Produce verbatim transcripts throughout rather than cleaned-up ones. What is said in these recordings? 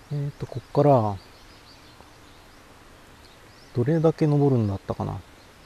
えっとこっからどれだけ登るんだったかな。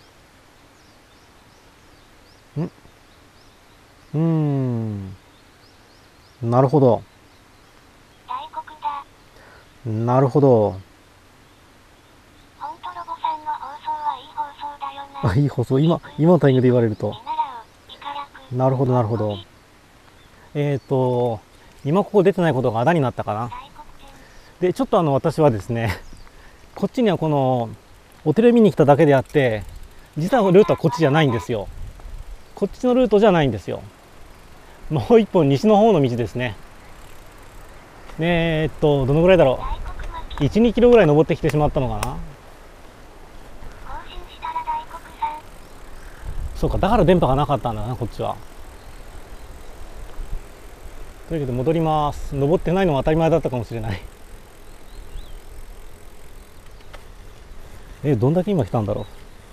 んうーんなるほど。 大黒だ。 なるほど。 ほんとロボさんの放送はいい放送だよな。 あ、いい放送。今今のタイミングで言われると。 見習おう。イカラク。 なるほどなるほど。えっと今ここ出てないことがあだになったかな。 大黒天。 でちょっとあの私はですね、こっちにはこのお寺見に来ただけであって、実はルートはこっちじゃないんですよ。こっちのルートじゃないんですよ。もう一本西の方の道ですね。えーっとどのぐらいだろ大黒巻き。 う、いちにキロぐらい登ってきてしまったのかな。 更新したら大黒さん。 そうか、だから電波がなかったんだな、こっちは。というわけで戻ります。登ってないのは当たり前だったかもしれない。え、どんだけ今来たんだろ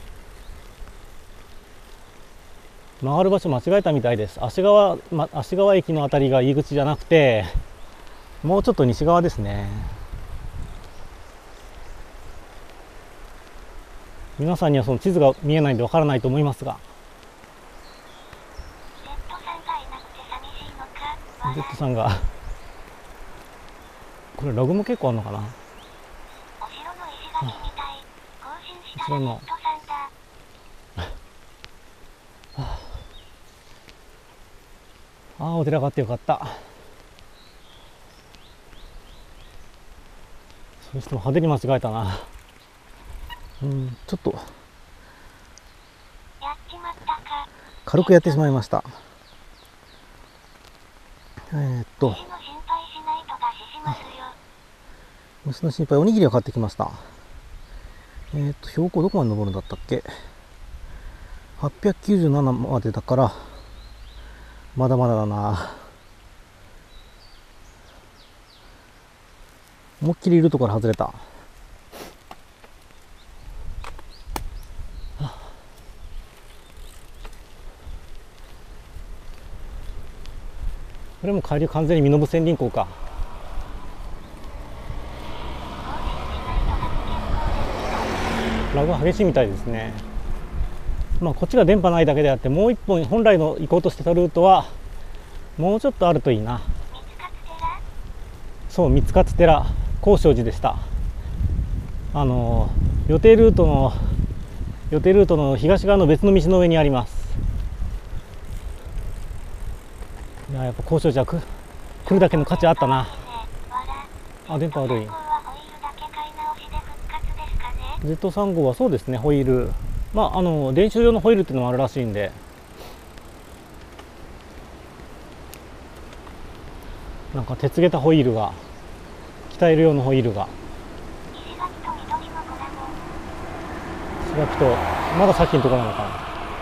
う。曲がる場所間違えたみたいです。足川、ま、足川駅のあたりが入り口じゃなくて、もうちょっと西側ですね。皆さんにはその地図が見えないんでわからないと思いますが、 Z さんがいなくて寂しいのか。わ Z ら。 さんがこれラグも結構あるのかな。 お城の石垣みたい。更新したら Z 後ろのさんだ。 ああ、お寺があってよかった。そしても派手に間違えたな。うん、ちょっとやっちまったか。 軽くやってしまいました。えー、っと虫の心配しないと出ししますよ。 虫の心配、おにぎりを買ってきました。えー、っと標高どこまで登るんだったっけ。はっぴゃくきゅうじゅうななまでだからまだまだだな。思いっきりルートから外れた。これも帰り完全に身延線林港か。ラグが激しいみたいですね。まあこっちが電波ないだけであって、もう一本本来の行こうとしてたルートはもうちょっとあるといいな。 三つ勝寺。 そう、三勝寺高尚寺でした。あの予定ルートの予定ルートの東側の別の道の上にあります。いや、やっぱ高尚寺はく来るだけの価値あったな。あ、電波悪い。 ゼットさんごうはそうですね、ホイール、まああの練習用のホイールっていうのもあるらしいんで、なんか鉄下駄ホイールが、鍛える用のホイールが、 石垣と緑のコラボ。 石垣とまださっきのところなのかな。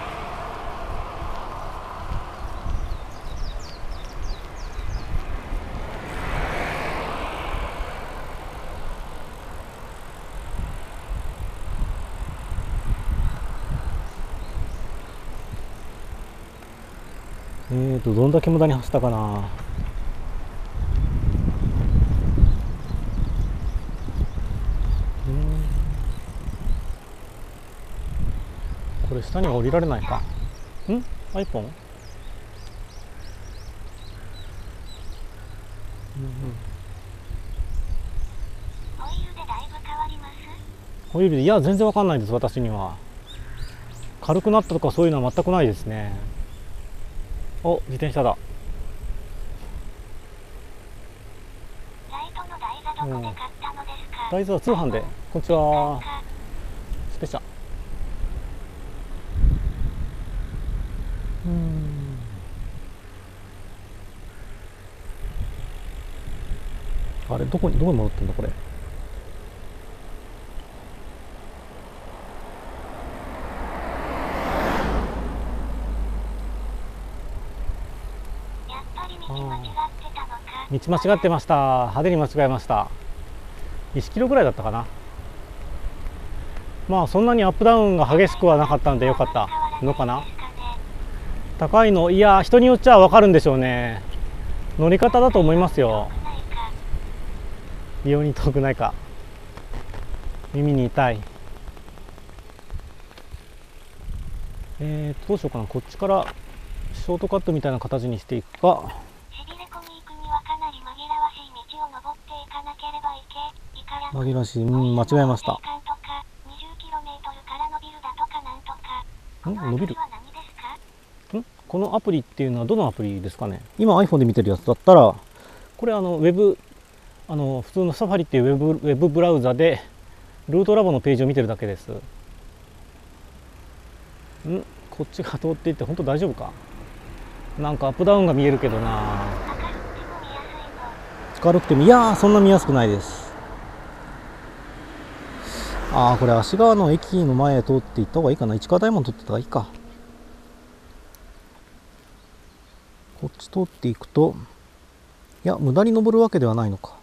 えーとどんだけ無駄に走ったかな。これ下には降りられないか。ん iPhone？ うんうん、 ホイールでだいぶ変わります？ ホイールで、いや全然わかんないです。私には軽くなったとかそういうのは全くないですね。お、自転車だ。 ライトの台座どこで買ったのですか？ 台座は通販で。こんにちは。スペシャ。うん、あれどこにどこに戻ってんだこれ。 やっぱり道間違ってたのか。 道間違ってました。派手に間違えました。いちキロぐらいだったかな。まあそんなにアップダウンが激しくはなかったんでよかったのかな。高いの、いや人によっちゃ分かるんでしょうね。乗り方だと思いますよ。 美容に遠くないか。耳に痛い。えーとどうしようかな。こっちからショートカットみたいな形にしていくか。 しびれ湖に行くにはかなり紛らわしい道を登っていかなければいけいかや紛らわしい。うん、間違えました。 にじゅっキロメートル から伸びるだとかなんとか。 ん伸びる。 このアプリは何ですか？ んこのアプリっていうのはどのアプリですかね。今 iPhone で見てるやつだったら、これあのウェブ、あの普通のサファリっていうウェブ、ウェブブラウザでルートラボのページを見てるだけです。んこっちが通っていって本当大丈夫か。なんかアップダウンが見えるけどな。明るくても、いやーそんな見やすくないです。ああこれ足川の駅の前通って行った方がいいかな。市川大門通ってた方がいいか。こっち通っていくと、いや無駄に登るわけではないのか。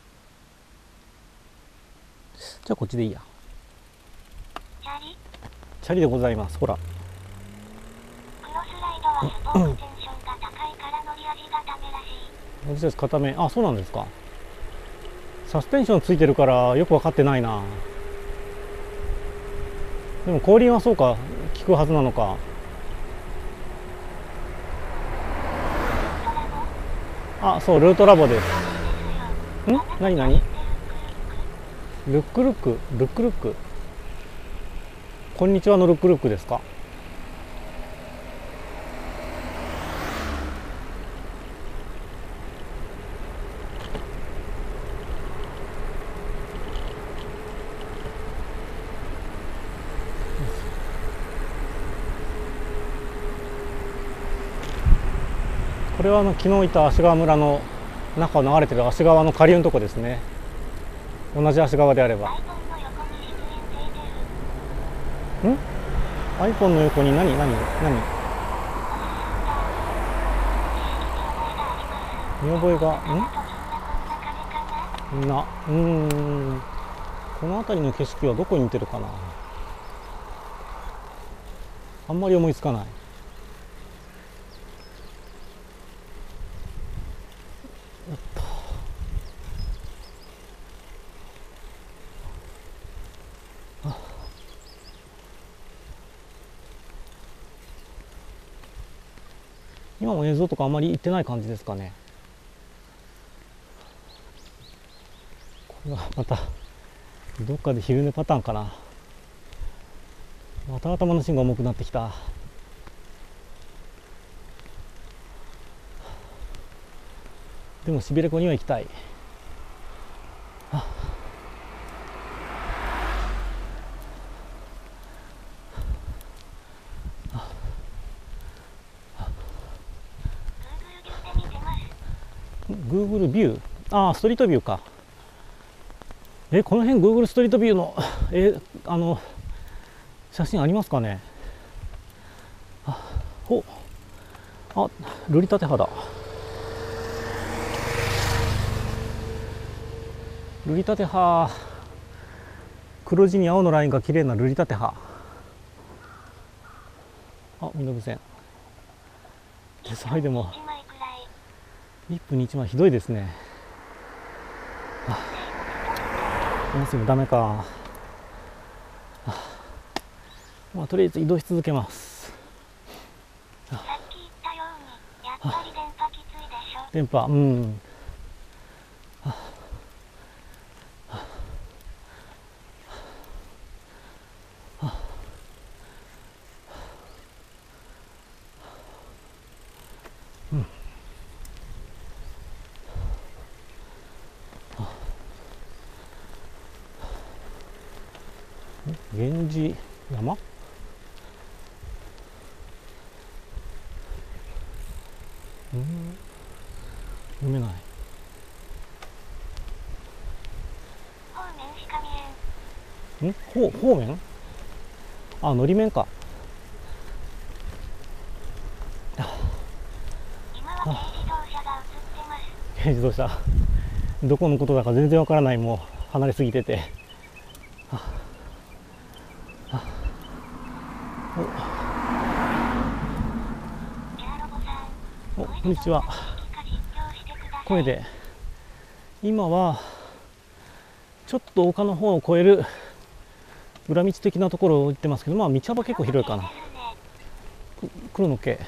じゃあこっちでいいや。 チャリチャリでございます。ほらクロスライドはスポーツテンションが高いから乗り味がダメらしい。 乗り味固め。あ、そうなんですか。サスペンションついてるからよく分かってないな。でも後輪はそうか効くはずなのか。あ、そうルートラボです。ん？何何？ルックルックルックルック。こんにちはのルックルックですか。これはあの昨日いた芦川村の中を流れてる芦川の下流のとこですね。同じ芦川であれば。ん iPhone の横に何何何見覚えがんなうーんこの辺りの景色はどこに似てるかな。あんまり思いつかない。今も映像とかあんまりいってない感じですかね。これはまたどっかで昼寝パターンかな。また頭の芯が重くなってきた。でもしびれ湖には行きたい。Google ビュー、ああストリートビューか。えこの辺 Google ストリートビューのえあの写真ありますかね。あおあルリタテハだ。ルリタテハ、黒地に青のラインが綺麗なルリタテハ。あ身延線手伝いでもいっぷんにいちまいひどいですね。もうすぐダメか。まあとりあえず移動し続けます。 さっき言ったようにやっぱり電波きついでしょ。 電波うん源氏山うん読めない。 方面しか見えん。 ん方方面あのり面か。 今は軽自動車が映ってます。 軽自動車どこのことだか全然わからない。もう離れすぎてて。おおこんにちは。声で今はちょっと丘の方を越える裏道的なところを行ってますけど、まあ道幅結構広いかな。黒の毛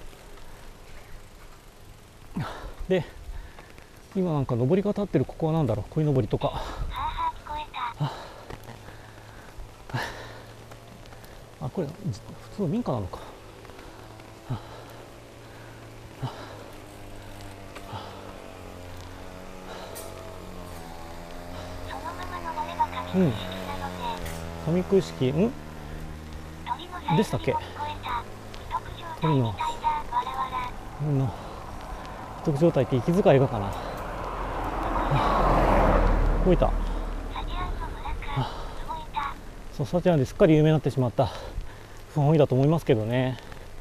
で、今なんか上りが立ってる、ここは何だろう、鯉のぼりとか。あ、これ普通の民家なのか。うん。上空式、ん？でしたっけ？鳥の鳥の秘匿状態って息遣いがかな。動いた。そう、サチアンですっかり有名になってしまった不本意だと思いますけどね。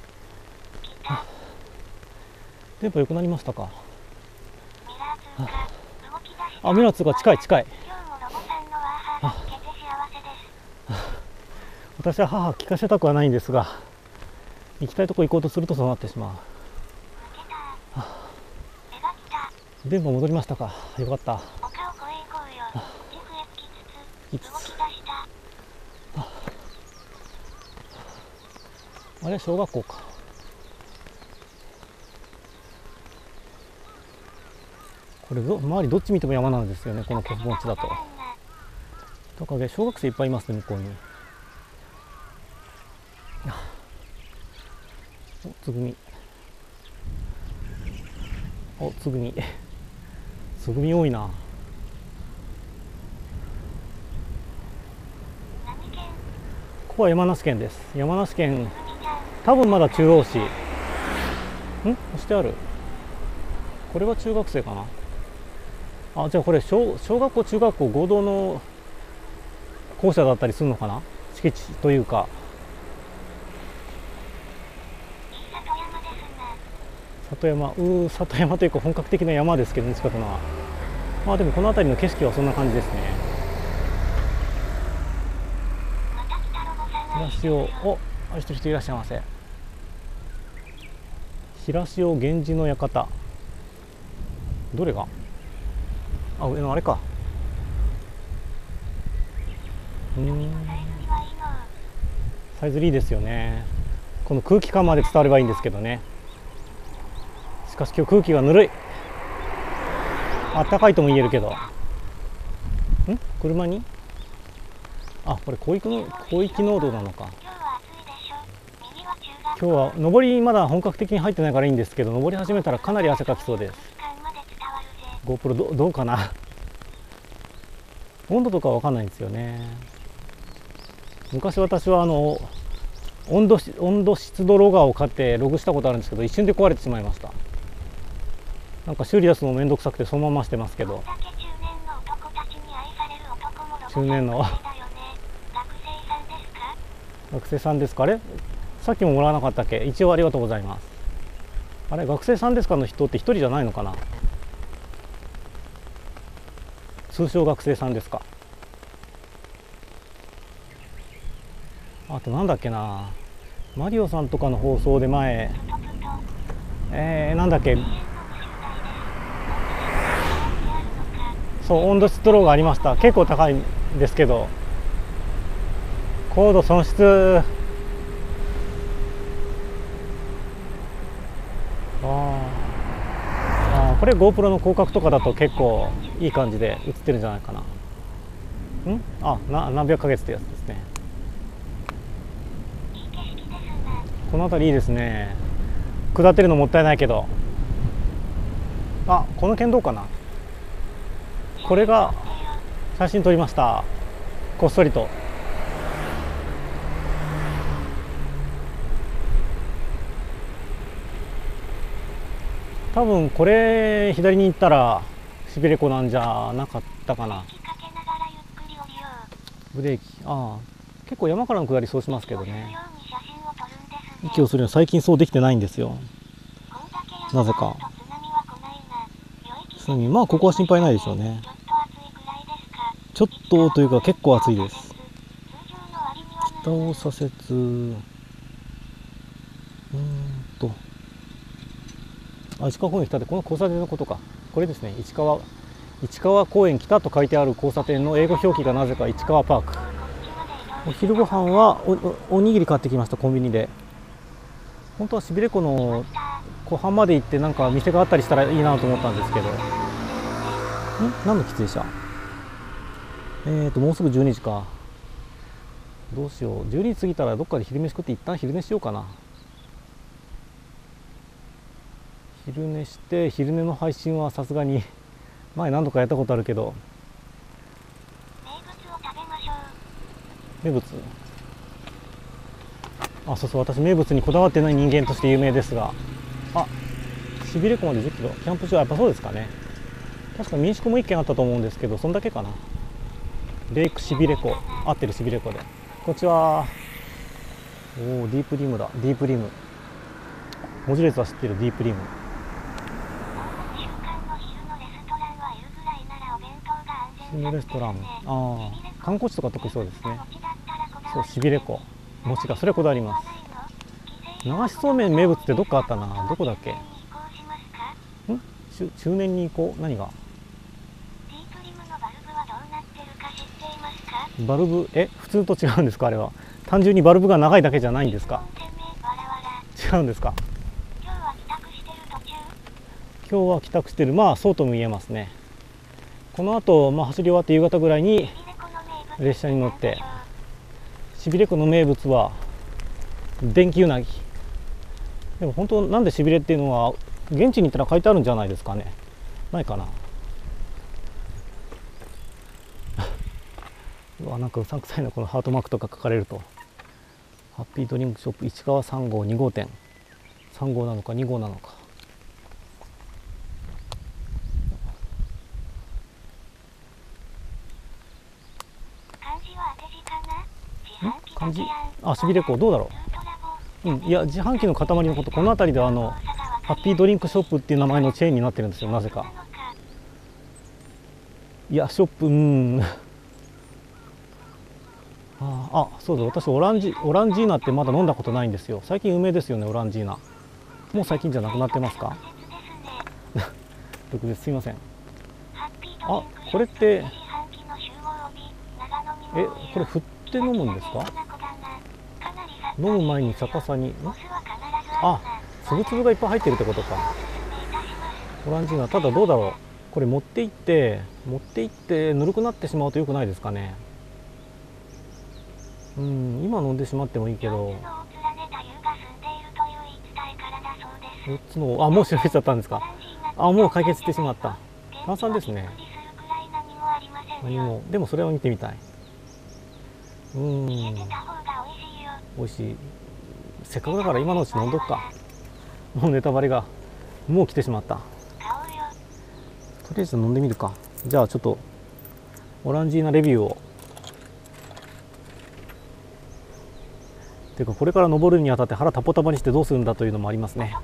電波良くなりましたか。あ、ミラーツーが近い近い。私は母聞かせたくはないんですが、行きたいとこ行こうとするとそうなってしまう。電波戻りましたか。よかった。あれ、小学校か。これど周りどっち見ても山なんですよね、この古盆地だと。人影、小学生いっぱいいますね、向こうに。お、つぐみ。お、つぐみ。つぐみ多いな。ここは山梨県です。山梨県、多分まだ中央市。ん？押してある。これは中学生かな。あ、じゃあこれ小、小学校、中学校合同の校舎だったりするのかな。敷地というか。里山、うー、里山というか本格的な山ですけどね、近くのは。まあでもこの辺りの景色はそんな感じですね。平潮、お、あれしてる人いらっしゃいませ。平潮源氏の館。どれが？あ、上のあれか。うん。サイズいいですよね。この空気感まで伝わればいいんですけどね。しかし今日空気がぬるい。あったかいとも言えるけど。ん？車に？あ、これ広域の広域濃度なのか。今日は上りまだ本格的に入ってないからいいんですけど、上り始めたらかなり汗かきそうです。GoPro ど, どうかな。温度とかわかんないんですよね。昔私はあの温度温度湿度ロガーを買ってログしたことあるんですけど、一瞬で壊れてしまいました。なんか修理出すのめんどくさくてそのまましてますけど。中年の学生さんですか。あれ、さっきももらわなかったっけ。一応ありがとうございます。あれ、学生さんですかの人って一人じゃないのかな。通称学生さんですか。あとなんだっけな、マリオさんとかの放送で前、えー、なんだっけ、そう、温度湿度ローがありました。結構高いんですけど、高度損失、ああ、これ GoPro の広角とかだと結構いい感じで映ってるんじゃないかな。ん？あ、な何百ヶ月ってやつですね。この辺りいいですね。下ってるのもったいないけど。あ、この県どうかな。これが写真撮りました。こっそりと。多分これ左に行ったらしびれ湖なんじゃなかったかな。ブレーキ、ああ、結構山からの下りそうしますけどね。息をするのは最近そうできてないんですよ、なぜか。津波、まあここは心配ないでしょうね。ちょっとというか結構暑いです。北を左折、うーんと、あ、市川公園来たってこの交差点のことか。これですね、市川市川公園北と書いてある交差点の英語表記がなぜか市川パーク。お昼ご飯は お, お, おにぎり買ってきました、コンビニで。本当はしびれ湖の湖畔まで行ってなんか店があったりしたらいいなと思ったんですけど、ん何の喫煙者。えーともうすぐじゅうにじか。どうしよう、じゅうにじ過ぎたらどっかで昼飯食って一旦昼寝しようかな。昼寝して、昼寝の配信はさすがに前何度かやったことあるけど。 名物を食べましょう。 名物、あ、そうそう、私名物にこだわってない人間として有名ですが、あ、しびれ湖までじゅっキロ、キャンプ場、やっぱそうですかね。確か民宿もいっけんあったと思うんですけど、そんだけかな。レイクしびれ湖、合ってる、しびれ湖で。こんにちは。おお、ディープリムだ、ディープリム。文字列は知ってる、ディープリム。 週間の昼のレストランは夕ぐらいならお弁当が安全昼のレストラン、ああ、観光地とか得意そうですね。そう、しびれ湖、餅が、それはこだわります。流しそうめん名物ってどっかあったな、どこだっけ。ん、中年に行こう、何が。 ディープリムのバルブはどうなってるか知っていますか。 バルブ、え、普通と違うんですか、あれは。単純にバルブが長いだけじゃないんですか。違うんですか。 今日は帰宅してる途中。 今日は帰宅してる、まあそうとも言えますね。この後、まあ走り終わって夕方ぐらいに列車に乗って。しびれ湖の名物は電気うなぎ。でも本当なんでしびれっていうのは現地に行ったら書いてあるんじゃないですかね。ないかな。うわ、なんかうさんくさいな、このハートマークとか書かれると。ハッピードリンクショップ市川さん号に号店、さん号なのかに号なのか。 漢字は当て字かな。 漢字、あ、しびれ湖どうだろう。うん、いや、自販機の塊のこと、この辺りではあのハッピードリンクショップっていう名前のチェーンになってるんですよ、なぜか。いや、ショップ、うん。ああ、そうだ、私オランジオランジーナってまだ飲んだことないんですよ。最近有名ですよね、オランジーナ。もう最近じゃなくなってますか。特別すいません。あ、これってえ、これ振って飲むんですか。飲む前に逆さに、ん、あ、粒々がいっぱい入ってるってことか。オランジーナ、ただどうだろう、これ持って行って持って行ってぬるくなってしまうと良くないですかね。うん、今飲んでしまってもいいけど。よっつの、あ、もう調べちゃったんですか。あ、もう解決してしまった。炭酸ですね。何も、でもそれを見てみたい。うん、美味しい。せっかくだから今のうち飲んどくか。もうネタバレがもう来てしまった。とりあえず飲んでみるか。じゃあちょっとオランジーナレビューを。ていうか、これから登るにあたって腹タポタポにしてどうするんだというのもありますね。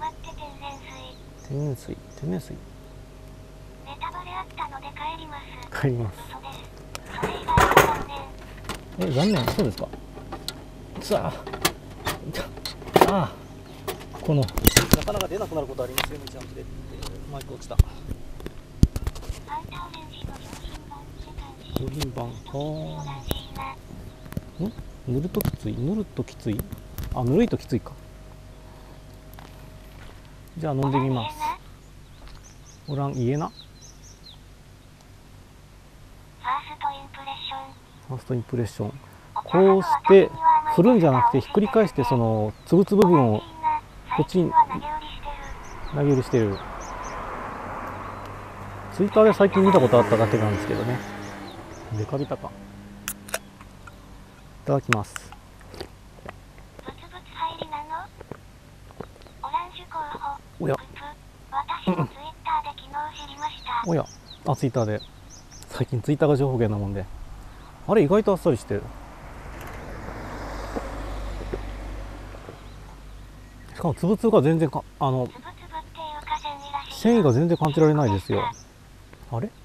天然水、天然水。 ネタバレあったので帰ります。 帰ります。 それ以外は残念。 え、残念、そうですか。さあ、ああ、このなかなか出なくなることありますよね、ジャンプで。マイク落ちた。商品版、ああ。ん？塗るときつい、塗るときつい。あ、ぬるいときついか。じゃあ飲んでみます。オランイエナ。 ファーストインプレッション。 ファーストインプレッション。こうして振るんじゃなくてひっくり返して、そのつぶつぶ部分をこっちに投げ売りしてる。ツイッターで最近見たことあっただけなんですけどね。デカビタか。いただきます。 ブツブツ入りなの？オランジュ候補。 おや。 私もツイッターで昨日知りました。 おや、あ、ツイッターで。最近ツイッターが情報源なもんで。あれ、意外とあっさりしてる。しかもつぶつぶが全然か、あの繊維が全然感じられないですよ。あれ？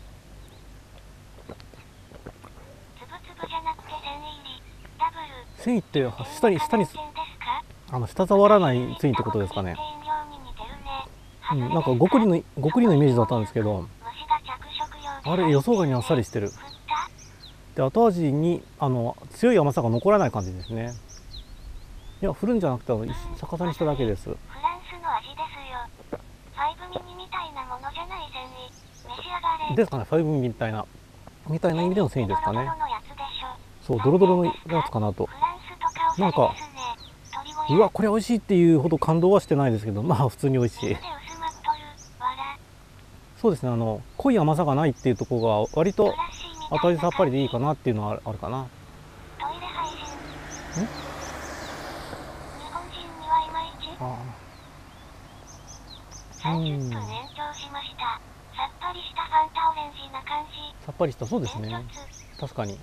繊維って下に下にあの舌触らない繊維ってことですかね。うん、なんかごくりのごくりのイメージだったんですけど。 あれ予想外にあっさりしてる。 降ったで後味にあの強い甘さが残らない感じですね。いや降るんじゃなくて逆さにしただけです。 フランスの味ですよ。ファイブミニみたいなものじゃない繊維。召し上がれ。 ですかね、ファイブみたいなみたいな意味での繊維ですかね。 ドロドロのやつでしょ。 そうドロドロのやつかなと。 フランスとかおしゃれですね。鳥小屋うわこれ美味しいっていうほど感動はしてないですけど、まあ普通に美味しい。 水で薄まっとる。わら。 そうですね、あの濃い甘さがないっていうところが割とブラシみたいな後味さっぱりでいいかなっていうのはあるかな。 トイレ配信。 ん日本人にはいまいち。 あさんじゅっぷん延長しました。さっぱりしたファンタオレンジな感じ。 さっぱりした、そうですね。 煙突確かに。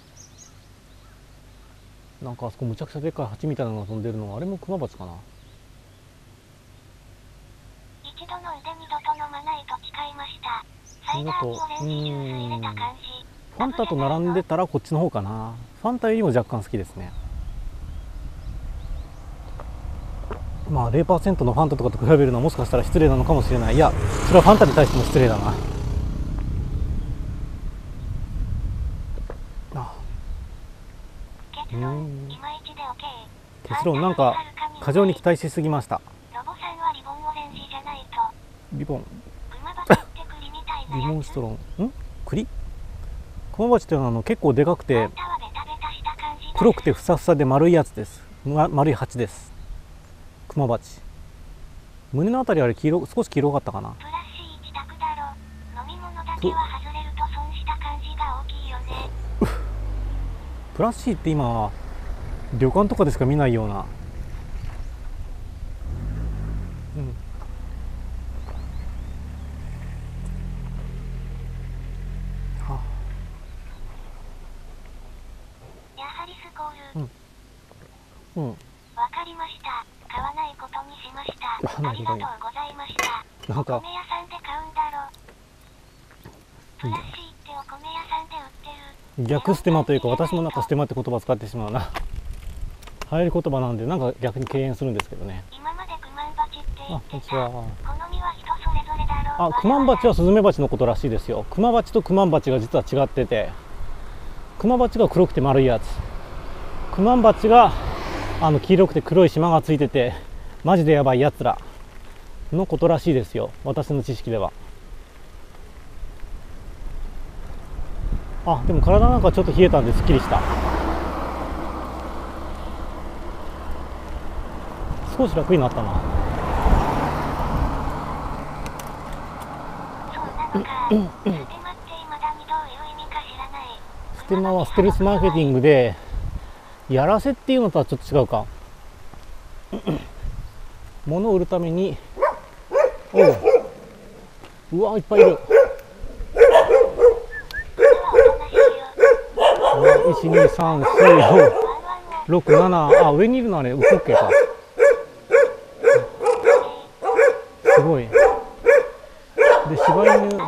なんかあそこむちゃくちゃでっかい蜂みたいなのが飛んでるのがあれもクマバチかな。 一度飲んで二度と飲まないと誓いました。サイダーにオレンジジュース入れた感じ。 ファンタと並んでたらこっちの方かな。ファンタよりも若干好きですね。まあ ゼロパーセント のファンタとかと比べるのはもしかしたら失礼なのかもしれない。いやそれはファンタに対しても失礼だな。あ結論、いまいちで OK。 結論なんか過剰に期待しすぎました。 ロボさんはリボンオレンジじゃないと。 リボンクマバチって栗みたいなリやつ。 モンストロンん栗クマバチっていうのはあの結構でかくてファンタはベタベタした感じだな。 黒くてふさふさで丸いやつです。ま、丸い蜂です。クマバチ胸のあたりあれ黄色少し黄色かったかな。 プラシー一択だろ。飲み物だけは外れると損した感じが大きいよね。 プラッシーって今旅館とかでしか見ないような、うん、はやはりスコール。 うんうんわかりました。買わないことにしました。 買わないことにありがとうございました。 なんかお米屋さんで買うんだろ。プラッシーってお米屋さんで売ってる。 逆ステマというか私もなんかステマって言葉を使ってしまうな。流行り言葉なんでなんか逆に敬遠するんですけどね。 今までクマンバチって言あってた。 こんにちは。 好みは人それぞれだろう。 あクマンバチはスズメバチのことらしいですよ。クマバチとクマンバチが実は違ってて、クマバチが黒くて丸いやつ、クマンバチがあの黄色くて黒い縞がついててマジでやばいやつらのことらしいですよ、私の知識では。あでも体なんかちょっと冷えたんですっきりした。少し楽になったな。 そうなのか。ステマって未だにどういう意味か知らない。 ステマはステルスマーケティングでやらせっていうのとはちょっと違うか。物を売るために、おう、うわいっぱいいる。いちにさんしごろくなな、あ上にいるのはねウコッケか。すごい。で柴犬、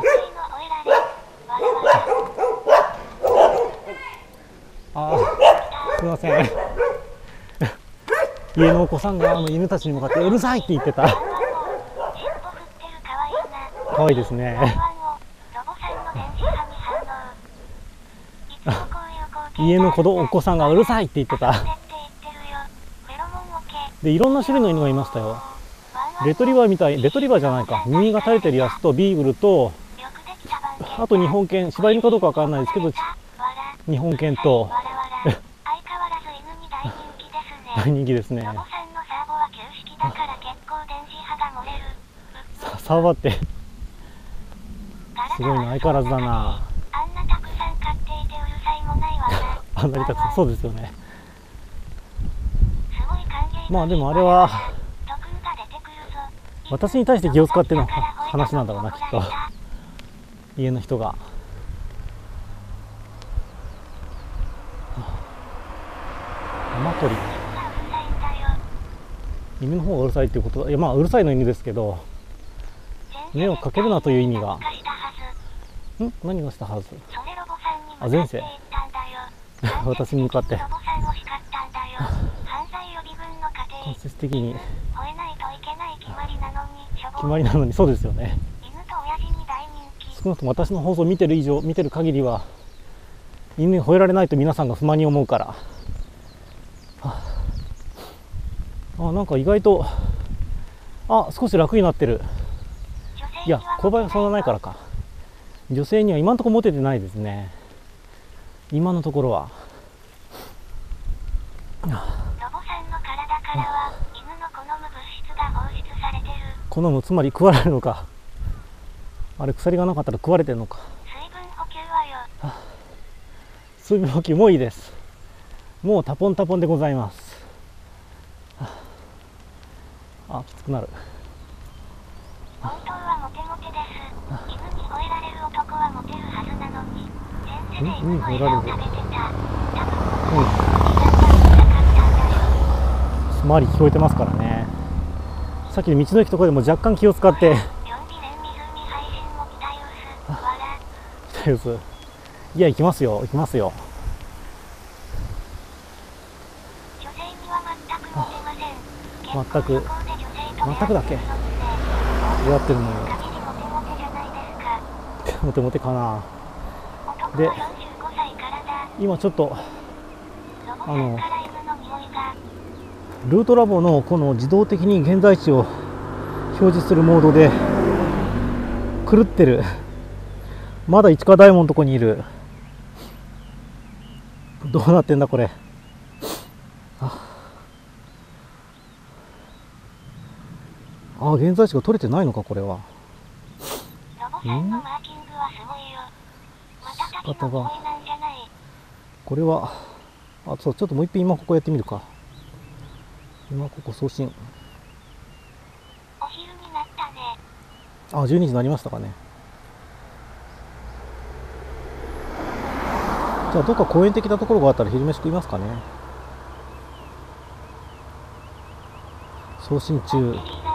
あすみません。家のお子さんがあの犬たちに向かってうるさいって言ってた。可愛いですね。家の子供お子さんがうるさいって言ってた。でいろんな種類の犬がいましたよ。レトリバーみたい、レトリバーじゃないか、耳が垂れてるやつとビーグルと、あと日本犬、柴犬かどうかわからないですけど日本犬と大人気ですね。サーバーってすごいな、相変わらずだな。 あんなたくさん買っていてうるさいもないわな。 あんなにたくさん、そうですよね。 すごい歓迎。 まあでもあれは特訓が出てくるぞ。 私に対して気を使っての話なんだろうな、きっと家の人が。雨鳥、犬の方がうるさいっていうことだ。いやまあうるさいの犬ですけど、目をかけるなという意味が。ん何がしたはず。あ前世私に向かって間接的に決まりなのに、そうですよね。 少なくとも私の放送を見てる以上見てる限りは犬に吠えられないと皆さんが不満に思うから、はあ、あなんか意外とあ少し楽になってる。いや勾配がそんなないからか。女性には今のところモテてないですね、今のところは。 ロボさんの体からは犬の好む物質が放出されてる。 好む、つまり食われるのか。あれ鎖がなかったら食われてるのか。 水分補給はよ、 はあ、水分補給もういいです。もうタポンタポンでございます。はあ、あきつくなる。 本当はモテモテです。犬に吠えられる男はモテるはずなのに、前世で犬の餌を食べてた。多分、うん、 周り聞こえてますからね。さっきの道の駅とかでも若干気を使って。いや行きますよ行きますよ。 女性には全くモテません。 全く全くだけやってるのよ。モテモテかな。で今ちょっとあのルートラボのこの自動的に現在地を表示するモードで狂ってる。まだ市川大門のとこにいる。どうなってんだこれ。ああ現在地が取れてないのかこれは。仕方がこれはあそうちょっともう一遍今ここやってみるか。今ここ送信。 お昼になったね。 あじゅうにじになりましたかね。じゃあどっか公園的なところがあったら昼飯食いますかね。送信中。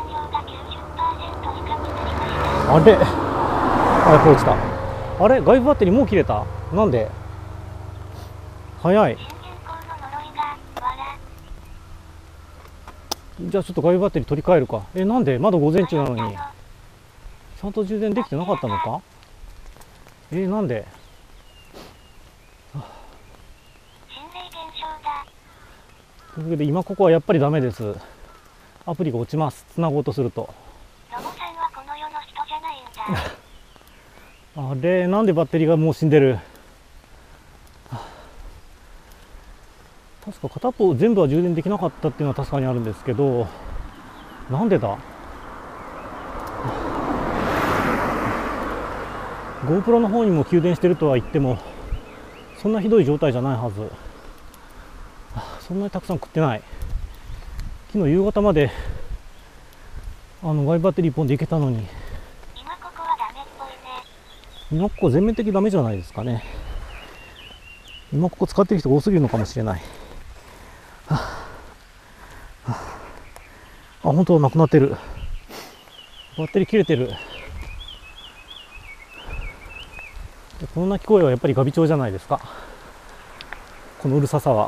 あれあこれ落ちた。あれ外部バッテリーもう切れた。なんで早い。じゃあちょっと外部バッテリー取り替えるか。えなんでまだ午前中なのにちゃんと充電できてなかったのか。えー、なんでというわけで今ここはやっぱりダメです。アプリが落ちます。つなごうとすると。 ロボさんはこの世の人じゃないんだ。 あれなんでバッテリーがもう死んでる。確か片方全部は充電できなかったっていうのは確かにあるんですけど、なんでだ。 GoPro の方にも給電してるとは言ってもそんなひどい状態じゃないはず。そんなにたくさん食ってない。昨日夕方まであのワイバッテリーいっぽんでいけたのに。 今ここはダメっぽいね。 今ここ全面的ダメじゃないですかね。今ここ使ってる人が多すぎるのかもしれない。はあ、はあ、あ本当はなくなってる。バッテリー切れてる。この鳴き声はやっぱりガビ鳥じゃないですか。このうるささは。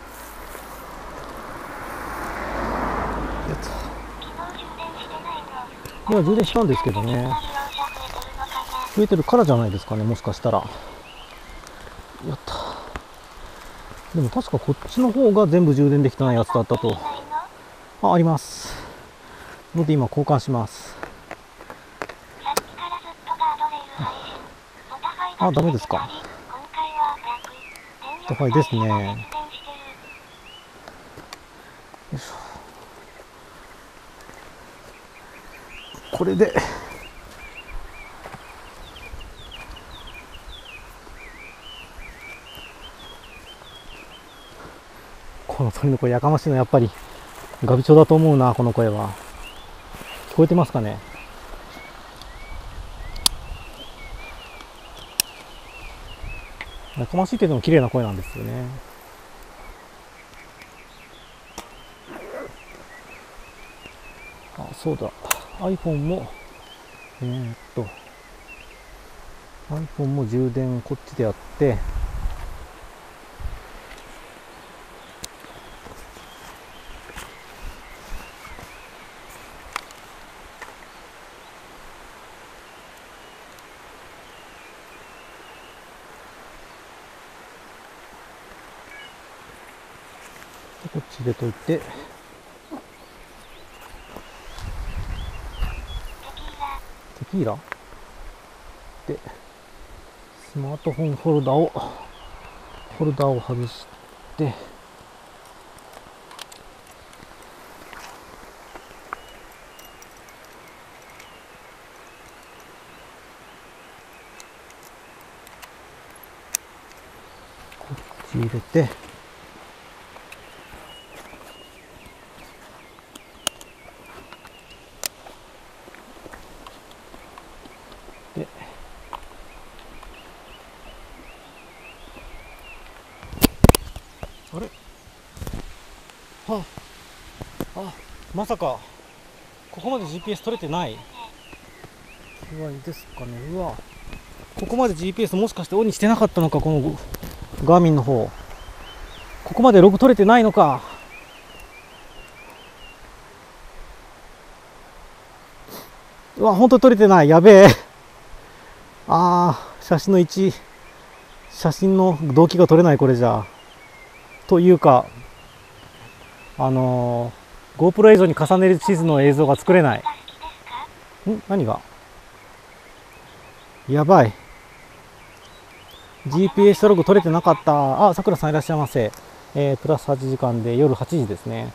いや充電したんですけどね。増えてるからじゃないですかね、もしかしたら。やった。でも確かこっちの方が全部充電できてないやつだったと。あ、あります。ので今交換します。あ、ダメですか。高いですね。よいしょ。これでこの鳥の声やかましいのやっぱりガビチョウだと思うな。この声は聞こえてますかね。やかましいけども綺麗な声なんですよね。あ、そうだ iPhone もえー、っと iPhone も充電こっちでやって、 こっち入れといて、 テキーラ、 テキーラで、スマートフォンホルダーをホルダーを外して、こっち入れて、で、あれ、はあ、あ、まさかここまで ジーピーエス 取れてない。うわ、いいですかね。うわ、ここまで ジーピーエス もしかしてオンにしてなかったのか、このガーミンの方。ここまでログ取れてないのか。うわ、本当に撮れてない。やべえ。ああ、写真の位置、写真の動機が取れない、これじゃあ。というか、あのー、GoPro 映像に重ねる地図の映像が作れない。 が好きですか？ ん、何がやばい。ジーピーエス ログ取れてなかった。あ、さくらさんいらっしゃいませ。えー、プラスはちじかんで夜はちじですね。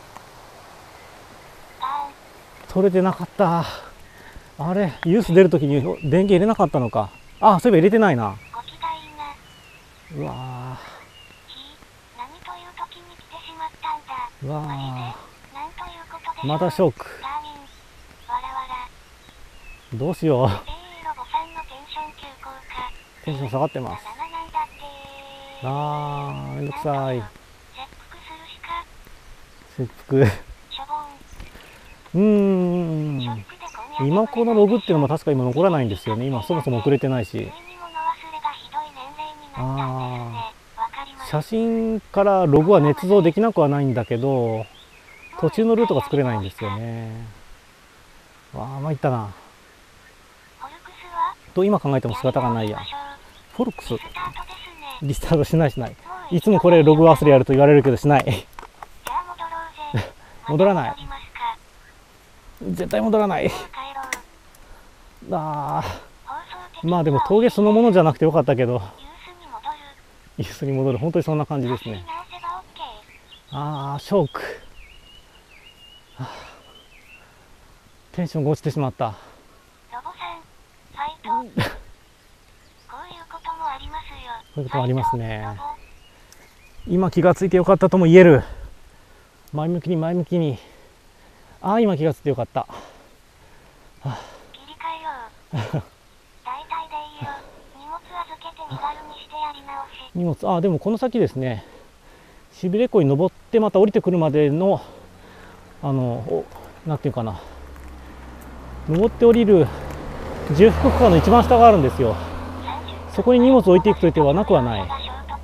あ取れてなかった。あれ、ユース出るときに電源入れなかったのか。あ、そういえば入れてないな。 ー、ご期待な。 うわひ、何という時に来てしまったんだ。 ー、うわマジで、なんということでしょー、 う。 またショック。 ガーミン、わらわら。 どうしよう。 えー、ロボさんのテンション急降下。 テンション下がってます。 なななんだってー。 あー、めんどくさい。 切腹するしか。 切腹。 しょぼん。 うーん。 ショックでこんや今このログっていうのも確か今残らないんですよね。今そもそも遅れてないし。 急に物忘れがひどい年齢になったんですね。わかります。 写真からログは捏造できなくはないんだけど、途中のルートが作れないんですよね。わあ、参ったな。 フォルクスはと今考えても仕方がないや。フォルクス、 リスタートですね。 リスタートしないしない。いつもこれログ忘れやると言われるけどしない。 じゃあ戻ろうぜ。 戻らないまた戻りますか。 絶対戻らない。 もう帰ろう。 あ放送的ー、まあでも峠そのものじゃなくてよかったけど、 ユースに戻る。 ユースに戻る。本当にそんな感じですね。 走り直せば OK。 ああ、ショック。はあ、テンションが落ちてしまった。 ロボさん、ファイト。こういうこともありますよ。 そういうこともありますねファイトロボ今気がついてよかったとも言える。前向きに前向きに。ああ、今気がついてよかった。はあ、 切り替えよう。大体でいいよ。荷物預けて身軽にしてやり直し。 荷物、ああ、でもこの先ですね、しびれ湖に登ってまた降りてくるまでの、あの、おなんていうかな、登って降りる重複区間の一番下があるんですよ。そこに荷物置いていくという手はなくはない。あ、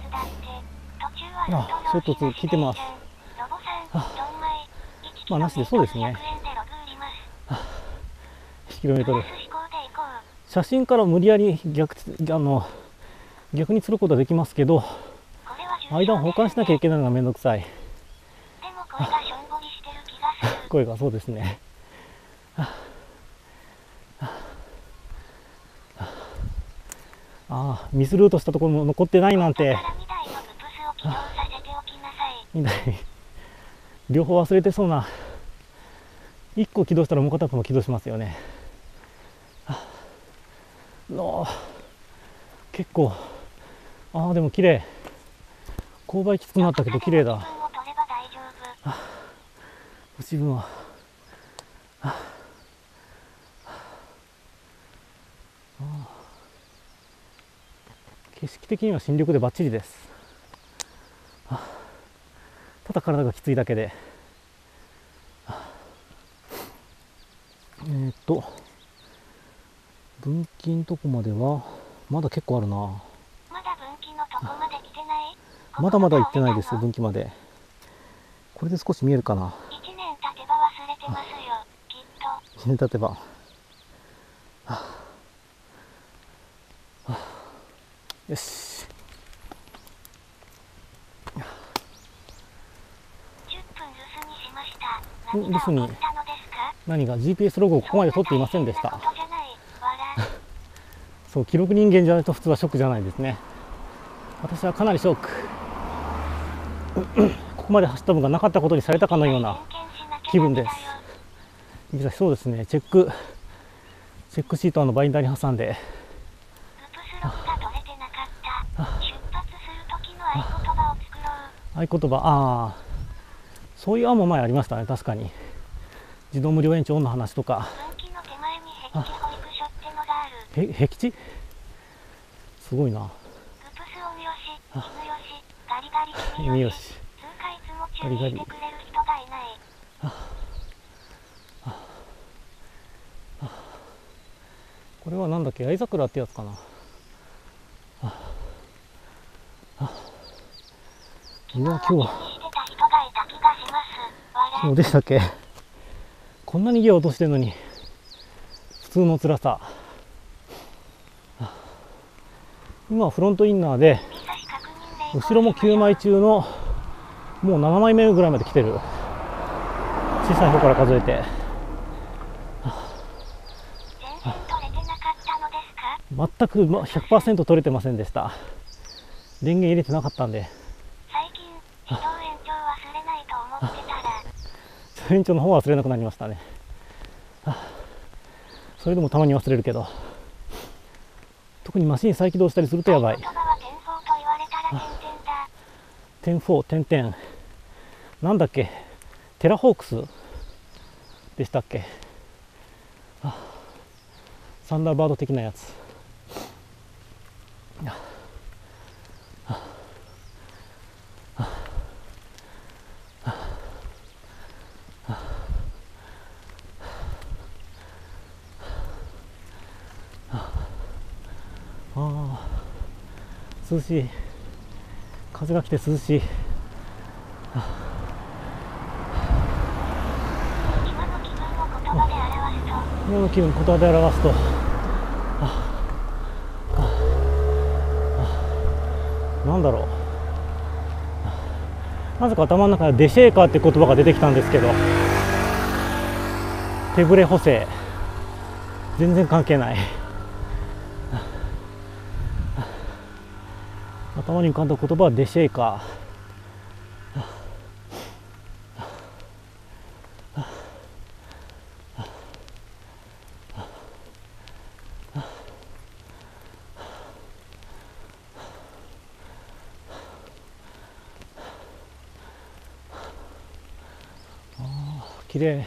衝突聞いてます。まあなしでそうですね。いちキロメートル。写真から無理やり逆あの逆にすることはできますけど、間を保管しなきゃいけないのがめんどくさい。 でも声がしょんぼりしてる気がする。 声がそうですね。ああ、ミスルートしたところも残ってないなんて。にだい両方忘れてそうな。いっこ起動したらもう片方も起動しますよね。の結構、ああでも綺麗。勾配きつくなったけど綺麗だ。星分は。景色的には新緑でバッチリです。ただ体がきついだけで。えーっと分岐のとこまではまだ結構あるな。 まだ分岐のとこまで来てない？ まだまだ行ってないです、分岐まで。これで少し見えるかな。 いちねん経てば忘れてますよ、きっと。 いちねん経てば。はあはあ、よし。 じゅっ何が起こったのですか？ 何が ジーピーエス ログをここまで取っていませんでした。 そんな大変なことじゃないわらそう記録人間じゃないと普通はショックじゃないですね。私はかなりショックここまで走った分がなかったことにされたかのような気分です。指先そうですね、チェックチェックシートをあのバインダーに挟んで、 ループスログが取れてなかった。出発する時の合言葉を作ろう。 合言葉、ああそういう案も前ありましたね。確かに自動無料延長の話とか。 分岐の手前に僻地保育所ってのがある。 へ僻地すごいな。 ループス鬼よし、犬よし、ガリガリ君犬よしよし、通過いつも注意してくれる人がいない。 これはなんだっけ、八重桜ってやつかな。いや今日はしてた人がいた気がします。わらそうでしたっけ。こんなにギア落としてるのに普通の辛さ。今はフロントインナーで指差し確認で後ろもきゅうまい中のもうななまいめぐらいまで来てる。小さい方から数えて全然取れてなかったのですか？ 全くまひゃくパーセント取れてませんでした。電源入れてなかったんで。 最近自動延長忘れないと思ってたら延長の方は忘れなくなりましたね。それでもたまに忘れるけど、特にマシン再起動したりするとやばい。 言葉は転送と言われたら点々だ。 点フォー点々なんだっけ、テラホークスでしたっけ。あサンダーバード的なやつ。ああ涼しい、風が来て涼しい。 今の気分を言葉で表すと、 今の気分言葉で表すと、なんだろう、なぜか頭の中でデシェーカーって言葉が出てきたんですけど、手ぶれ補正全然関係ない。頭に浮かんだ言葉はデシェーカー。綺麗。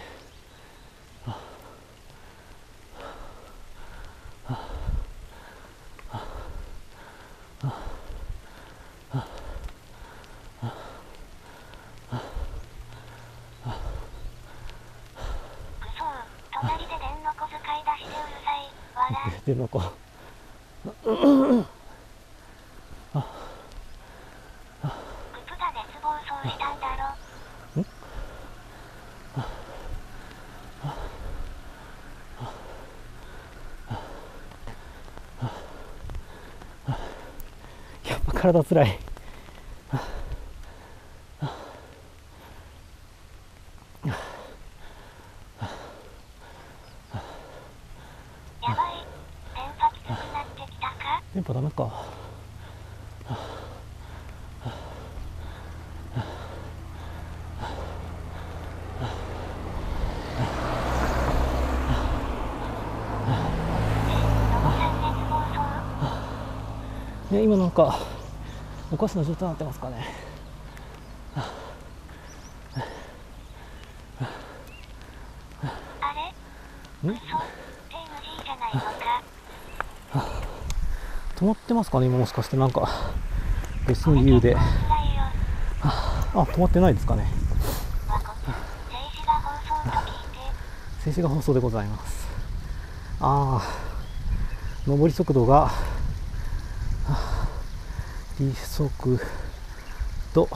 隣で電の小遣い出してうるさい。わら。 での子。 靴だ熱暴走したんだろ。 んやっぱ体つらい。 やばい。電波きつくなってきたか？ 電波ダメか。ね、今なんかおかしな状態になってますかね。 あれ？ ん嘘？エヌジーじゃないのか？ 止まってますかね今、もしかしてなんか別の理由で。 辛いよ。 あ、止まってないですかね。 わこ静止画放送と聞いて。 静止画放送でございます。ああ、上り速度が離速度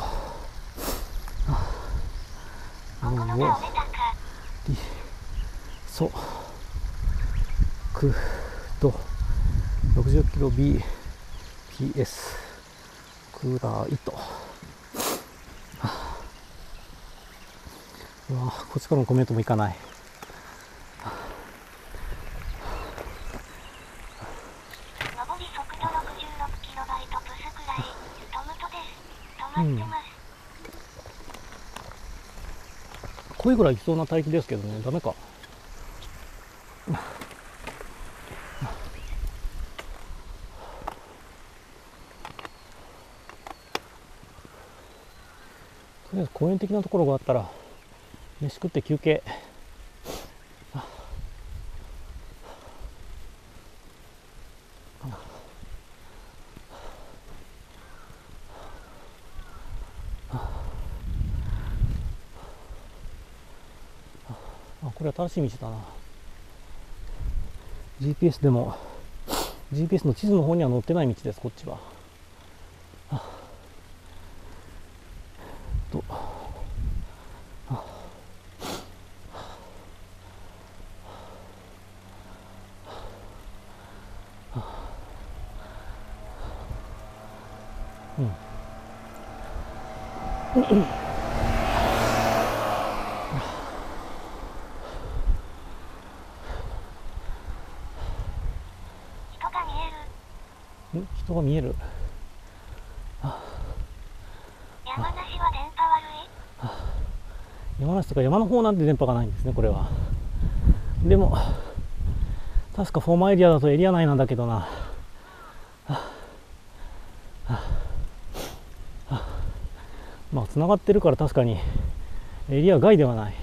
心が折れたか？ 離速度ろくじゅっキロビーピーエス くらいと。 うわこっちからのコメントもいかない。 上り速度ろくじゅうろくキロバイトプスくらい。トムトです。止まってます。 濃いぐらいいきそうな帯域ですけどね、ダメか。とりあえず公園的なところがあったら飯食って休憩。あ、これ新しい道だな。 ジーピーエス でも ジーピーエス の地図の方には載ってない道です、こっちは。とうんん人が見える。 山梨は電波悪い？ 山梨とか山の方なんて電波がないんですね、これは。でも確かフォーマーエリアだとエリア内なんだけどな。まあつながってるから確かにエリア外ではない。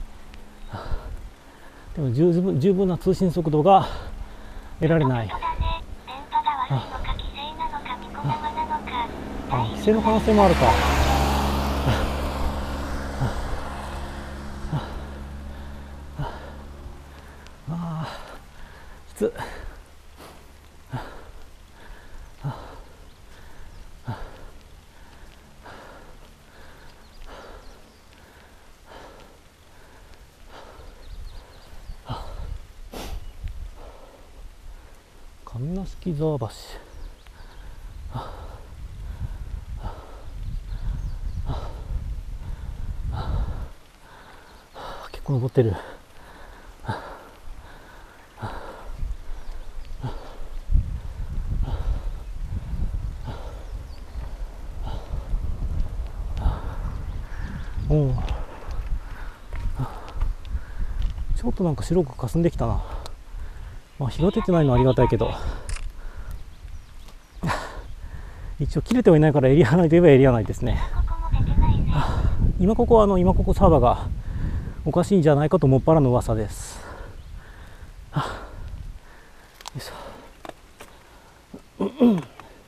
でも十分十分な通信速度が得られない。 本当だね。電波が悪いのか規制なのか巫女玉なのか。 あ、規制の可能性もあるか。ああ、きつ。神無月沢橋。結構登ってる。おお、ちょっとなんか白く霞んできたな。まあ日が出てないのはありがたいけど、一応切れてはいないからエリア内といえばエリア内ですね。今ここはあの今ここサーバーがおかしいんじゃないかともっぱらの噂です。よいしょ。うん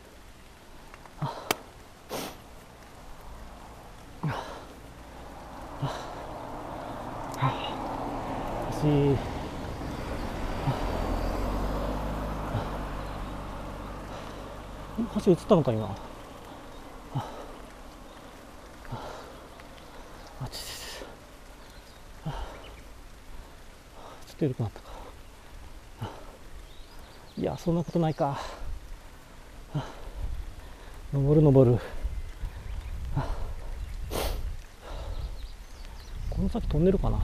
橋、橋映ったのか今。あちちちちょっと緩くなったか。いやそんなことないか。登る登る。この先トンネルかな。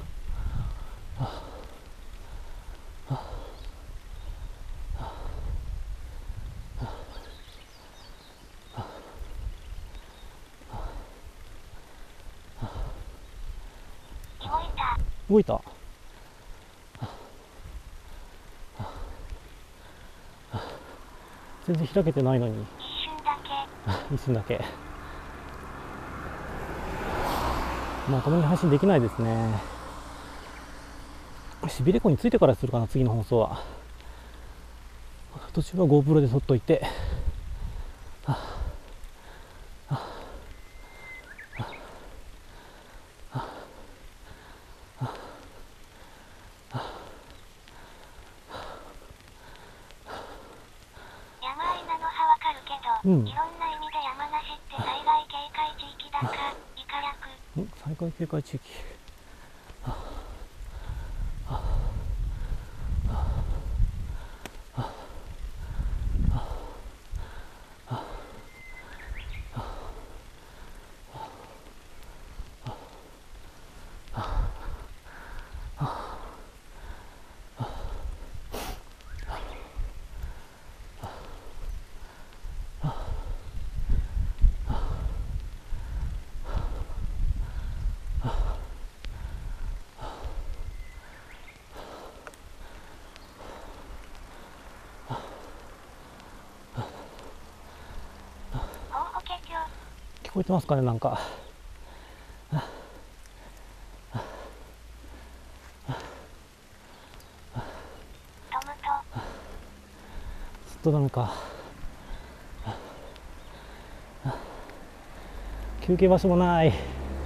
動いた。全然開けてないのに。 一瞬だけ。 一瞬だけ。まともに配信できないですね。しびれ湖に着いてからするかな、次の放送は。途中は GoPro で撮っといて。うん、 いろんな意味で山梨って災害警戒地域だか、いかやく。 ん、災害警戒地域。 こえてますかね、なんか。ずっとダメか。休憩場所もない。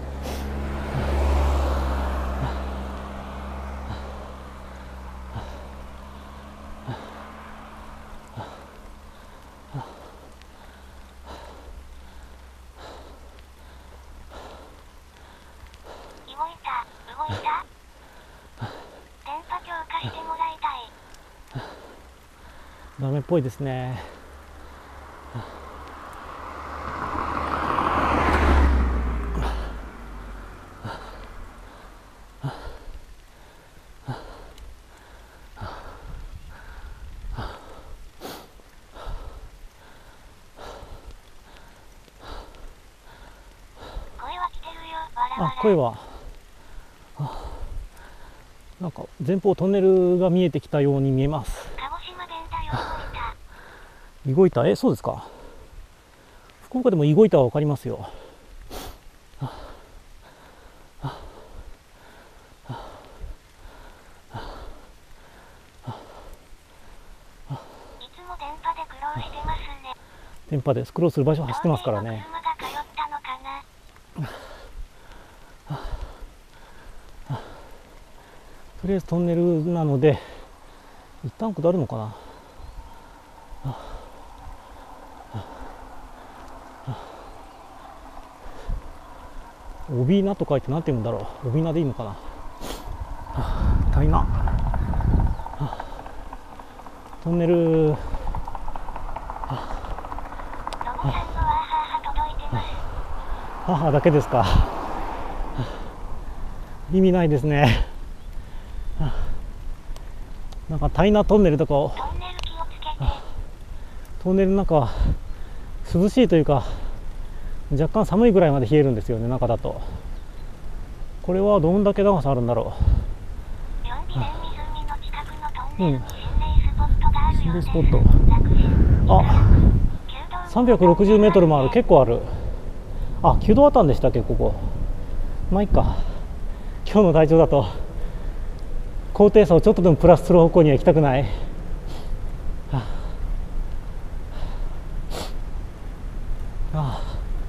ダメっぽいですね。あ、声はあ、なんか前方トンネルが見えてきたように見えます。 鹿児島弁だよ、 動いた。え、そうですか。福岡でも動いたは分かりますよ。 いつも電波で苦労してますね。 電波でスクロールする場所走ってますからね。 車が通ったのかな。 とりあえずトンネルなので一旦下るのかな。帯名と書いて何て言うんだろう。帯名でいいのかな。大なトンネル。母だけですか。意味ないですね。なんかタイナトンネルとかをトンネルの中は涼しいというか若干寒いぐらいまで冷えるんですよね、中だと。これはどんだけ長さあるんだろう。うん、心霊スポット。あ、さんびゃくろくじゅうメートルもある。結構ある。あ、きゅうどあったんでしたっけ、ここ。まあいいか。今日の体調だと高低差をちょっとでもプラスする方向には行きたくない。はあは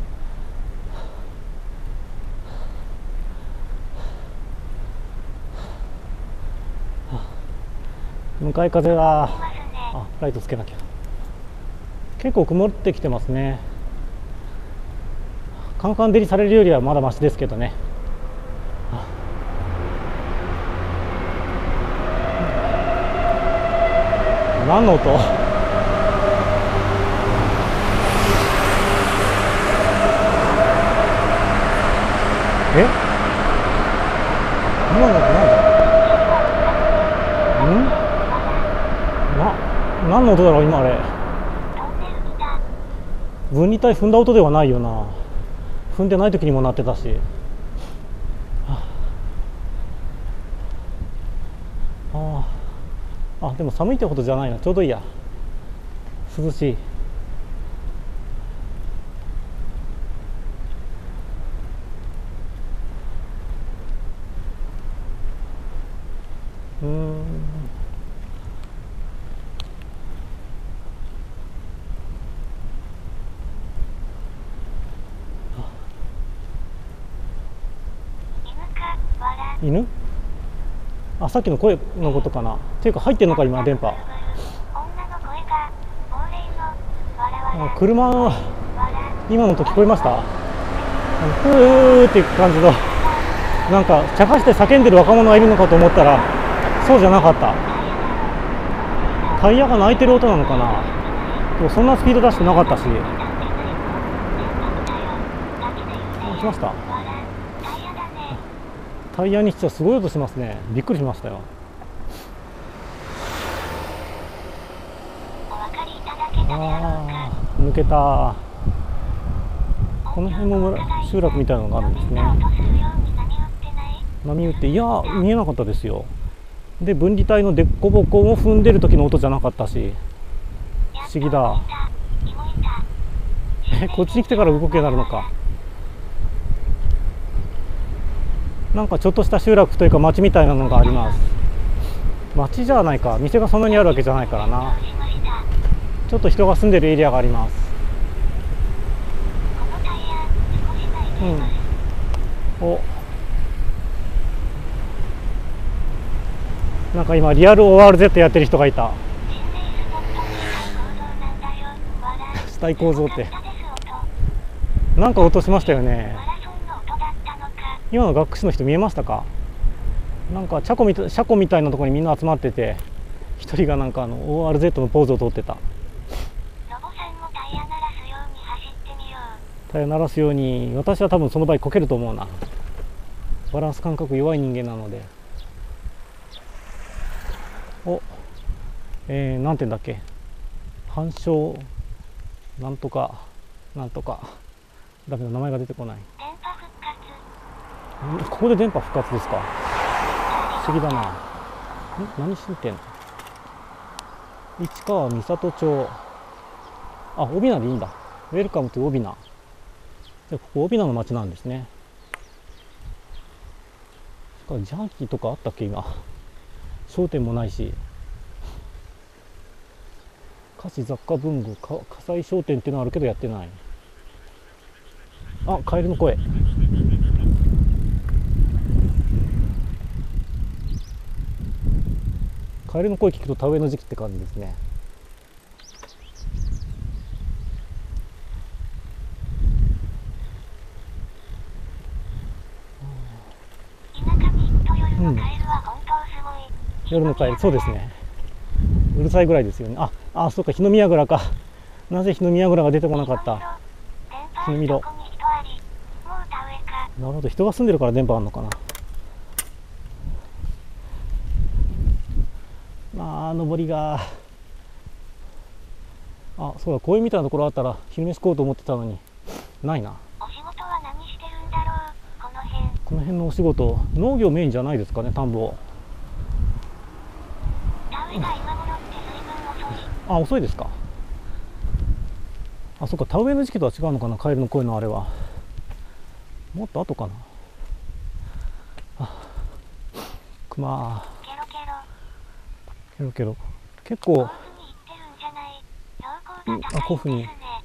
あ、向かい風が、あ、ライトつけなきゃ。結構曇ってきてますね。カンカン照りされるよりはまだマシですけどね。何の音？え？今の音なんだ？ん？な、何の音だろう今あれ。分離帯踏んだ音ではないよな。踏んでない時にも鳴ってたし。ああ、あ、でも寒いってことじゃないな。ちょうどいいや。涼しい。うーん。犬？あ、さっきの声のことかな。っていうか入ってんのか今電波。あ、車の今の音聞こえました？ふーっていう感じの、なんか茶化して叫んでる若者がいるのかと思ったらそうじゃなかった。タイヤが鳴いてる音なのかな。でもそんなスピード出してなかったし。あ、来ました。タイヤにしてはすごい音しますね。びっくりしましたよ。ああ、抜けた。この辺も集落みたいなのがあるんですね。波打って、いや見えなかったですよ。で分離帯のデッコボコを踏んでる時の音じゃなかったし、不思議だ。え、こっちに来てから動けなるのか。 なんかちょっとした集落というか町みたいなのがあります。町じゃないか、店がそんなにあるわけじゃないからな。ちょっと人が住んでるエリアがあります。うん。お、なんか今リアル オーアールゼット やってる人がいた。死体構造ってなんか音しましたよね。今の学士の人見えましたか？なんか車庫みた車庫みたいなところにみんな集まってて、一人がなんかあの オーアールゼット のポーズをとってた。タイヤ鳴らすように。私は多分その場合こけると思うな。バランス感覚弱い人間なので。お、えー、なんて言うんだっけ、反証なんとかなんとか、だけど名前が出てこない。ここで電波復活ですか？不思議だな。ん何してんの？市川三郷町。あ、帯名でいいんだ。ウェルカムと帯名で、ここ帯名の町なんですね。ジャンキーとかあったっけ今。商店もないし。菓子雑貨文具か火災商店っていうのはあるけどやってない。あ、カエルの声。カエルの声聞くと田植えの時期って感じですね。うん、夜のカエル、そうですね。うるさいぐらいですよね。あ、あ、そうか、日の宮倉か。なぜ日の宮倉が出てこなかった。日の見ろ。なるほど、人が住んでるから電波あるのかな。まあ、登りが。あ、そうだ、公園みたいなところあったら昼飯食おうと思ってたのにないな。 お仕事は何してるんだろう、この辺。 この辺のお仕事、農業メインじゃないですかね、田んぼ。あ、遅いですか。あ、そっか、田植えの時期とは違うのかな、カエルの声のあれは。もっと後かな。あ、クマ。 ケロケロ。 ケロケロ。結構。あ、甲府に。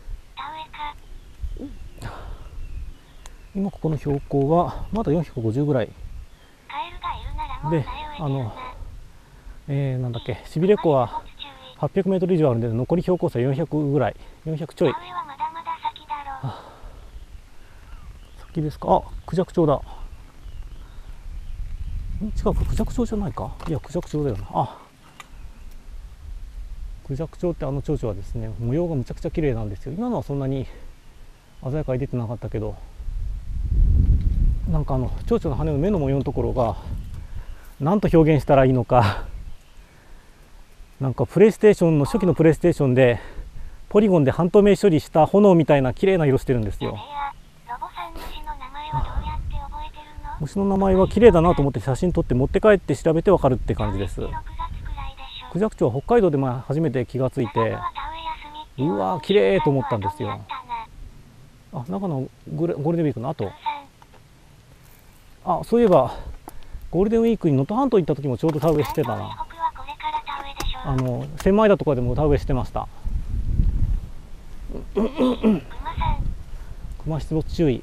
今ここの標高はまだよんひゃくごじゅうぐらいで、あの、えー、なんだっけ、しびれ湖ははっぴゃくメートル以上あるんで、残り標高差よんひゃくぐらい、よんひゃくちょい。あ、先ですか。あ、クジャク町だ。ん、違うか、クジャク町じゃないか。いや、クジャク町だよな。あ、クジャク町ってあの蝶々はですね、模様がむちゃくちゃ綺麗なんですよ。今のはそんなに鮮やかに出てなかったけど、なんかあの蝶々の羽の目の模様のところが何と表現したらいいのか、なんかプレイステーションの初期のプレイステーションでポリゴンで半透明処理した炎みたいな綺麗な色してるんですよ。虫の名前は綺麗だなと思って写真撮って持って帰って調べてわかるって感じです。クジャクチョウは北海道でまあ初めて気がついて、うわー綺麗と思ったんですよ。あ、長野ゴールデンウィークの後、あ、そういえばゴールデンウィークに能登半島行った時もちょうど田植えしてたな。あの千枚田とかでも田植えしてました。熊出没注意。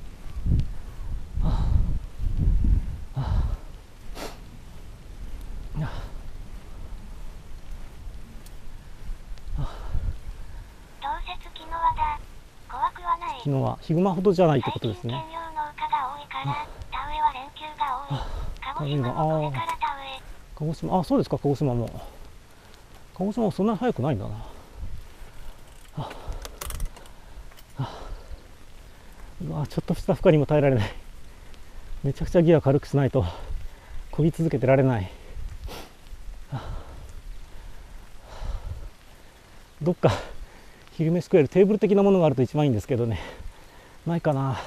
昨日はヒグマほどじゃないってことですね。鹿児島、あ、そうですか。鹿児島も鹿児島もそんなに早くないんだな。ああ、うわ、ちょっとした負荷にも耐えられない。めちゃくちゃギア軽くしないと漕ぎ続けてられない。どっか昼飯食えるテーブル的なものがあると一番いいんですけどね、ないかな。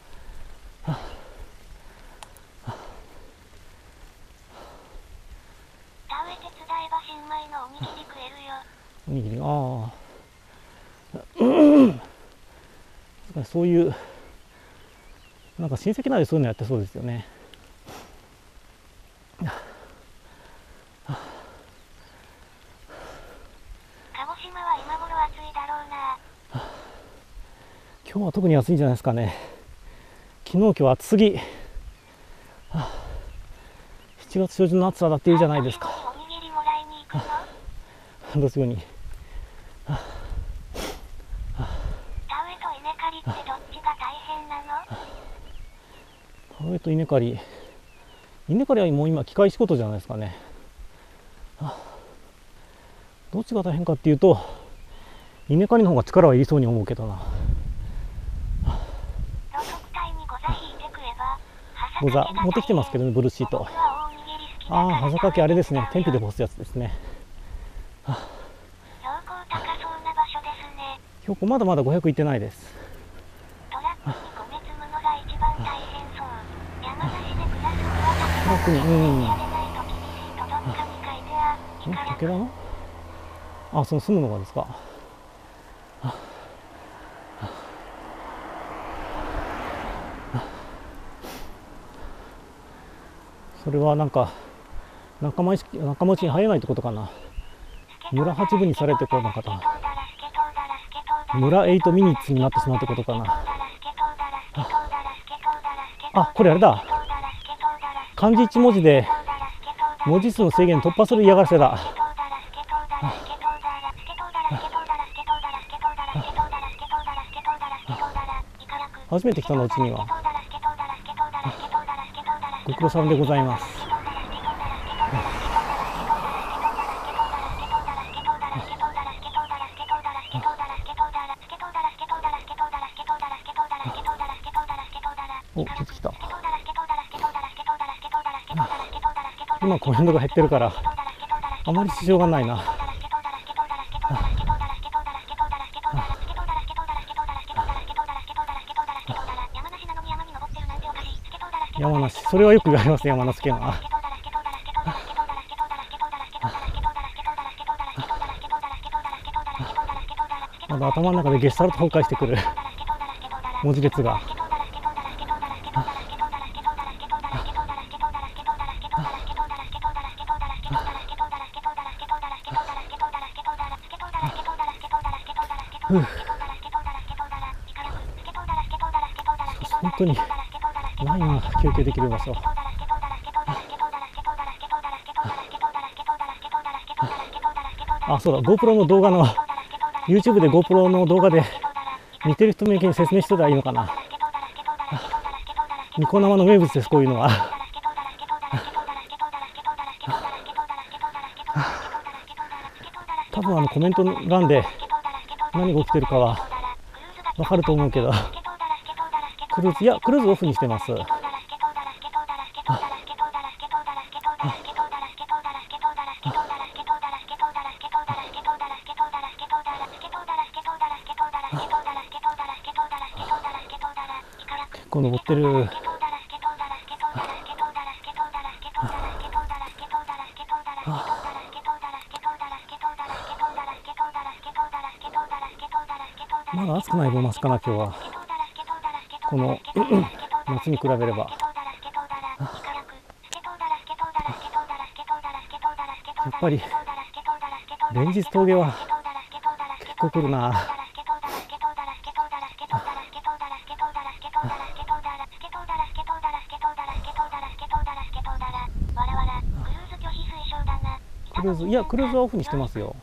おにぎり、ああ、そういうなんか親戚なりそういうのやってそうですよね。 今日は特に暑いんじゃないですかね。昨日今日は暑すぎ、はあ、しちがつ初旬の暑さだっていうじゃないですか。 おにぎりもらいに行くの？ 半年後に、はあはあ、 田植えと稲刈りってどっちが大変なの？ 田植えと稲刈り、稲刈りはもう今機械仕事じゃないですかね。はあ、どっちが大変かっていうと、稲刈りの方が力はいりそうに思うけどな。ござ持ってきてますけどね、ブルーシート。ああ、はざかけあれですね、天日で干すやつですね。はあ、 標高高そうな場所ですね。 標高まだまだごひゃくいってないです。 トラックに米積むのが一番大変そう。山梨で暮らすにはトラックに、うん。 やれないと厳しいとどっかに書いてある。 武田の？あ、その住むのがですか。はあそれはなんか仲間意識、仲間内に入れないってことかな。村八分にされてこうなんかな。村エイトミニッツになってしまうってことかな。あ、これあれだ。漢字いち文字で文字数の制限突破する嫌がらせだ。初めて来たのうちには。ご苦労さんでございます。お、出てきた。今コメントが減ってるからあまり支障がないな。山梨、それはよく言われますね、山梨県は。まだ頭の中でゲシュタルト崩壊してくる文字列が。本当にないな、休憩できる場所。あ、そうだ、GoPro の動画の YouTube で GoPro の動画で見てる人向けに説明してたらいいのかな。ニコ生の名物です、こういうのは。多分あのコメント欄で何が起きてるかはわかると思うけど、クルーズ、いや、クルーズオフにしてます。結構登ってる。まだ暑くない分マシかな、今日は。この夏に比べれば。やっぱり連日峠は結構来るな。クルーズ、いや、クルーズはオフにしてますよ。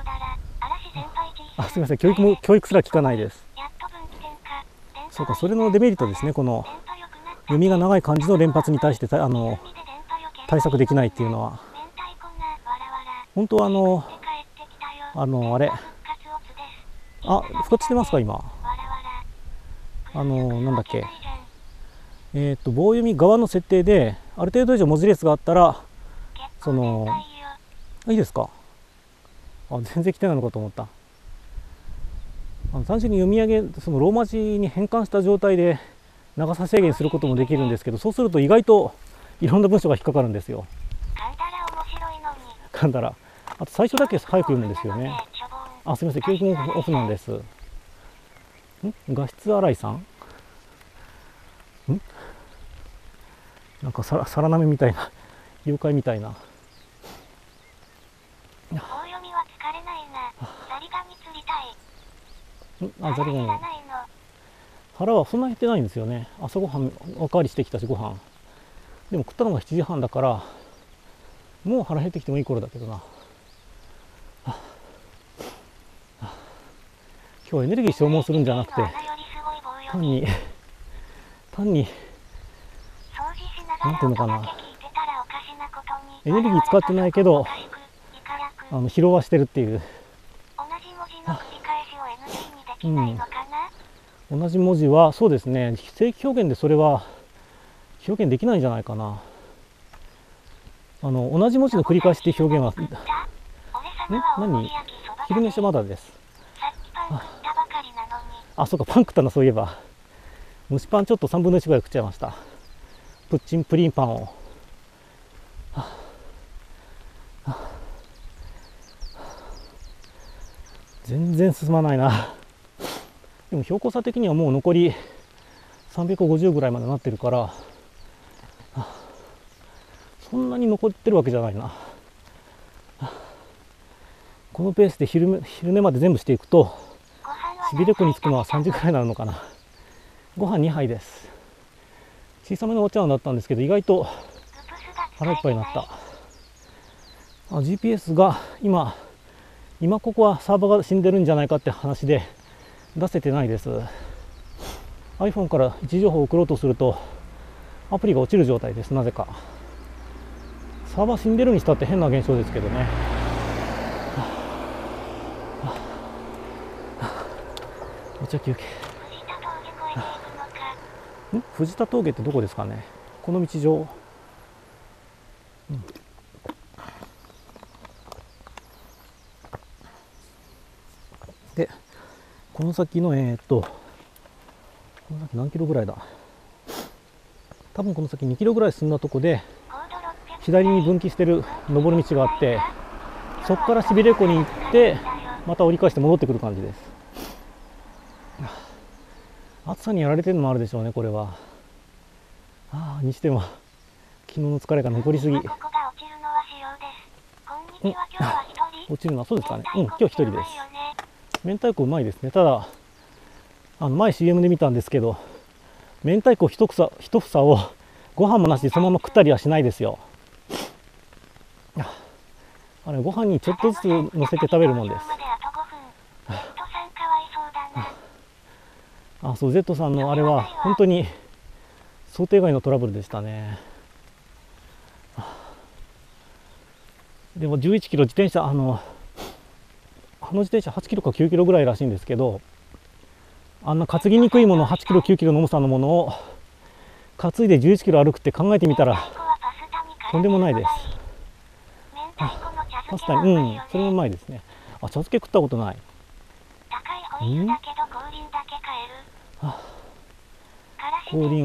あ、すみません、教育も教育すら聞かないです。そうか、それのデメリットですね。この読みが長い漢字の連発に対してあの対策できないっていうのは。本当はあのあのあれあ復活してますか今。あのなんだっけえっと棒読み側の設定である程度以上文字列があったらそのいいですか。あ、全然来てないのかと思った。あの単純に読み上げそのローマ字に変換した状態で長さ制限することもできるんですけど、そうすると意外といろんな文章が引っかかるんですよ。噛んだらあと最初だけ早く読むんですよね。あ、すみません、教育もオフなんです。ん画質新井さんんなんかさらなめみたいな妖怪みたいな。 棒読みは疲れないな。ザリガニ釣りたい。 んあ、ザリガニ。 腹はそんなに減ってないんですよね。朝ごはんおかわりしてきたし、ご飯でも食ったのがしちじはんだから、もう腹減ってきてもいい頃だけどな。はあはあ、今日はエネルギー消耗するんじゃなくて、単に単になんていうのかな、エネルギー使ってないけどあの疲労はしてるっていう。うん、同じ文字はそうですね、正規表現でそれは表現できないんじゃないかな。あの同じ文字の繰り返しっていう表現はん何昼飯まだです。ああ、そうか、パン食ったな。そういえば蒸しパンちょっとさんぶんのいちぐらい食っちゃいました。プッチンプリンパンを。はあはあ、全然進まないな。でも標高差的にはもう残りさんびゃくごじゅうぐらいまでなってるから、はあ、そんなに残ってるわけじゃないな。はあ、このペースで 昼, 昼寝まで全部していくとしびれ湖に着くのはさんじぐらいになるのかな。ご飯にはいです。小さめのお茶碗だったんですけど、意外と腹いっぱいになった。あ ジーピーエス が今今ここはサーバーが死んでるんじゃないかって話で出せてないです。 iPhone から位置情報を送ろうとするとアプリが落ちる状態です。なぜかサーバー死んでるにしたって変な現象ですけどね。お茶休憩。ん藤田峠ってどこですかね。この道上、うん、でこの先のえー、っとこの先何キロぐらいだ。多分この先にキロぐらい進んだとこで左に分岐してる登る道があって、そこからしびれ湖に行ってまた折り返して戻ってくる感じです。暑さにやられてるのもあるでしょうね、これは。ああ、にしても昨日の疲れが残りすぎ。うん、落ちるのはそうですかね。うん、今日一人です。明太子うまいですね。ただあの前 シーエム で見たんですけど、明太子一房一房をご飯もなしでそのまま食ったりはしないですよ。あれご飯にちょっとずつ乗せて食べるもんです。あ、そう、Z さんのあれは本当に想定外のトラブルでしたね。でもじゅういちキロ自転車、あのあの自転車はちキロかきゅうキロぐらいらしいんですけど、あんな担ぎにくいものはちキロきゅうキロの重さのものを担いでじゅういちキロ歩くって考えてみたらとんでもないです。パスタに、うん、それもうまいですね。あ、茶漬け食ったことない。うん降臨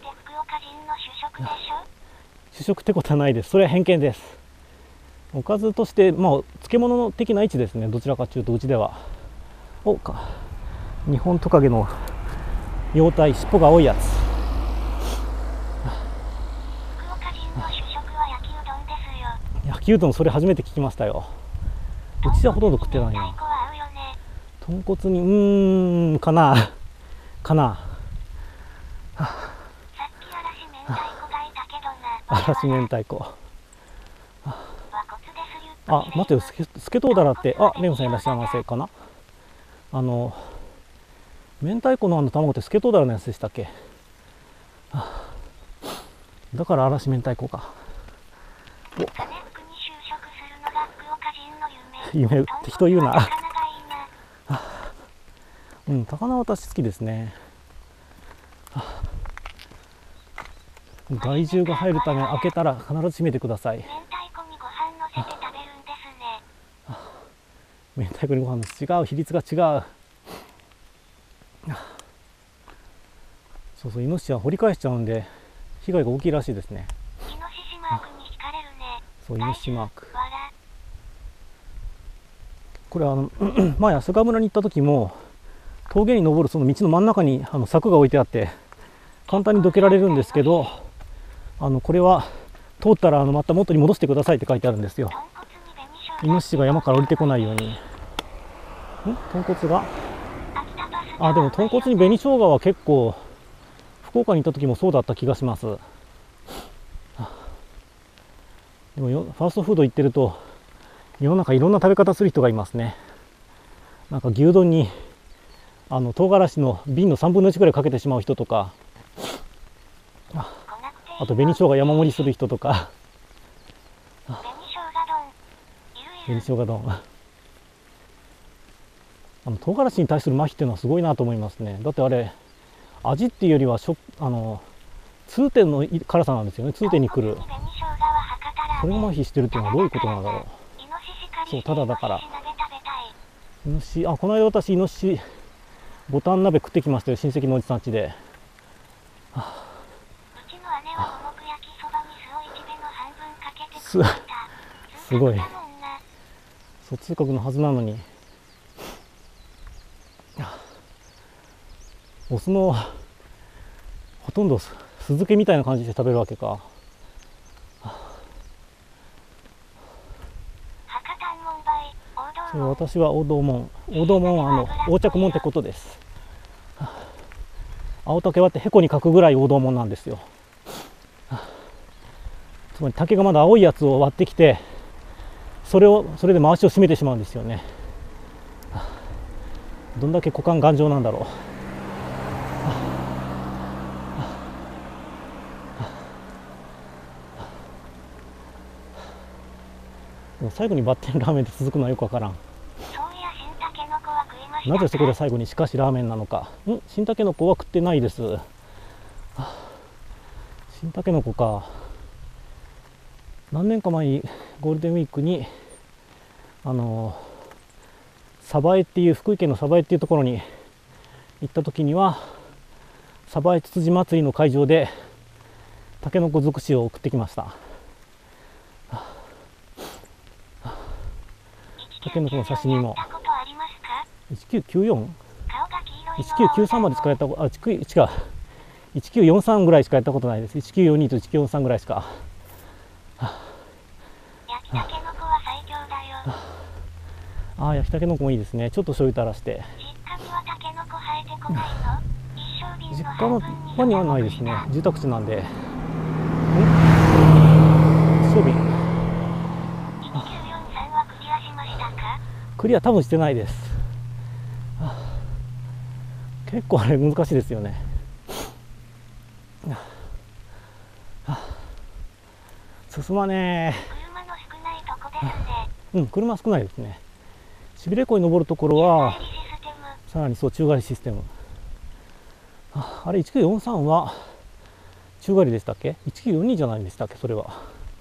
主食ってことはないです。それは偏見です。おかずとして、まあ漬物の的な位置ですね。どちらかというとうちでは。おか日本トカゲの幼体、尻尾が青いやつ。 福岡人の主食は焼きうどんですよ。 焼きうどん、それ初めて聞きましたよ。うちはほとんど食ってないな。豚骨にうーんかなかな。 さっき嵐明太子。あ、待ってよ、スケ、スケトウダラって、あ、レムさんいらっしゃいませかな。あの明太子のあの卵ってスケトウダラのやつでしたっけ。だから嵐明太子か。お夢適当言うな。うん、高菜私好きですね。害獣が入るため開けたら必ず閉めてください。明太子にご飯の違う、比率が違う。そうそう、イノシシは掘り返しちゃうんで被害が大きいらしいですね。そう、イノシシマーク。これあの前朝霞村に行った時も峠に登るその道の真ん中にあの柵が置いてあって簡単にどけられるんですけど、あのこれは通ったらあのまた元に戻してくださいって書いてあるんですよ。イノシシが山から降りてこないように。ん豚骨があ、でも豚骨に紅生姜は結構福岡に行った時もそうだった気がします。でもよファーストフード行ってると世の中いろんな食べ方する人がいますね。なんか牛丼にあの唐辛子の瓶のさんぶんのいちぐらいかけてしまう人とか、ああと紅生姜山盛りする人とか紅生姜丼あの唐辛子に対する麻痺っていうのはすごいなと思いますね。だってあれ味っていうよりはしょあの痛点の辛さなんですよね。痛点に来る、それが麻痺してるっていうのはどういうことなんだろう。そうただだからイノシシ、あこの間私イノシシボタン鍋食ってきましたよ、親戚のおじさん家で。す, すごい疎通国のはずなのにお酢のほとんど酢漬けみたいな感じで食べるわけか。それ私は王道門王道門はあの横着門ってことです。青竹割ってへこに書くぐらい王道門なんですよ。つまり竹がまだ青いやつを割ってきてそれをそれで回しを締めてしまうんですよね。どんだけ股間頑丈なんだろう。でも最後にバッテンラーメンで続くのはよくわからん。なぜそこで最後にしかしラーメンなのか。ん新たけのこは食ってないです。新たけのこか。何年か前にゴールデンウィークにあの鯖江っていう福井県の鯖江っていうところに行った時には鯖江つつじ祭りの会場でたけのこ尽くしを送ってきました。たけのこの刺身もいちきゅうきゅうよん いちきゅうきゅうさんまでしかやったことあ違ういちきゅうよんさんぐらいしかやったことないです。いちきゅうよんにといちきゅうよんさんぐらいしか。焼きたけのこは最強だよ。ああ焼きたけのこもいいですね。ちょっと醤油垂らして。実家にはたけのこ生えてこないの？実家の方にはないですね。住宅地なんで。一升瓶クリア多分してないです。結構あれ難しいですよね。進まねえ。車の少ないとこですね。うん、車少ないですね。しびれ湖に登るところはさらにそう宙返りシステム。あ, あれいちきゅうよんさんは宙返りでしたっけ？ いちきゅうよんに じゃないんでしたっけそれは。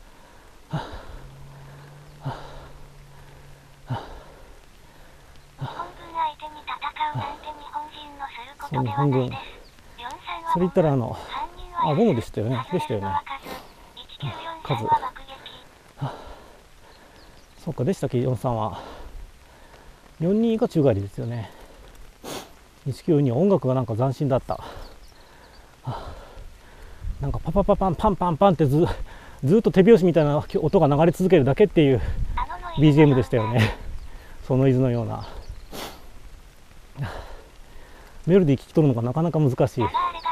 そう日本軍それ言ったらあのあゴムでしたよねでしたよね数そうかでしたっけよんさんはよんにが宙返りですよね。いちきゅうよんには音楽がなんか斬新だった。なんかパパパパンパンパンパンってずずっと手拍子みたいな音が流れ続けるだけっていう ビージーエム でしたよね。その伊豆のようなメロディー聞き取るのがなかなか難しい。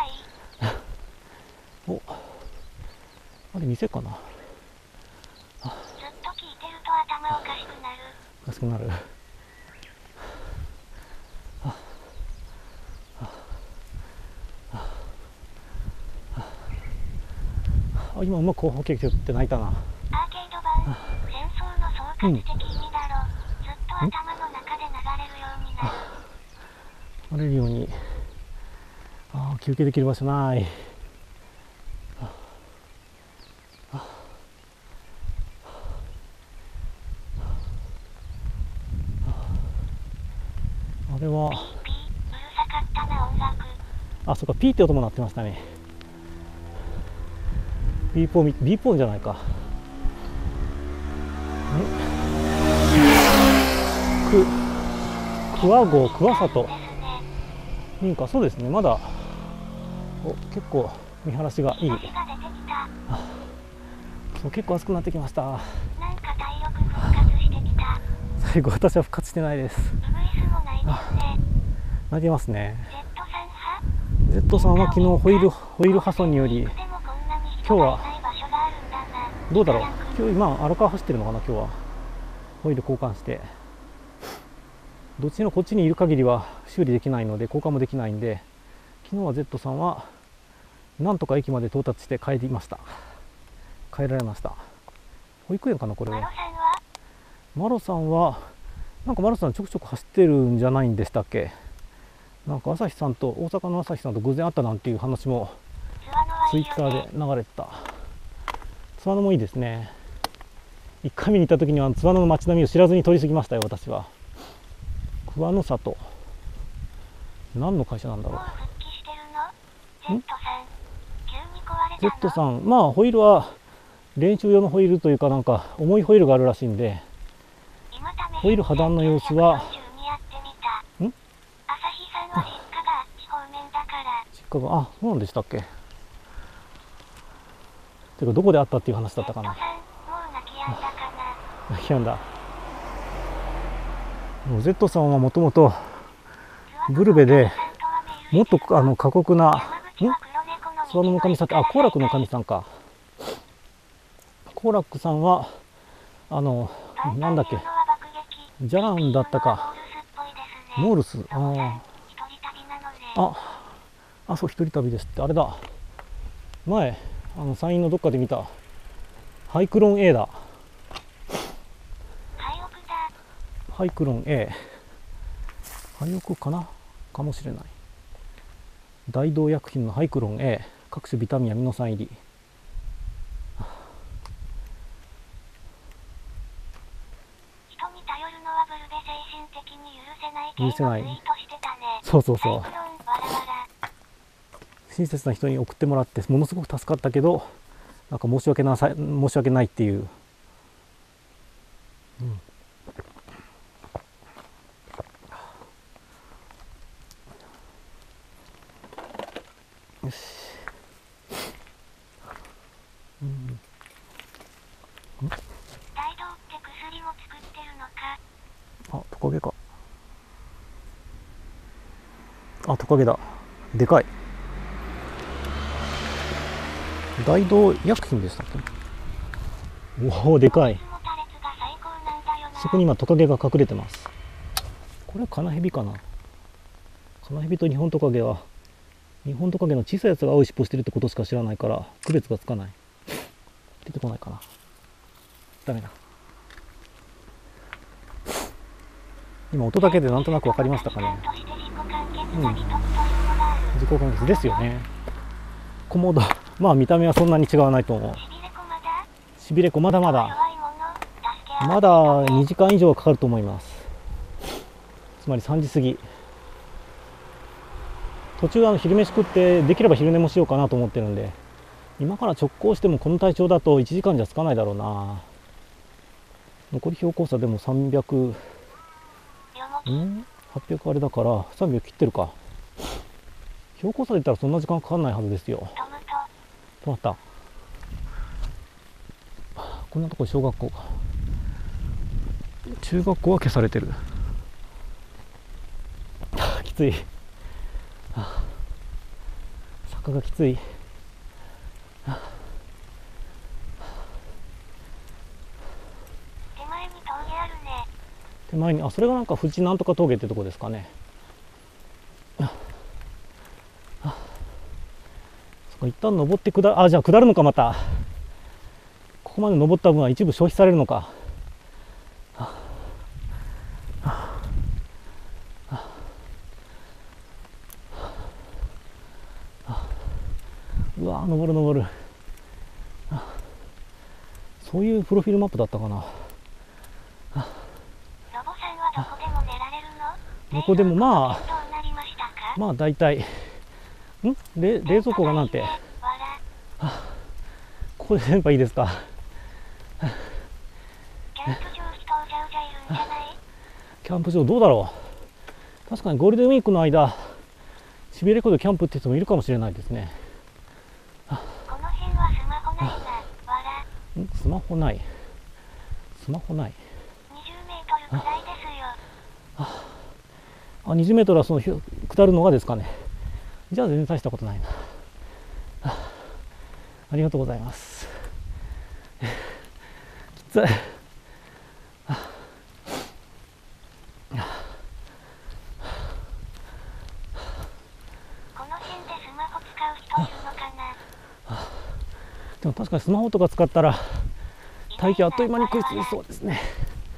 おあれ店かな。ずっと聞いてると頭おかしくなる。おかしくなる。あ今うまく後方結局って泣いたな。アーケード版戦争の総括的意味だろ、うん、ずっと頭の中で流れるようになる。流れるように。あ休憩できる場所ない。あれはあそっかピーって音も鳴ってましたね。ビーポンビーポンじゃないか。く桑郷桑里民家そうですねまだお結構見晴らしがいい。そう結構暑くなってきました。なんか体力復活してきた。最後私は復活してないです。ウグイスもないですね。 泣いてますね。 Z さんは Z さんは昨日ホイールホイール破損により、 でもこんなに人今日はがいない場所があるんだな。 どうだろう、今日今荒川走ってるのかな。今日はホイール交換して、どっちのこっちにいる限りは修理できないので交換もできないんで、昨日は Z さんはなんとか駅まで到達して帰りました。帰られました。保育園かなこれは。 マロさんはマロさんはなんかマロさんちょくちょく走ってるんじゃないんでしたっけ。なんか朝日さんと大阪の朝日さんと偶然会ったなんていう話もツアノはいツイッタいよね。 ーで流れてた。津和野もいいですね。いっかい見に行った時には津和野の街並みを知らずに通り過ぎましたよ私は。桑の里、何の会社なんだろもう復帰してるの ?Z さん。急に壊れう。 たの Z さん、まあホイールは練習用のホイールというか、なんか重いホイールがあるらしいんで、 今試しホイール破断の様子はせんきゅうひゃくよんじゅうにやってみた。 ん朝日さんは実家が地方面だから実家が、あ、そうなんでしたっけ。てかどこであったっていう話だったか Z な。 さん、もう泣き止んだかな。 泣き止んだ。もう Z さんはもともとブルベでもっとあの過酷な、ん諏訪の神さんって、あ、幸楽の神さんか。幸楽さんはあのなんだっけ、ジャランだったか、モールス、あーあ、あ、そう、一人旅ですって。あれだ、前あの山陰のどっかで見たハイクロン A だ。ハイクロン A、 ハイオクかなかもしれない。大道薬品のハイクロン A、 各種ビタミンやミノ酸入り。 人に頼るのはブルベ精神的に許せない許せない系のツイートしてたね。 そうそうそう、 サイクロンわらわら。 親切な人に送ってもらってものすごく助かったけど、なんか申し訳なさい申し訳ないっていう、うん、よし、うん、 大道って薬も作ってるのか。 あ、トカゲか。あ、トカゲだ。でかい。大道薬品でしたっけ。おお、でかい。 もたれつが最高なんだよな。 そこに今トカゲが隠れてます。これはカナヘビかな。カナヘビとニホントカゲは、ニホントカゲの小さいやつが青い尻尾してるってことしか知らないから区別がつかない。出てこないかな。ダメだ。今音だけでなんとなく分かりましたかね。うん、自己完結ですよね。コモド、まあ見た目はそんなに違わないと思う。しびれこまだまだまだにじかん以上はかかると思います。つまりさんじ過ぎ。途中あの昼飯食ってできれば昼寝もしようかなと思ってるんで、今から直行してもこの体調だといちじかんじゃつかないだろうな。残り標高差でもさんびゃく、んはっぴゃくあれだからさんびゃく切ってるか。標高差で言ったらそんな時間かかんないはずですよ。止まった。こんなとこ小学校か。中学校は消されてる。きつい。坂がきつい。 手前に峠あるね。 手前に、あ、それがなんか富士なんとか峠ってとこですかね。そこ一旦登って下る、あ、じゃあ下るのか。またここまで登った分は一部消費されるのか。うわー、登る登る。そういうプロフィールマップだったかな。 ロボさんはどこでも寝られるの？ どこでも、まあどうなりましたか？ まあ大体ん冷冷蔵庫がなんて、ここで電波いいですか。 キャンプ場人うじゃうじゃいるんじゃない？ キャンプ場どうだろう。確かにゴールデンウィークの間しびれ湖でキャンプって人もいるかもしれないですね。 この辺はスマホないな。わら。 んスマホないスマホない。 にじゅうメートルくらいですよ。 ああ、にじゅうメートルはその下るのがですかね。じゃあ全然大したことないな。ありがとうございます。きつい。でも確かにスマホとか使ったら体型あっという間に食いつきそうですね。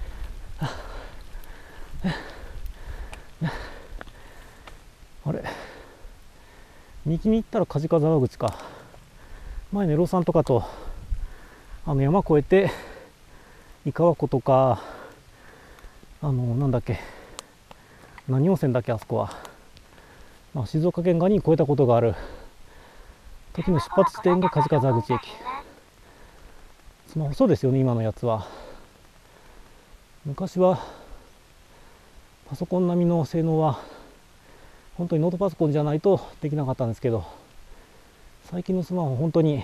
あれ、右に行ったら梶川沢口か。前ネロさんとかとあの山越えて井川湖とか、あのなんだっけ、何温泉だっけ、あそこは、まあ、静岡県側に越えたことがある時の出発地点が梶川沢口駅。スマホそうですよね、今のやつは。昔はパソコン並みの性能は本当にノートパソコンじゃないとできなかったんですけど、最近のスマホ本当に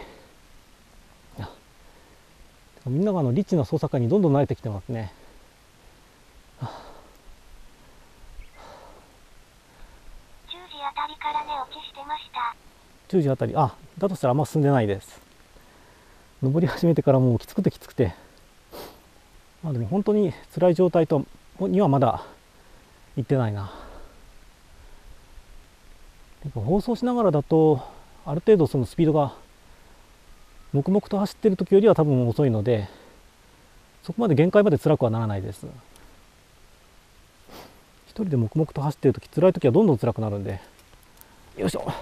みんながあのリッチな操作感にどんどん慣れてきてますね。 じゅうじあたりから寝落ちしてました。 じゅうじあたり、あ、だとしたらあんま進んでないです。登り始めてからもうきつくてきつくて、まあでも本当に辛い状態とにはまだ行ってないな。放送しながらだとある程度そのスピードが黙々と走っている時よりは多分遅いので、そこまで限界まで辛くはならないです。一人で黙々と走っている時、辛い時はどんどん辛くなるんで。よいしょ。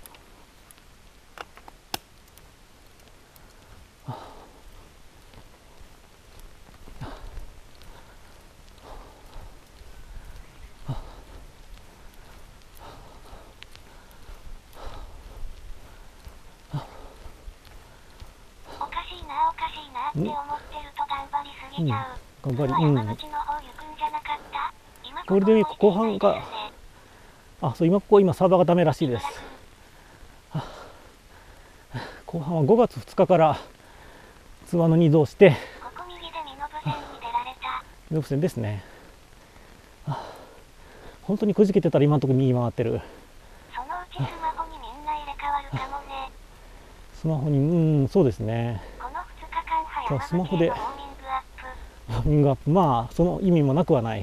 って思ってると頑張りすぎちゃう。 うん、頑張り、 うん。山口の方行くんじゃなかった。今ゴールデンウィーク後半が、あ、そう、今ここ今サーバーがダメらしいです。はあ、後半はごがつふつかから津和野に移動して、 ここ右で身延線に出られた。 身延線ですね。はあ、本当にくじけてたら今のところ右回ってる。 そのうちスマホにみんな入れ替わるかもね。 スマホに、うん、そうですね。スマホでウォーミングアップ、まあその意味もなくはない。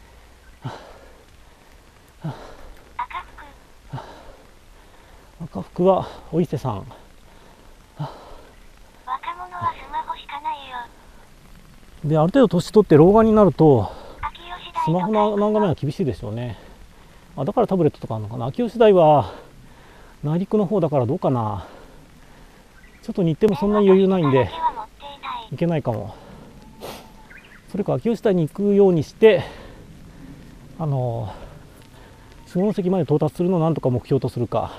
赤服赤服はお伊勢さん。 若者はスマホしかないよ。 で、ある程度年取って老眼になるとスマホの眺めは厳しいでしょうね。あ、だからタブレットとかあるのかな。秋吉台は内陸の方だからどうかな。ちょっと日程もそんなに余裕ないんで行けないかも。それか秋吉台に行くようにして、あの下関まで到達するのをなんとか目標とするか。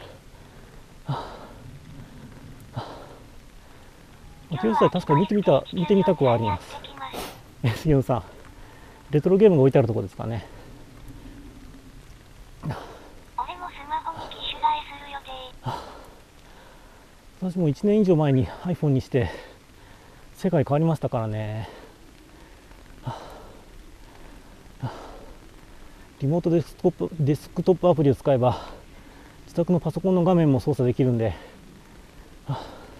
秋吉台確かに見てみた見てみたくはあります。え、杉野さん、レトロゲームが置いてあるところですかね。 俺もスマホに機種替えする予定。 私もいちねん以上前に iPhone にして世界変わりましたからね。リモートデスクトップ、デスクトップアプリを使えば自宅のパソコンの画面も操作できるんで。 営業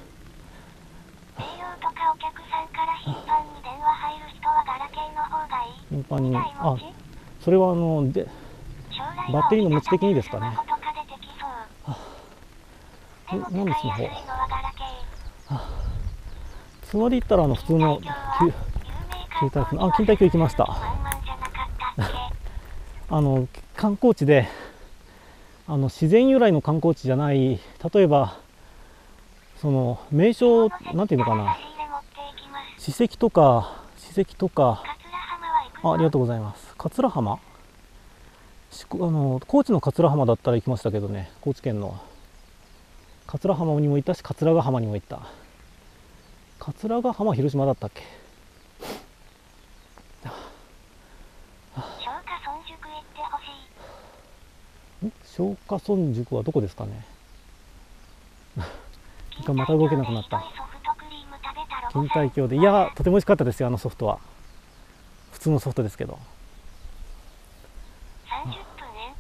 とかお客さんから頻繁に電話入る人はガラケーの方がいい。 頻繁に、あ、それはあのでバッテリーの持ち的にですかね。何のスマホ？つまり言ったらあの普通の携帯フォン、あ、錦帯橋行きました。あの観光地で、あの自然由来の観光地じゃない、例えばその名所なんていうのかな、史跡とか史跡とか、あ、ありがとうございます。桂浜、あの高知の桂浜だったら行きましたけどね。高知県の桂浜にも行ったし、桂ヶ浜にも行った。桂ヶ浜広島だったっけ。松下村塾はどこですかね。また動けなくなった。錦帯橋で、いや、とても美味しかったですよ、あのソフトは。普通のソフトですけど。 さんじゅっぷん延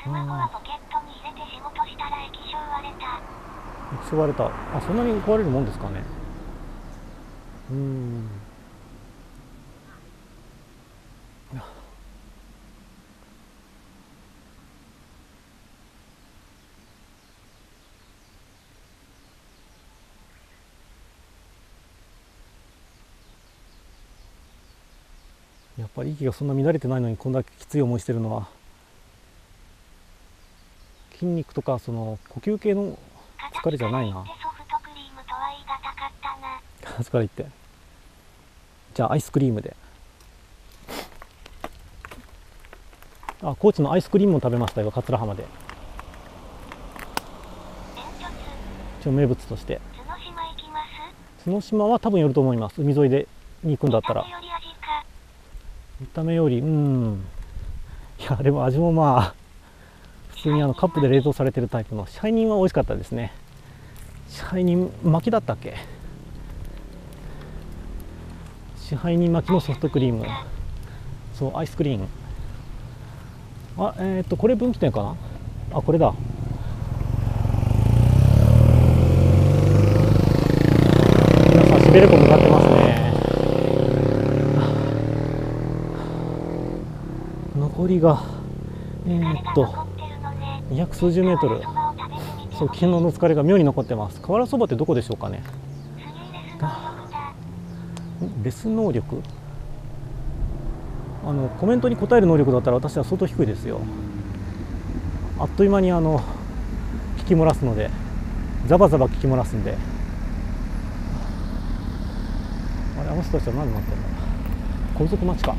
スマホはポケットに入れて仕事したら液晶割れた。 液晶割れた。あ、そんなに壊れるもんですかね。うーん。やっぱり息がそんな乱れてないのにこんだけきつい思いしてるのは、筋肉とかその呼吸系の疲れじゃないな。形から言って、じゃあアイスクリームで。あ、高知のアイスクリームも食べましたよ、桂浜で。一応名物として。角島は多分寄ると思います。海沿いでに行くんだったら。見た目より、うん。いや、でも味もまあ、普通にあのカップで冷凍されてるタイプのシャイニンは美味しかったですね。シャイニン巻きだったっけ？支配人巻きのソフトクリーム。そう、アイスクリーム。あ、えー、っと、これ分岐点かな？あ、これだ。皆さん、しべれこ向かってますね。残りが、えー、っと、にひゃく数十メートル。そう、昨日の疲れが妙に残ってます。瓦そばってどこでしょうかね。レス能力、あのコメントに答える能力だったら私は相当低いですよ。あっという間にあの聞き漏らすので、ザバザバ聞き漏らすんで。あれ、あの人たちは何待ってんだ。高速待ちか。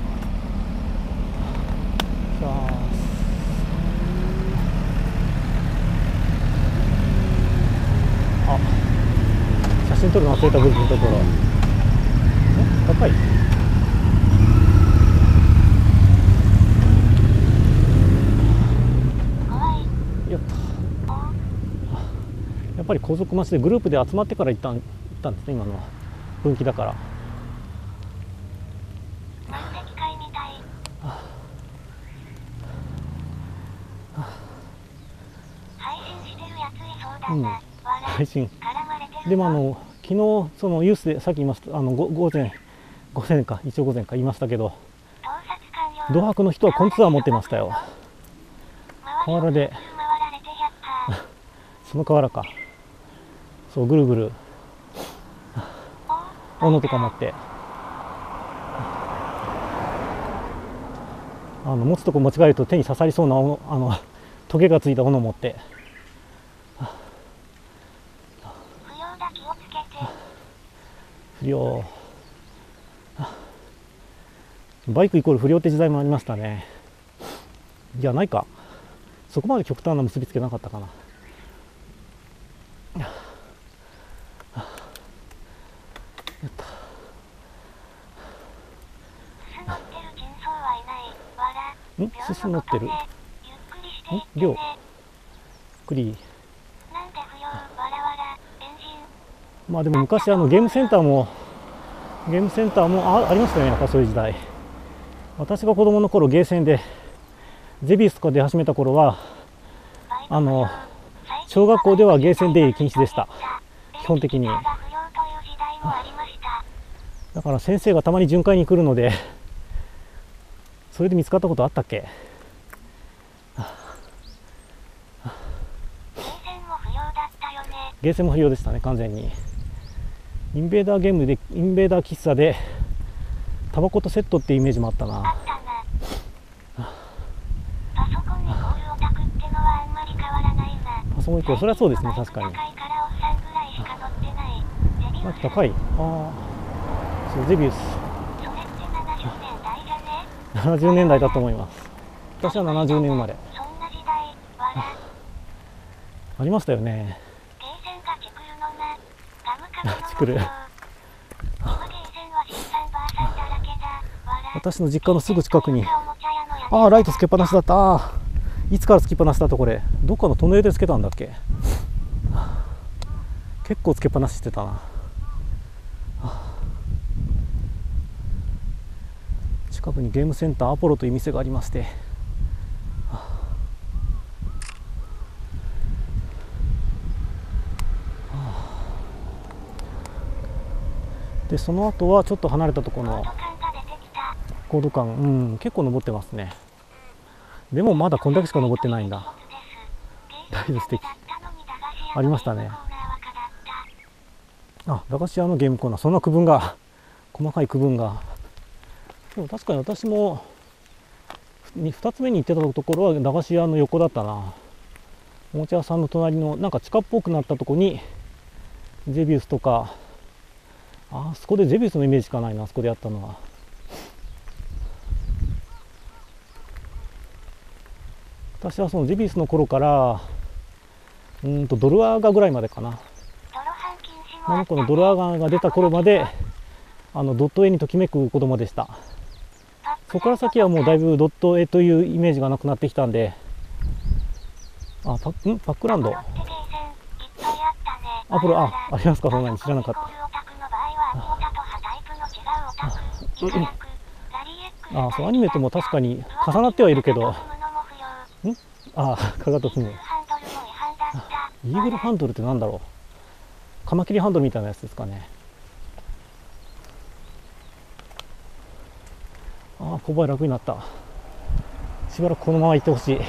さあ、あ、写真撮るの忘れた部分のところ。高い。やっやっぱり高速待ちでグループで集まってから行ったん行ったんですね、今のは。分岐だから。うん、配信。でもあの昨日そのユースでさっき言いました、あの午前午前か一応午前か言いましたけど、ド泊の人はコンツアー持ってましたよ。河原でその河原か、そうぐるぐる斧とか持って、あの持つとこ間違えると手に刺さりそうな斧、あのトゲがついた斧を持って。不良、バイクイコール不良って時代もありましたね。いや、ないか、そこまで極端な結びつけなかったかな。やった。ん？すす乗ってる？ん？量？クリー。まあでも昔あのゲームセンターもゲームセンターも あ, ありましたよね、やっぱそういう時代。私が子供の頃ゲーセンでゼビウスとか出始めた頃は、あの小学校ではゲーセン出入り禁止でした、基本的に。だから先生がたまに巡回に来るので、それで見つかったことあったっけ。ゲーセンも不要でしたね、完全に。インベーダーゲームで、インベーダー喫茶でタバコとセットってイメージもあったな。パソコン以降、それはそうですね、確かに。あ、高い。ああ、そう、ゼビウスななじゅうねんだいだと思います。私はななじゅうねん生まれ。ありましたよね。チクル。私の実家のすぐ近くに、ああ、ライトつけっぱなしだった。ああ、いつからつきっぱなしだった。これどっかのトンネルでつけたんだっけ。結構つけっぱなししてたな。近くにゲームセンターアポロという店がありまして、 でその後はちょっと離れたところのコード感が出てきた。 高度感、うん結構登ってますね。でもまだこんだけしか登ってないんだ。だいぶ素敵。ありましたね。あ、駄菓子屋のゲームコーナー、そんな区分が細かい区分が。でも確かに私もにふたつめに行ってたところは駄菓子屋の横だったな。おもちゃ屋さんの隣のなんか地下っぽくなったところにゼビウスとか、あそこでゼビウスのイメージしかないな、あそこでやったのは。私はそのゼビウスの頃からうんとドルアーガぐらいまでかな。なんこのドルアーガが出た頃まであのドット絵にときめく子供でした。そこから先はもうだいぶドット絵というイメージがなくなってきたんで、あパッんパックランドアポロ、あありますか。そんなに知らなかった。あそうアニメとも確かに重なってはいるけど、んあかかと踏む。イーグルハンドルってなんだろう。カマキリハンドルみたいなやつですかね。ああ、勾配楽になった。しばらくこのまま行ってほしい。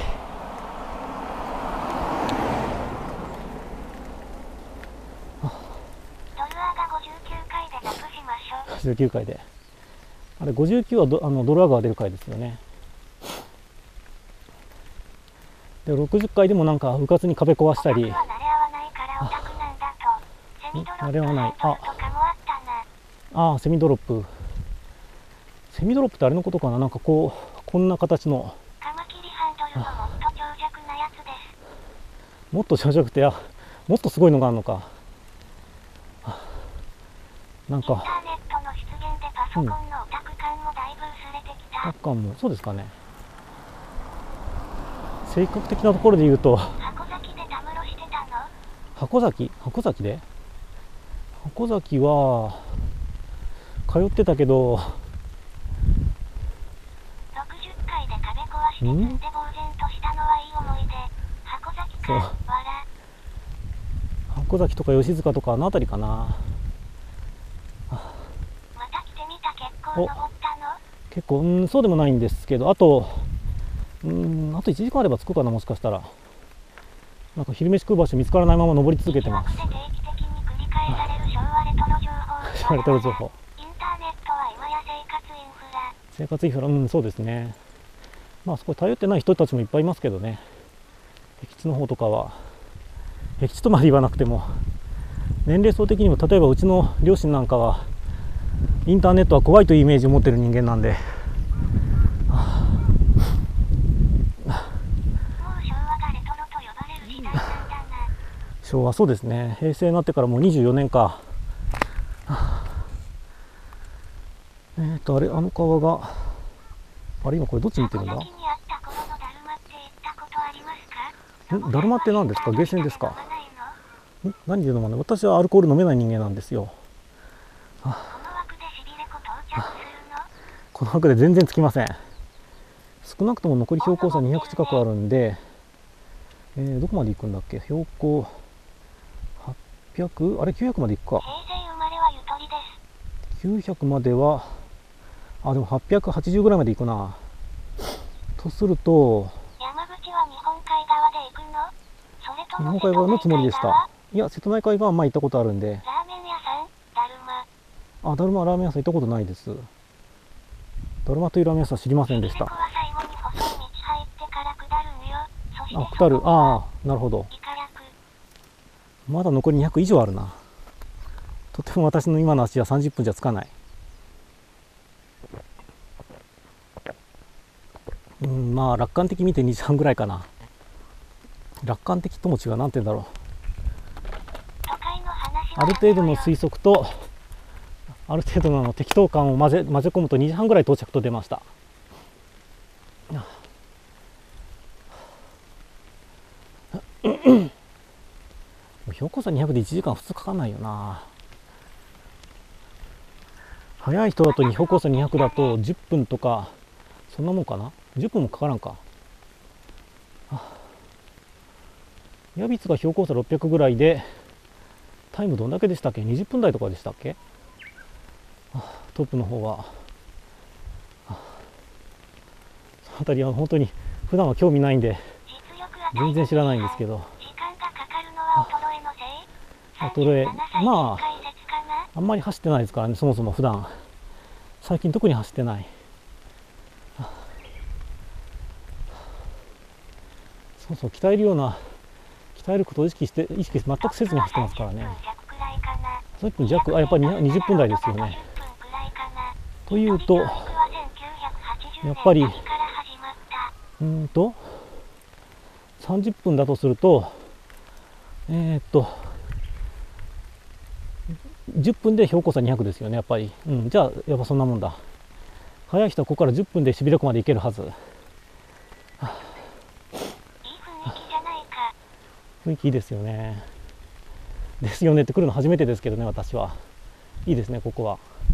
ごじゅうきゅうかいで。あれごじゅうきゅうはドあのドルアガが出る回ですよね。でろくじゅっかいでもなんかうかつに壁壊したり。あれはない。ああセミドロップ。セミドロップってあれのことかな。なんかこうこんな形の。もっと長尺って、あもっとすごいのがあるのか。なんか。うん。オタク感もそうですかね。性格的なところで言うと。箱崎箱崎で箱崎は通ってたけど、んそう箱崎とか吉塚とかあの辺りかな。お結構うんそうでもないんですけど、あとうんあといちじかんあれば着くかな。もしかしたらなんか昼飯食う場所見つからないまま登り続けてます。昭和レトロ情報。生活インフラ、うんそうですね。まあそこ頼ってない人たちもいっぱいいますけどね。僻地の方とかは、僻地とまで言わなくても年齢層的にも、例えばうちの両親なんかはインターネットは怖いというイメージを持ってる人間なんで、昭和そうですね。平成になってからもうにじゅうよねんか。えっとあれあの川があれ今これどっち見てるんだ。んだるまって何ですか。ゲーセンですか。ん何で飲まない。私はアルコール飲めない人間なんですよ。この枠で全然つきません。少なくとも残り標高差にひゃく近くあるんで、えー、どこまで行くんだっけ。標高はっぴゃく、あれきゅうひゃくまで行くか。きゅうひゃくまではあでもはっぴゃくはちじゅうぐらいまで行くな。とすると山口は日本海側で行くの？それとも日本海側のつもりでした。いや瀬戸内海側はまあ行ったことあるんで。 ラーメン屋さんだるま。 あだるまラーメン屋さん行ったことないです。だるまというラーメン屋さん知りませんでした。あ下る。ああなるほど。まだ残りにひゃく以上あるな。とても私の今の足はさんじゅっぷんじゃつかない。うんまあ楽観的見てにじはんぐらいかな。楽観的とも違う、なんて言うんだろう。ある程度の推測とある程度の適当感を混ぜ混ぜ込むとにじはんぐらい到着と出ました。標高差にひゃくでいちじかん普通かかんないよな。早い人だと標高差にひゃくだとじゅっぷんとかそんなもんかな。じゅっぷんもかからんか。矢櫃が標高差ろっぴゃくぐらいでタイムどんだけでしたっけ。にじゅっぷん台とかでしたっけ。 トップの方は。その辺りは本当に普段は興味ないんで全然知らないんですけど、衰え、まああんまり走ってないですからね、そもそも普段最近特に走ってない。そうそう、鍛えるような鍛えることを意識して意識全くせずに走ってますからね。さっきの弱、あ、やっぱりにじゅっぷん台ですよね。というとやっぱりうんとさんじゅっぷんだとするとえー、っとじゅっぷんで標高差にひゃくですよね、やっぱり。うん、じゃあやっぱそんなもんだ。速い人はここからじゅっぷんでしびれ湖まで行けるはず。雰囲気いいですよね。ですよねって来るの初めてですけどね、私は。いいですね、ここは。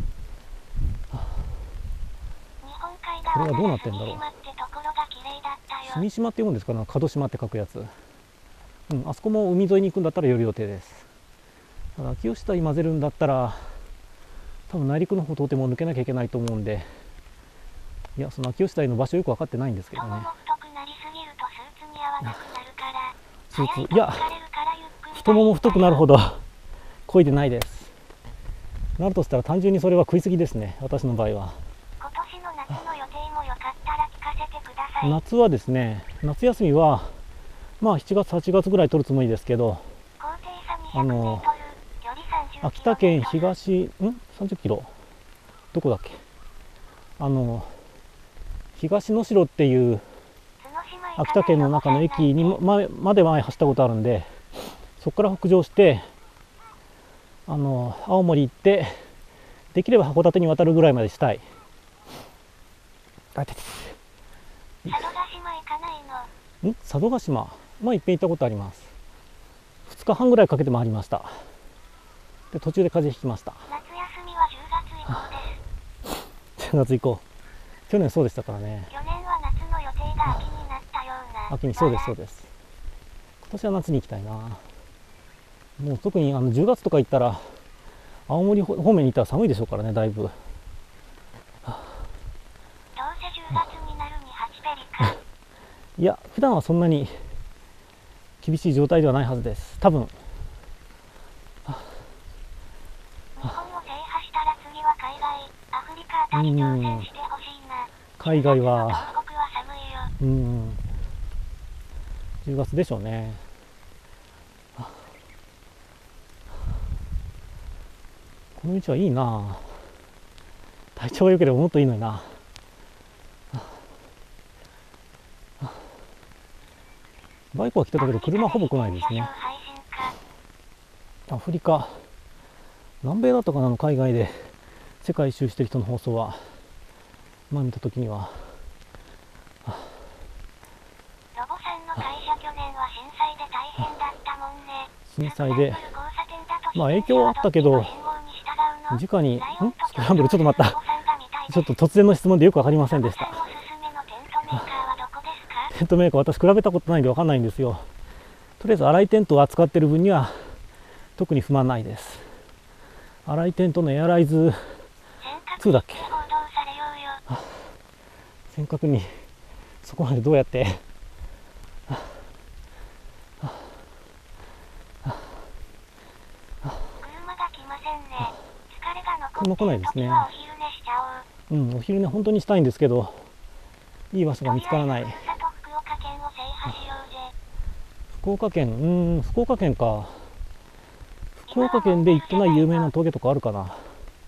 これはどうなってんだろう。住島って読むんですかね、角島って書くやつ。うん、あそこも海沿いに行くんだったら寄る予定です。ただ秋吉台混ぜるんだったら多分内陸の方通っても抜けなきゃいけないと思うんで、いや、その秋吉台の場所よく分かってないんですけどね。スーツ、いや、太もも太くなるほど漕いでないです。なるとしたら単純にそれは食いすぎですね、私の場合は。 今年の夏の予定もよかったら聞かせてください。 夏はですね、夏休みはまあしちがつはちがつぐらい取るつもりですけど、あの秋田県東んさんじゅっキロどこだっけ、あの東能代っていう秋田県の中の駅にままで前走ったことあるんで、そこから北上してあの青森行ってできれば函館に渡るぐらいまでしたい。あてて佐渡島行かないの？ ん佐渡島、まあいっぺん行ったことあります。ふつかはんぐらいかけて回りました。で途中で風邪ひきました。 夏休みはじゅうがつ以降です。 じゅうがつ以降、去年そうでしたからね。 去年は夏の予定が秋になったような。 秋に、そうですそうです。今年は夏に行きたいな。もう特にあのじゅうがつとか行ったら青森方面に行ったら寒いでしょうからね、だいぶ。 どうせじゅうがつになるにはちペリか。 いや、普段はそんなに厳しい状態ではないはずです、多分。 日本を制覇したら次は海外、アフリカあたり挑戦してほしいな。 海外は、 東北は寒いよ。 うん、じゅうがつでしょうね。この道はいいな。体調が良ければもっといいのにな。バイクは来てたけど車はほぼ来ないですね。アフリカ、南米だったかな、の海外で世界一周してる人の放送は前見たときには。 ロボさんの会社去年は震災で大変だったもんね。 震災でまあ影響はあったけど、直にんスクランブル、ちょっと待った、ちょっと突然の質問でよく分かりませんでした。テントメーカー、私比べたことないんで分かんないんですよ。とりあえず荒いテントを扱ってる分には特に不満ないです。荒いテントのエアライズツーだっけ、尖閣にそこまでどうやって車来ないですね。うん、お昼寝本当にしたいんですけど、いい場所が見つからない。福岡県、うん、福岡県か。福岡県で行ってない有名な峠とかあるかな。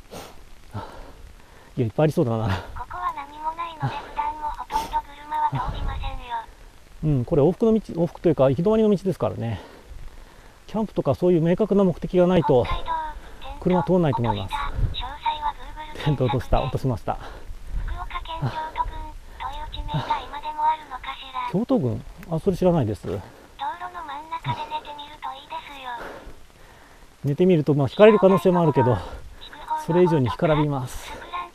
いや、いっぱいありそうだな。 ここは何もないので普段もほとんど車は通りませんよ。 うん、これ往復の道、往復というか行き止まりの道ですからね。キャンプとかそういう明確な目的がないと車通らないと思います。テント落とした、落としました。 福岡県京都郡という地名が今でもあるのかしら。 京都郡、あ、それ知らないです。 道路の真ん中で寝てみるといいですよ。 寝てみるとまあ引かれる可能性もあるけど、それ以上に干からびます。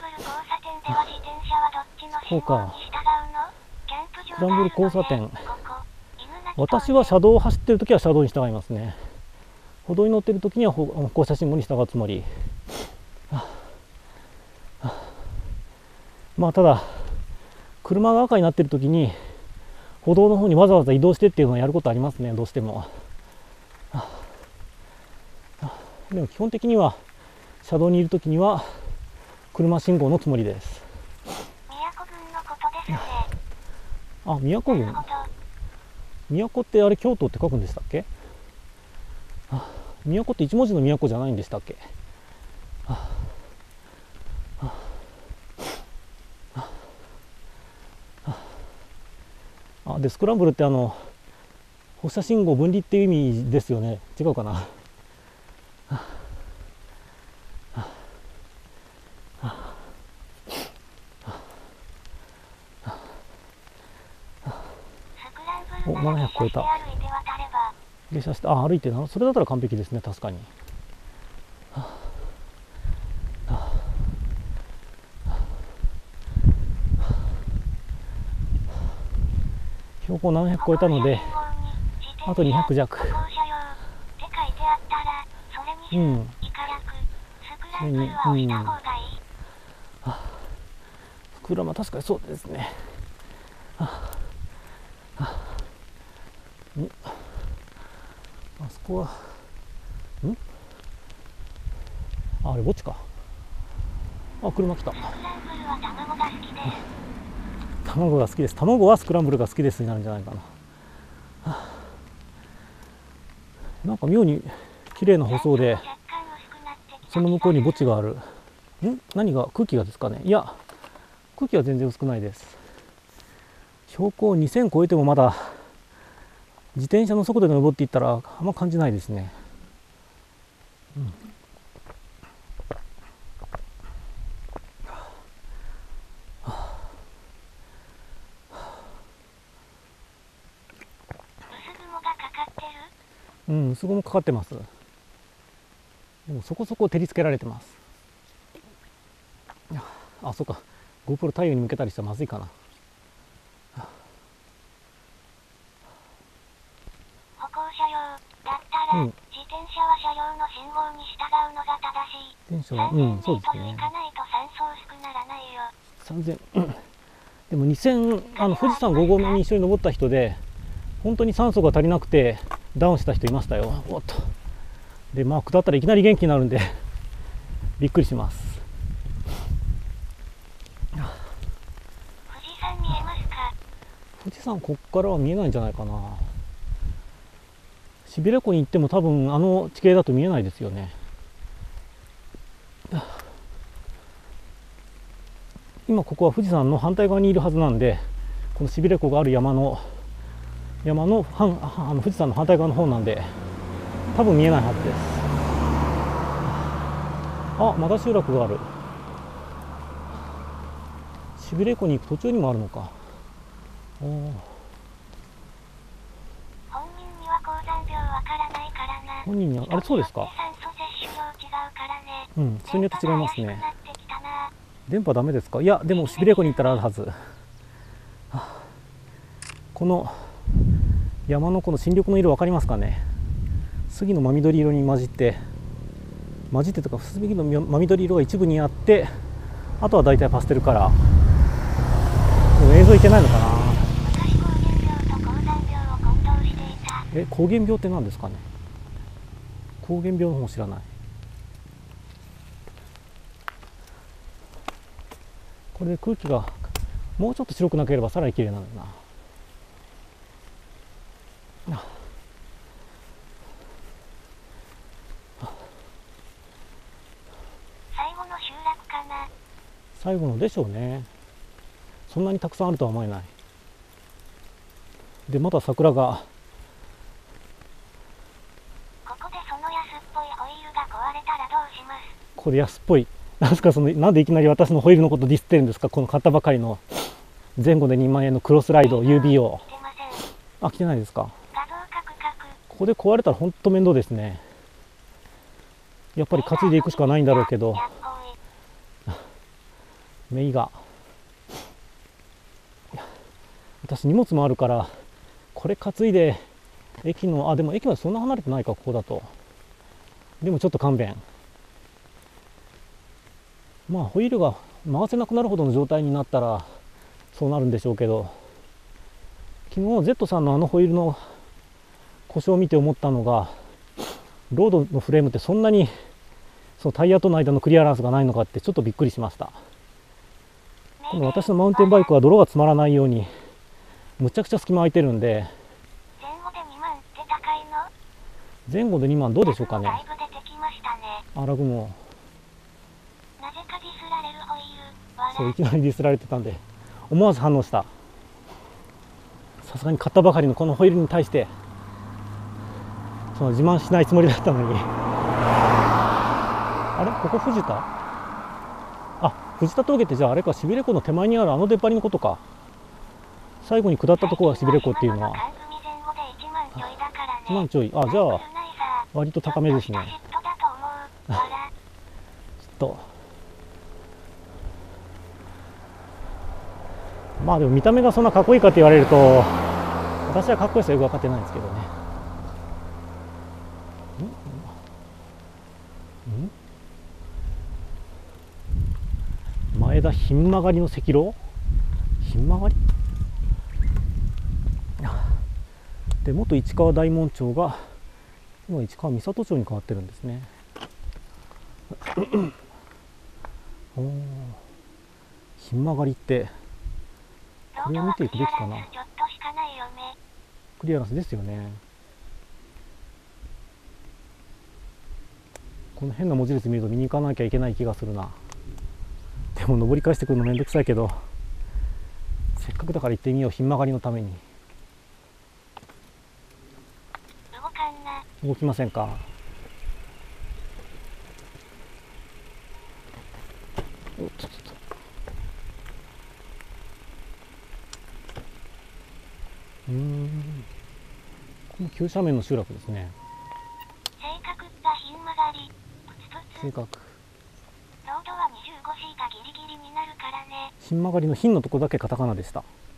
そうか。スクランブル交差点。私は車道を走ってるときは車道に従いますね。歩道に乗ってるときには歩行者信号に従うつもり。 まあただ車が赤になってる時に歩道の方にわざわざ移動してっていうのはやることありますね、どうしても。でも基本的には車道にいる時には車信号のつもりです。 宮古郡のことですね。 あ、宮古郡。宮古ってあれ京都って書くんでしたっけ？あ、宮古って一文字の都じゃないんでしたっけ？あああでスクランブルってあの放射信号分離っていう意味ですよね。違うかな。お、ななひゃく超えた。下車して、あ、歩いてな、それだったら完璧ですね、確かに。標高ななひゃく超えたので、あとにひゃく弱。うん。うん。スクラムは確かにそうですね。んあそこはんああれ墓地か。あ、車来た。卵が好きです。卵はスクランブルが好きですになるんじゃないかな。なんか妙に綺麗な舗装で、その向こうに墓地がある。ん何が空気がですかね。いや、空気は全然薄くないです。標高にせん超えてもまだ自転車の速度で登っていったらあんま感じないですね。うん、うん、薄雲かかってます。でもそこそこ照りつけられてます。あ、そうか。GoPro 太陽に向けたりしたらまずいかな。 歩行者用だったら、うん、自転車は車両の信号に従うのが正しい。 自転車は、うん、そうですね。さんぜん、うん、でもにせん、あの富士山ご合目に一緒に登った人で、本当に酸素が足りなくてダウンした人いましたよ。おっと。で、まあ下ったらいきなり元気になるんでびっくりします。 富士山見えますか？ 富士山こっからは見えないんじゃないかな。しびれ湖に行っても多分あの地形だと見えないですよね。今ここは富士山の反対側にいるはずなんで、このしびれ湖がある山の山の反あの富士山の反対側の方なんで多分見えないはずです。あ、まだ集落がある。しびれ湖に行く途中にもあるのか。おー、 本人には高山病わからないからな。 本人にはあれそうですか。うん、それによって違いますね。電波ダメですか。いやでもしびれ湖に行ったらあるはず。この山のこの新緑の色分かりますかね。杉の真緑色に混じって混じってとか杉の真緑色が一部にあって、あとは大体パステルカラー。でも映像いけないのかな。え、膠原病って何ですかね。膠原病の方知らない。これで空気がもうちょっと白くなければさらに綺麗なんだな。 最後の集落かな。 最後のでしょうね。そんなにたくさんあるとは思えない。でまだ桜が。 ここでその安っぽいホイールが壊れたらどうします。 これ安っぽい。なんですか、そのなんでいきなり私のホイールのことディスってるんですか。この買ったばかりの前後でにまんえんのクロスライド ユービー を。あ、来てないですか。ここで壊れたら本当面倒ですね。やっぱり担いでいくしかないんだろうけど、メイが私荷物もあるからこれ担いで駅の、あでも駅までそんな離れてないか、ここだと。でもちょっと勘弁。まあホイールが回せなくなるほどの状態になったらそうなるんでしょうけど、昨日 Z さんのあのホイールの故障を見て思ったのが、ロードのフレームってそんなにそのタイヤとの間のクリアランスがないのかってちょっとびっくりしました。この私のマウンテンバイクは泥が詰まらないようにむちゃくちゃ隙間空いてるんで、 前後でにまんって高いの？ 前後でにまんどうでしょうかね。 だいぶ出てきましたね。 あ、ラグもなぜかディスられるホイール。笑そういきなりディスられてたんで思わず反応した。さすがに買ったばかりのこのホイールに対してその自慢しないつもりだったのにあれここ藤田、あ、藤田峠ってじゃああれか、しびれ湖の手前にあるあの出っ張りのことか。最後に下ったところがしびれ湖っていうのは。 番組前後でいちまんちょいだからね。 いちまんちょい、あ、じゃあ割と高めですね。 ちょっとした嫉妬だと思う。笑ちょっとまあでも見た目がそんなかっこいいかって言われると私はかっこよさよく分かってないんですけどね。んん前田ひん曲がりの赤狼、ひん曲がりで、元市川大門町が今市川三郷町に変わってるんですね。おー、ひん曲がりってこれを見ていくべきかな。 ちょっとしかないよね。 クリアランスですよね。この変な文字列見ると見に行かなきゃいけない気がするな。でも登り返してくるのめんどくさいけど、せっかくだから行ってみよう、ひん曲がりのために。 動かんな。 動きませんか。おっとっとっと、うーん、この急斜面の集落ですね。 性格がひん曲がり。プツプツ。 正確。 ロードはにじゅうごシーがギリギリになるからね。 ひん曲がりのひんのとこだけカタカナでした。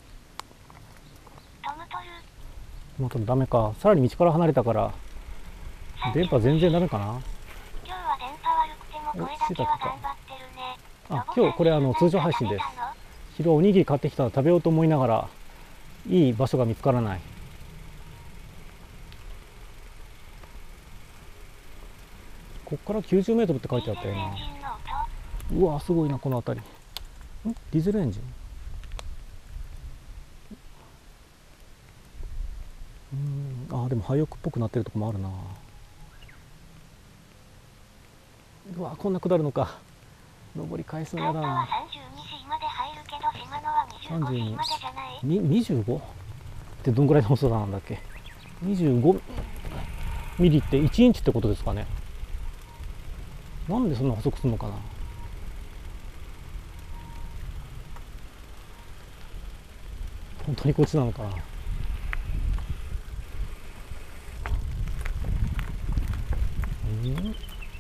トムトル。 またダメか。さらに道から離れたから電波全然ダメかな。 今日は電波悪くてもこれだけは頑張ってるね。 あ、今日これあの通常配信です。昼おにぎり買ってきたの食べようと思いながらいい場所が見つからない。こっからきゅうじゅうメートルって書いてあったよな。うわ、すごいなこの辺り。ん、ディーゼルエンジン。うん、あ、でも廃屋っぽくなってるとこもあるな。うわ、こんな下るのか。登り返すのやだな。 さんじゅうにシーまで入るけど島野はにじゅうごシーまでじゃない？ に にじゅうご？ ってどんぐらいの細さなんだっけ。にじゅうごミリっていちインチってことですかね。なんでそんな細くするのかな。本当にこっちなのかな。うん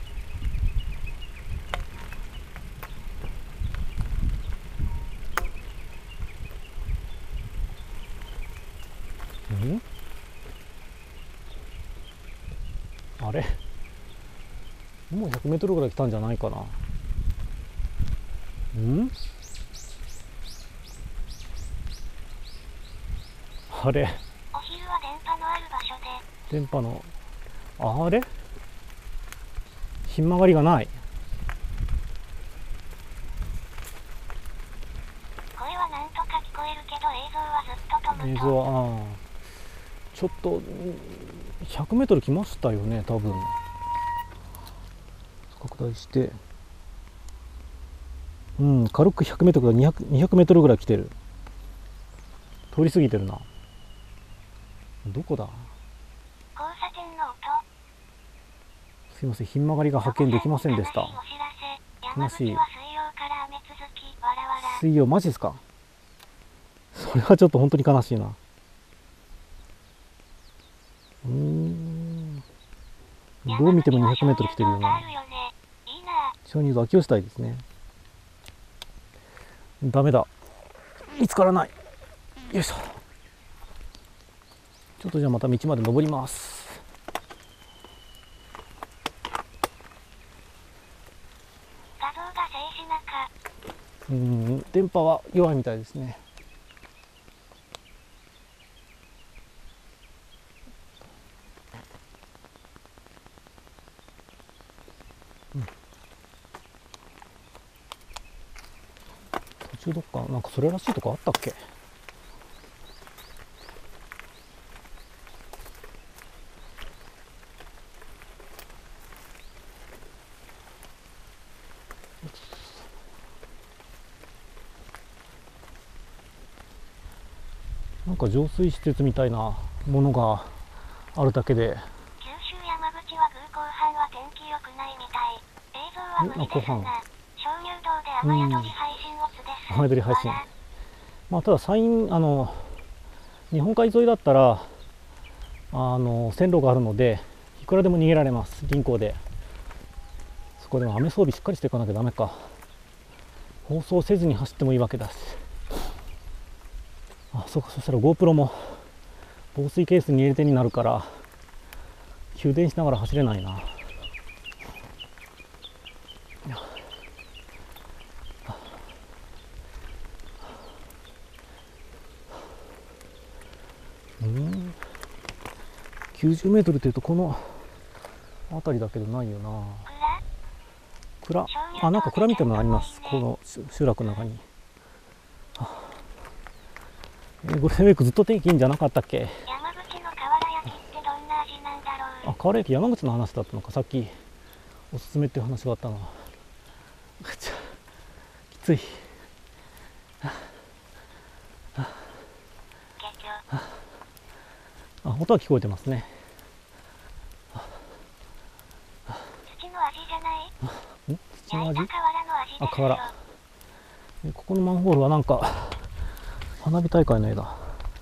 うん、あれもうひゃくメートルぐらい来たんじゃないかな。うんあれお昼は電波のある場所で。 電波のあれひん曲がりがない。 声はなんとか聞こえるけど映像はずっとトムト。 映像はあちょっとひゃくメートル来ましたよね多分。拡大してうん軽くひゃくメートルからにひゃく、にひゃくメートルぐらい来てる。通り過ぎてるな。どこだ。 交差点の音。 すいません、ひん曲がりが発見できませんでした。 悲しいお知らせ。山口は水曜から雨続き。わらわら。 水曜マジですか。それはちょっと本当に悲しいな。うーんどう見てもにひゃくメートル来てるよな。小児度秋吉台ですね。ダメだ、見つからない。よいしょ。ちょっとじゃあまた道まで登ります。 画像が静止中。 うん、電波は弱いみたいですね。うん、途中どっかなんかそれらしいとこあったっけ？なんか浄水施設みたいなものがあるだけで。 九州山口は偶後半は天気良くないみたい。映像は無理ですが、鍾乳洞で雨宿り配信オツです。 雨宿り配信。まあただ山陰、あの日本海沿いだったらあの線路があるのでいくらでも逃げられます。銀行で。そこでも雨装備しっかりしていかなきゃダメか。放送せずに走ってもいいわけだし。あ、そうか。そしたら GoPro も防水ケースに入れてになるから給電しながら走れないな。うん、きゅうじゅうメートルというとこの辺りだけどないよな。蔵、あ、なんか蔵みたいなのあります。この集落の中に。えー、ゴールデンウィークずっと天気いいんじゃなかったっけ？ 山口の瓦焼きってどんな味なんだろう。 あ、瓦焼き山口の話だったのか。さっきおすすめっていう話があったのは。きつい。あ、音は聞こえてますね。 土の味じゃない？ ん？土の味？ 焼いた瓦の味ですよ。 あ、瓦。で、ここのマンホールはなんか花火大会の絵だ。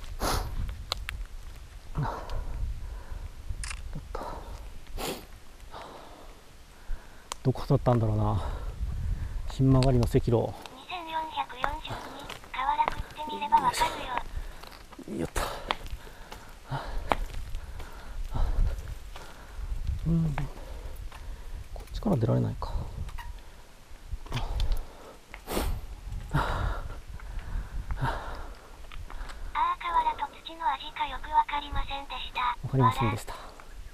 どこだったんだろうな。新曲がりの赤炉。 にせんよんひゃくよんじゅうに、瓦食ってみればわかるよ。 やった。うん、こっちから出られないか。 ああ、瓦と土の味かよくわかりませんでした。 わかりませんでした。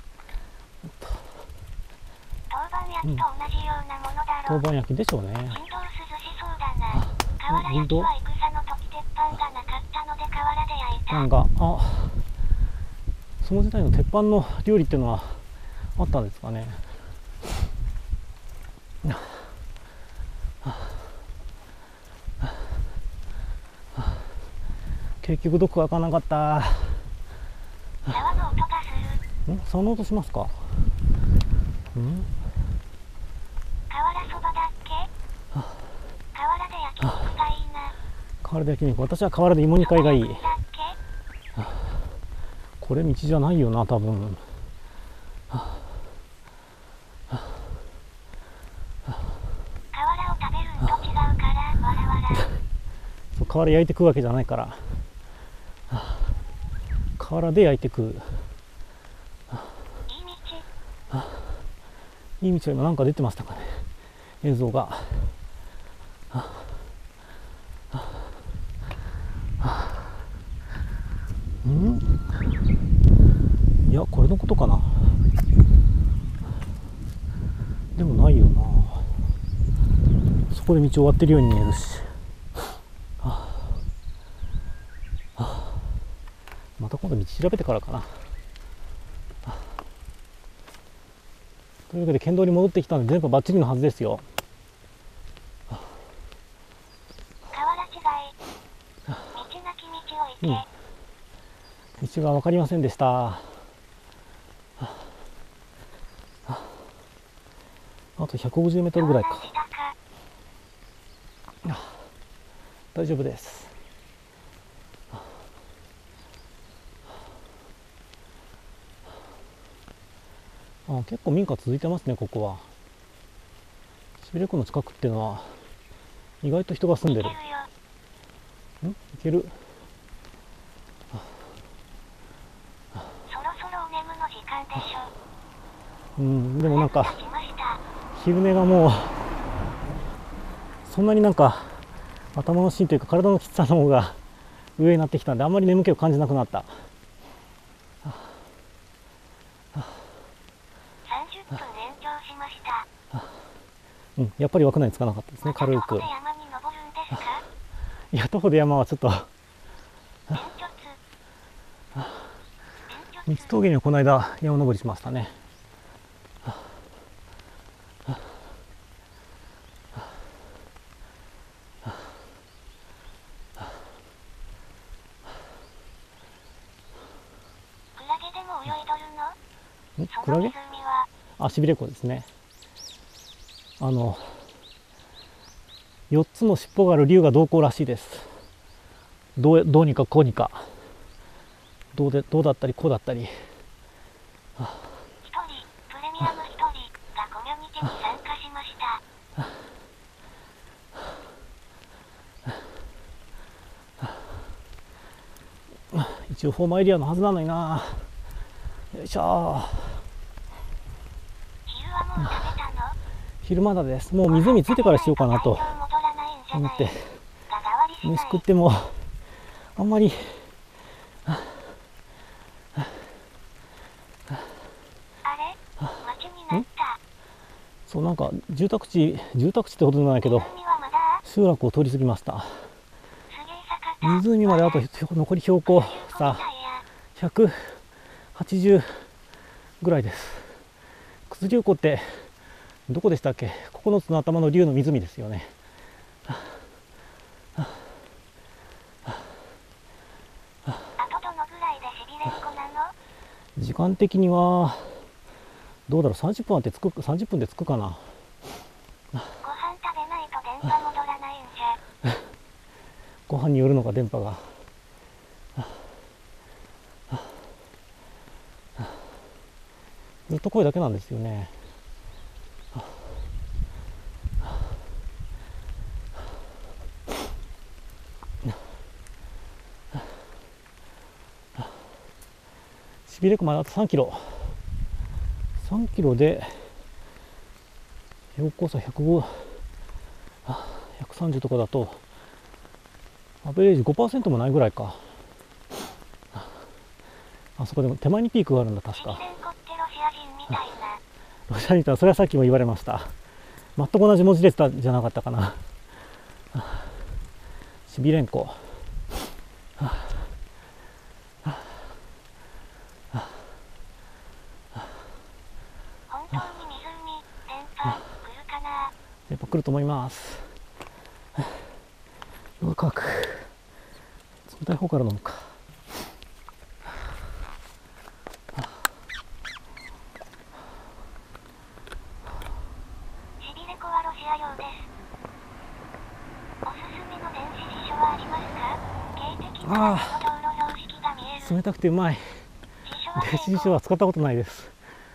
豆板焼きと同じようなものだろう。 豆板焼きでしょうね。 林道涼しそうだな。瓦焼きは戦の時鉄板がなかったので瓦で焼いた。 なんか、あ、その時代の鉄板の料理っていうのはあったんですかね。結局どこか開かなかった。 縄の音がする。 ん？その音しますか？ん？ 瓦そばだっけ？瓦で焼き肉がいいな。 瓦で焼肉。私は瓦で芋煮会がいい。これ道じゃないよな、多分。 瓦を食べるんと違うから、わらわら。 そう、瓦焼いて食うわけじゃないから。瓦で焼いて食う。いい道。 いい道は今なんか出てましたかね、映像が。ん？いや、これのことかな。でもないよな。そこで道終わってるように見えるし。また今度道調べてからかな。というわけで県道に戻ってきたので全部バッチリのはずですよ。 瓦違い。道なき道を行け。 うん、道が分かりませんでした。あとひゃくごじゅうメートルぐらいか。大丈夫です。あ、結構民家続いてますね、ここは。しびれ湖の近くっていうのは意外と人が住んでる。ん？いける。 そろそろお眠の時間でしょ。 うん、でもなんか昼寝がもうそんなになんか頭の芯というか体のきつさの方が上になってきたんで、あんまり眠気を感じなくなった。 さんじゅっぷん延長しました。 うん、やっぱり枠内につかなかったですね、軽く。 またどこで山に登るんですか？ いや、徒歩で山はちょっと連結三つ峠にはこの間山登りしましたね。 クラゲでも泳いどるの？ んクラゲ？ その湖はあ、しびれ湖ですね。あのよっつの尻尾がある竜が同行らしいです。どうどうにかこうにか、どうでどうだったりこうだったり。 一人プレミアム一人がコミュニティに参加しました。 一応フォーマーエリアのはずなのにな。よいしょ。 昼はもう食べたの？ 昼まだです。もう湖ついてからしようかなと思って、飯食ってもあんまりあれ？街になった。 そう、なんか住宅地住宅地ってほどじゃないけど、 湖はまだ？ 集落を通り過ぎました。 すげえ坂田。 湖まであと残り標高さひゃくはちじゅうぐらいです。九頭竜湖ってどこでしたっけ？ここのつの頭の竜の湖ですよね。 あとどのぐらいでしびれんこなの？ 時間的にはどうだろう、さんじゅっぷんあってつくさんじゅっぷんで着くかな。 ご飯食べないと電波戻らないんじゃ。 ご飯によるのか電波が。ずっと声だけなんですよね。しびれ湖まであとさんキロ。さんキロで標高差ひゃくご、ひゃくさんじゅうとかだとアベレージ ごパーセント もないぐらいか。あそこでも手前にピークがあるんだ確か。 シビレンコってロシア人みたいな。 ロシア人はそれはさっきも言われました。全く同じ文字列じゃなかったかな。シビレンコ。 本当に湖、電波、来るかな？ やっぱ来ると思います。喉乾く。冷たい方から飲むか。 シビレ湖はロシア用です。おすすめの電子辞書はありますか？警笛からの道路標識が見える。 冷たくてうまい。電子辞書は使ったことないです。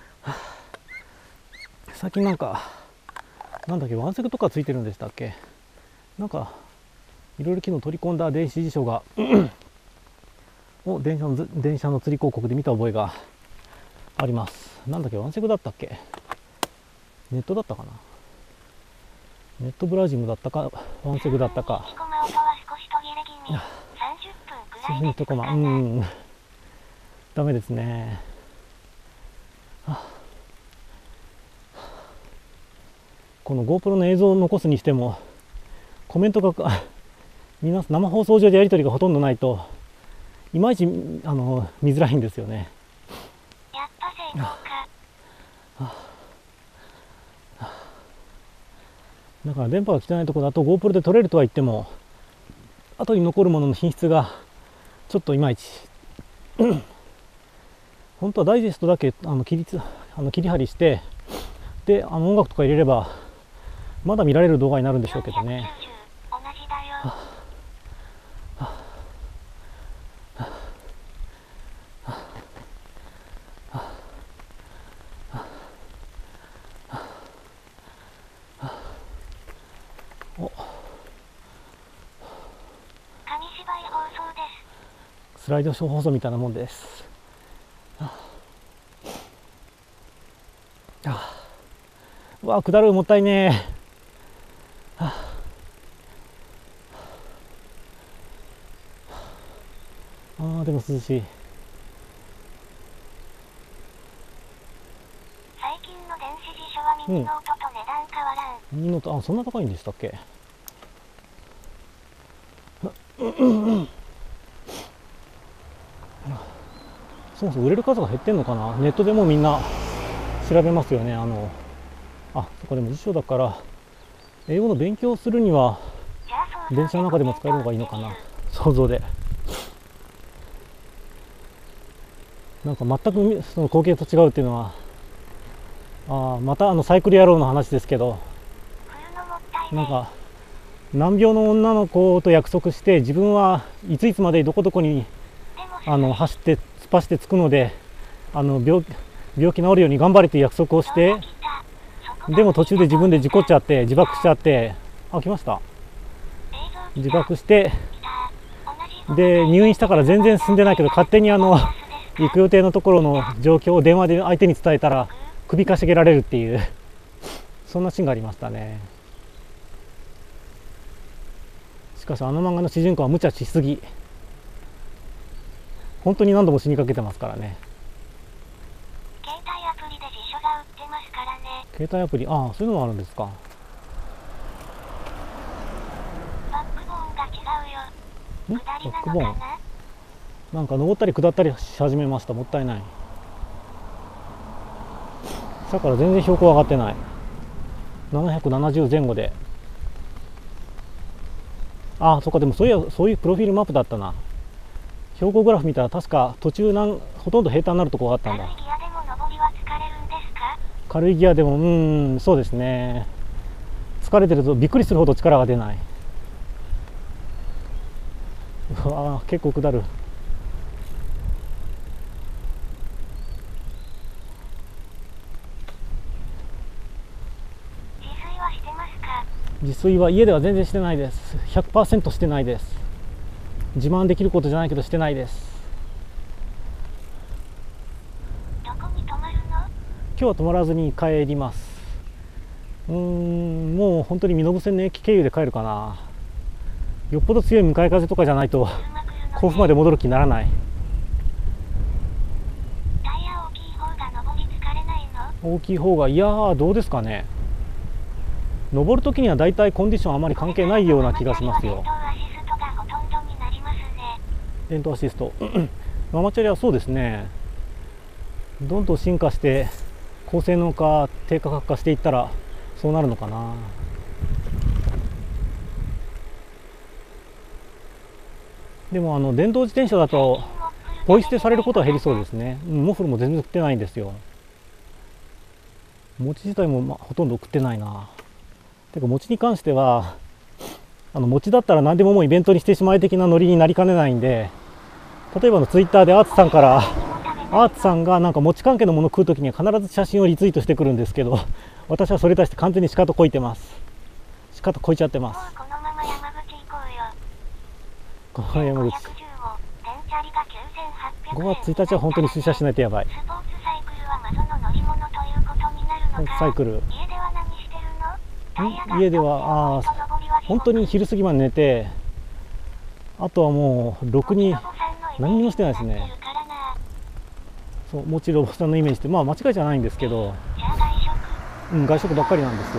最近なんかなんだっけ、ワンセグとかついてるんでしたっけ。なんかいろいろ機能取り込んだ電子辞書がを電車の電車の釣り広告で見た覚えがあります。なんだっけ、ワンセグだったっけ、ネットだったかな、ネットブラジムだったかワンセグだったか。スフントコマ、うん、ダメですね。この GoPro の映像を残すにしてもコメントが皆さん生放送上でやり取りがほとんどないといまいちあの見づらいんですよね。 やっぱ正当か。 だから電波が汚いところだと GoPro で撮れるとは言っても後に残るものの品質がちょっといまいち本当はダイジェストだけあの切りつあの切り張りしてであの音楽とか入れればまだ見られる動画になるんでしょうけどね。 同じだよ。 お紙芝居放送です。 スライドショー放送みたいなもんです。うわ下る、もったいねえ。 あでも涼しい。 最近の電子辞書は耳の音と値段変わらん。 耳の音、あ、そんな高いんでしたっけ。そもそも売れる数が減ってんのかな。ネットでもみんな調べますよね。あのあそこでも辞書だから英語の勉強するには電車の中でも使えるのがいいのかな、想像で。なんか全くその光景と違うっていうのは、あまたあのサイクル野郎の話ですけど、なんか難病の女の子と約束して、自分はいついつまでどこどこにあの走って突っ走って着くので、あの 病, 病気治るように頑張れという約束をして、でも途中で自分で事故っちゃって自爆しちゃって、あ来ました自爆して、で入院したから全然進んでないけど、勝手にあの行く予定のところの状況を電話で相手に伝えたら首かしげられるっていうそんなシーンがありましたね。しかしあの漫画の主人公は無茶しすぎ、本当に何度も死にかけてますからね。 携帯アプリで辞書が売ってますからね。 携帯アプリ、ああそういうのもあるんですか。 バックボーンが違うよ。 ん下りバックボーンなのかな。 なんか登ったり下ったりし始めました。もったいない。だから全然標高上がってない。ななひゃくななじゅう前後で。ああそっか、でもそういやそういうプロフィールマップだったな。標高グラフ見たら確か途中なんほとんど平坦になるところがあったんだ。 軽いギアでも登りは疲れるんですか。 軽いギアでもうーんそうですね。疲れてるとびっくりするほど力が出ない。うわ結構下る。 自炊はしてますか。 自炊は家では全然してないです。 ひゃくパーセント してないです。自慢できることじゃないけどしてないです。 どこに泊まるの。 今日は泊まらずに帰ります。うーんもう本当に身延線の駅経由で帰るかな。よっぽど強い向かい風とかじゃないと甲府まで戻る気にならない。 タイヤ大きい方が登り疲れないの。 大きい方が、いやーどうですかね。登るときにはだいたいコンディションあまり関係ないような気がしますよ。電動アシストママチャリはそうですね。どんどん進化して高性能化低価格化していったらそうなるのかな。でもあの電動自転車だとポイ捨てされることは減りそうですね。うん、モフルも全然売ってないんですよ。餅自体も、ま、ほとんど送ってないな。てか餅に関してはあの餅だったら何でももうイベントにしてしまい的なノリになりかねないんで、例えばのツイッターでアーツさんからアーツさんがなんか餅関係のものを食うときには必ず写真をリツイートしてくるんですけど、私はそれに対して完全にシカトこいてます。シカトこいちゃってます。 このまま山口行こうよ。 この山口ごがつついたちは本当に出社しないとやばい。 スポーツサイクルは謎の乗り物ということになるのか。 サイクル家では何してるの。 ん家ではあ本当に昼過ぎまで寝て、あとはもうろくに何にもしてないですね。そうもちろんおばさんのイメージってまあ間違いじゃないんですけど、うん、外食ばっかりなんですよ。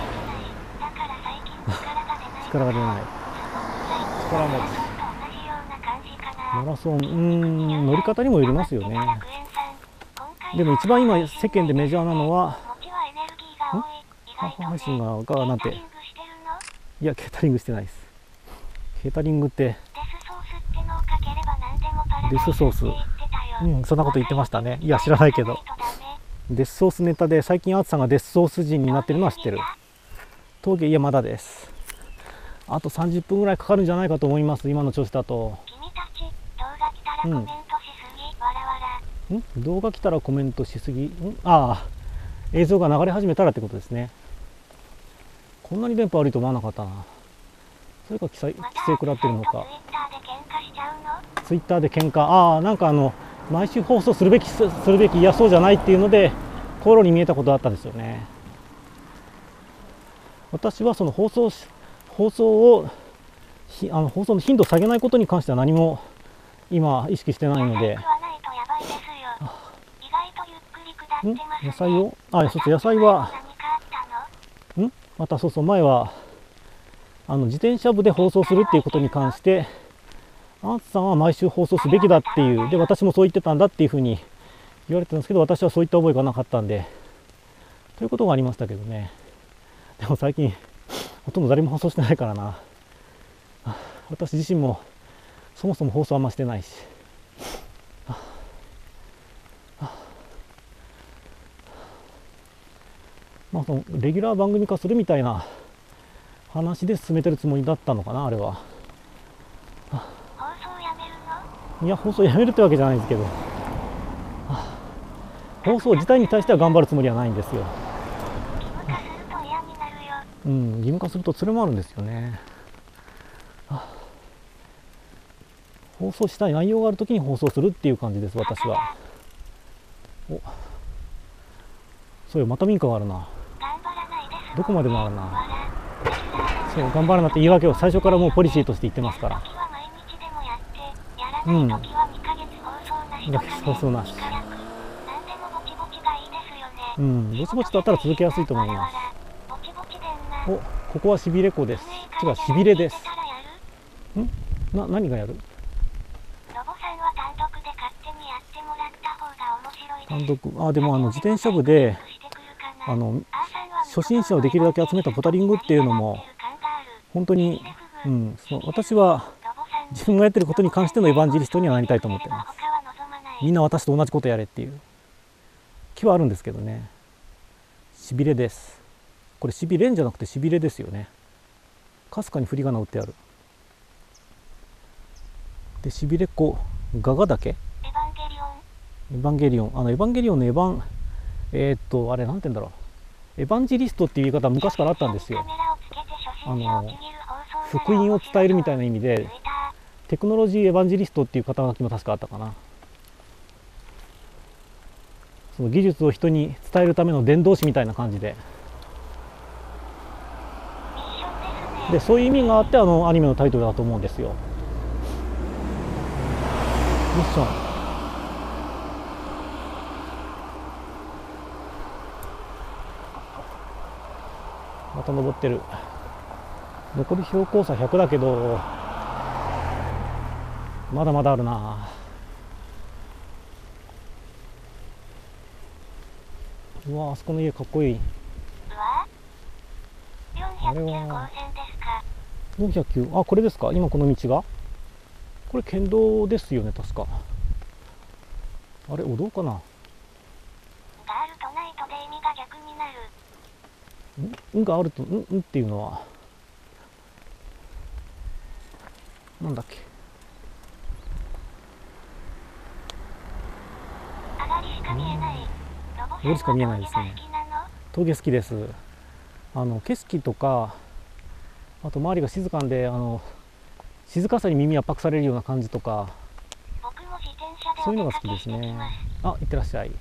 力が出ない。力持ち。マラソン、うーん、乗り方にもよりますよね。でも一番今世間でメジャーなのは、ハーフ配信ががなんて、いやケータリングしてないです。ケータリングってデスソース、うん、そんなこと言ってましたね。いや知らないけど、デスソースネタで最近アーツさんがデスソース人になってるのは知ってる。峠いやまだです。あとさんじゅっぷんぐらいかかるんじゃないかと思います。今の調子だと。うん、ん動画来たらコメントしすぎ、んああ映像が流れ始めたらってことですね。こんなに電波悪いと思わなかったな。それか規制規制食らってるのか。ツイッターで喧嘩、ああなんかあの毎週放送するべきするべきいやそうじゃないっていうので口論に見えたことあったですよね。私はその放送し放送をあの放送の頻度を下げないことに関しては何も今意識してないので。 野菜食わないとやばいですよ。意外とゆっくり下ってんますね。 野菜をあそうそう野菜は何かあったの？ んまたそうそう前はあの自転車部で放送するっていうことに関してあつさんは毎週放送すべきだっていうで私もそう言ってたんだっていうふうに言われてたんですけど私はそういった覚えがなかったんでということがありましたけどね。でも最近ほとんど誰も放送してないからな。私自身もそもそも放送あんましてないし。まあそのレギュラー番組化するみたいな話で進めてるつもりだったのかなあれは。 放送やめるの？ いや放送やめるってわけじゃないですけど放送自体に対しては頑張るつもりはないんですよ。 義務化すると嫌になるよ。 うん義務化するとそれもあるんですよね。放送したい内容があるときに放送するっていう感じです私は。おそうよまた民家があるな。 頑張らないです。 どこまでもあるな。 笑そう頑張らなって言い訳を最初からもうポリシーとして言ってますから。 やるときは毎日でもやって、やらないときはにかげつ放送なしとかね。 放送なし。 幾役なんでもぼちぼちがいいですよね。 うんぼちぼちだったら続けやすいと思います。 ぼちぼちでんな。 おここはしびれ湖です。違うしびれです。んな何がやる？ ロボさんは単独で勝手にやってもらった方が面白いです。 単独あでもあの自転車部であの初心者をできるだけ集めたポタリングっていうのも本当に、うん、そう私は自分がやってることに関してのエヴァンジェリストにはなりたいと思ってます。みんな私と同じことやれっていう気はあるんですけどね。しびれです。これしびれんじゃなくてしびれですよね。かすかに振り仮名打ってある。でしびれっこガガ岳エヴァンゲリオンエヴァンゲリオンあのエヴァンゲリオンのエヴァンえー、っとあれなんて言うんだろうエヴァンジェリストっていう言い方は昔からあったんですよ。あの福音を伝えるみたいな意味でテクノロジーエヴァンジェリストっていう肩書きも確かあったかな。その技術を人に伝えるための伝道師みたいな感じででそういう意味があってあのアニメのタイトルだと思うんですよ。ミッションまた登ってる。残り標高差ひゃくだけどまだまだあるな。うわあそこの家かっこいい。あれはよんひゃくきゅうあこれですか今この道がこれ県道ですよね確か。あれお堂かな。 があるとないとで意味が逆になる。 んんがあるとんんっていうのはなんだっけ。 上がりしか見えない。 上りしか見えないですね。峠好きです。あの景色とかあと周りが静かんであの静かさに耳圧迫されるような感じとかそういうのが好きですね。あ、いってらっしゃい。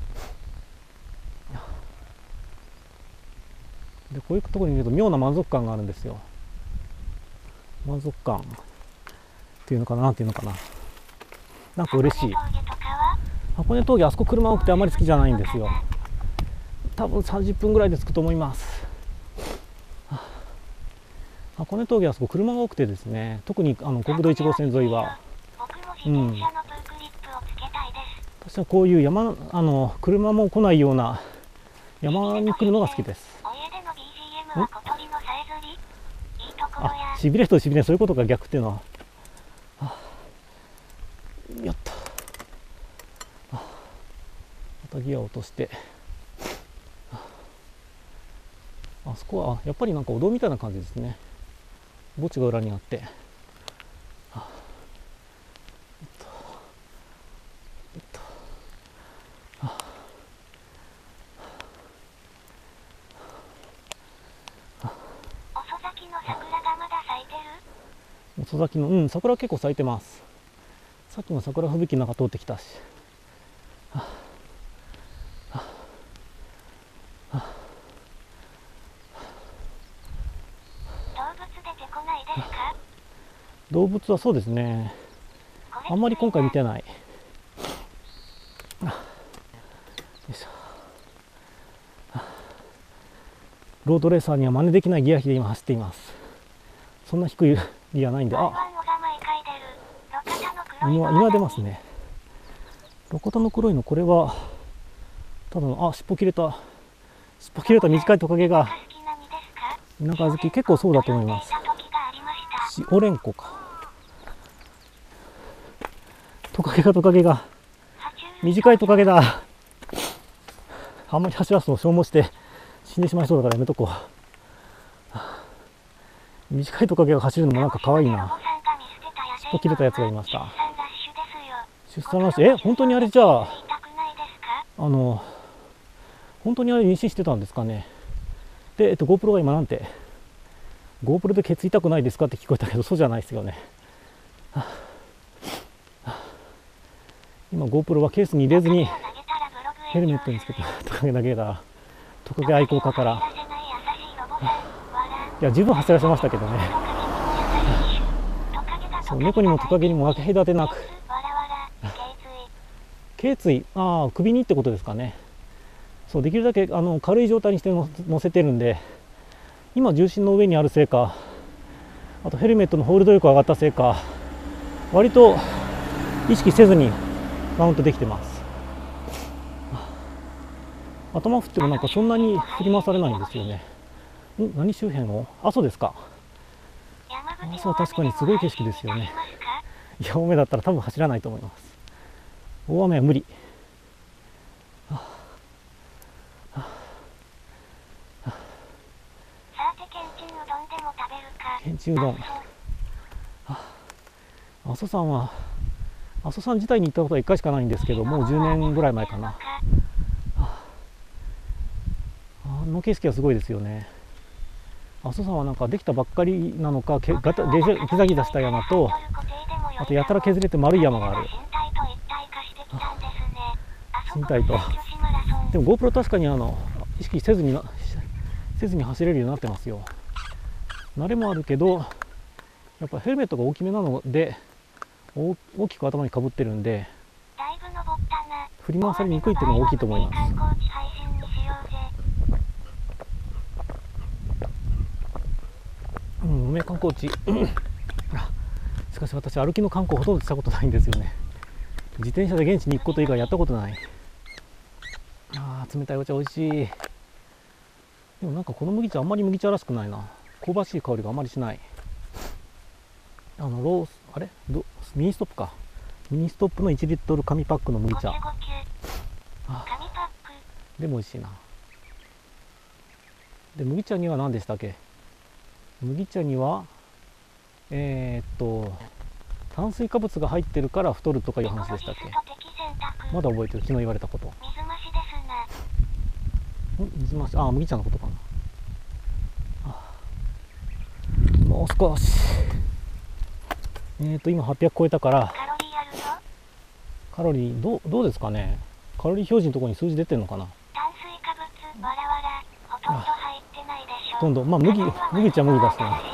でこういうところに見ると妙な満足感があるんですよ。満足感っていうのかななんていうのかななんか嬉しい。箱根峠あそこ車多くてあまり好きじゃないんですよ。多分さんじゅっぷんぐらいで着くと思います。箱根峠はそこ車が多くてですね特にあの国道いち号線沿いはうん私はこういう山あの車も来ないような山に来るのが好きです。あしびれとしびれそういうことが逆っていうのはあやったあまたギアを落としてあそこはやっぱりなんかお堂みたいな感じですね。墓地が裏にあってあえっとえっとあ遅咲きの桜がまだ咲いてる？ 遅咲きのうん桜結構咲いてます。さっきも桜吹雪の中通ってきたしあああ動物出てこないですか？ 動物はそうですねあんまり今回見てない。よいしょ。ロードレーサーには真似できないギア比で今走っています。そんな低いギアないんで、あ、今今出ますね。路肩の黒いの、これはただの、あ、尻尾切れた、尻尾切れた短いトカゲが、田舎好き、結構そうだと思います。しおれんこか。トカゲがトカゲが短いトカゲだ。あんまり走らすと消耗して死んでしまいそうだからやめとこう。短いトカゲが走るのもなんか可愛いな。尻尾切れたやつがいました。出産ラッシュ、え、本当にあれじゃあ、あの、本当にあれ妊娠してたんですかね。で、えっと、GoPro が今なんて、GoPro でケツ痛くないですかって聞こえたけど、そうじゃないですよね。今 GoPro はケースに入れずにヘルメットにつけてトカゲ投げたら、トカゲ愛好家から、いや十分走らせましたけどね。そう、猫にもトカゲにも分け隔てなく、頸椎、ああ首にってことですかね。そう、できるだけあの軽い状態にしての乗せてるんで、今重心の上にあるせいか、あとヘルメットのホールド力が上がったせいか、割と意識せずにマウントできてます。頭振ってもなんかそんなに振り回されないんですよね。ん、何周辺を、阿蘇ですか。阿蘇は確かにすごい景色ですよね。いや、大雨だったら多分走らないと思います。大雨は無理。けんちんうどん。阿蘇山は、阿蘇山自体に行ったことはいっかいしかないんですけど、もうじゅうねんぐらい前かな。あの景色はすごいですよね。阿蘇山はなんかできたばっかりなのか、けガタギザギザした山と、あとやたら削れて丸い山がある。身体と。でも GoPro 確かにあの意識せずにせずに走れるようになってますよ。慣れもあるけど、やっぱヘルメットが大きめなので、大, 大きく頭にかぶってるんで、振り回されにくいっていうのが大きいと思います。うん、梅観光地しかし私歩きの観光ほとんどしたことないんですよね。自転車で現地に行くこと以外やったことない。あー、冷たいお茶美味しい。でもなんかこの麦茶あんまり麦茶らしくないな。香ばしい香りがあまりしない。あのロースあれどミニストップか。ミニストップのいちリットル紙パックの麦茶。あでも美味しいな。で麦茶には何でしたっけ。麦茶にはえー、っと炭水化物が入ってるから太るとかいう話でしたっけ。まだ覚えてる、昨日言われたこと。水増し、あ、麦茶のことかな。もう少し。えっと今はっぴゃく超えたからカロリーどうどうですかね。カロリー表示のところに数字出てるのかな。 炭水化物わらわらほとんど入ってないでしょ。 ほとんど、まあ麦麦茶麦だしね。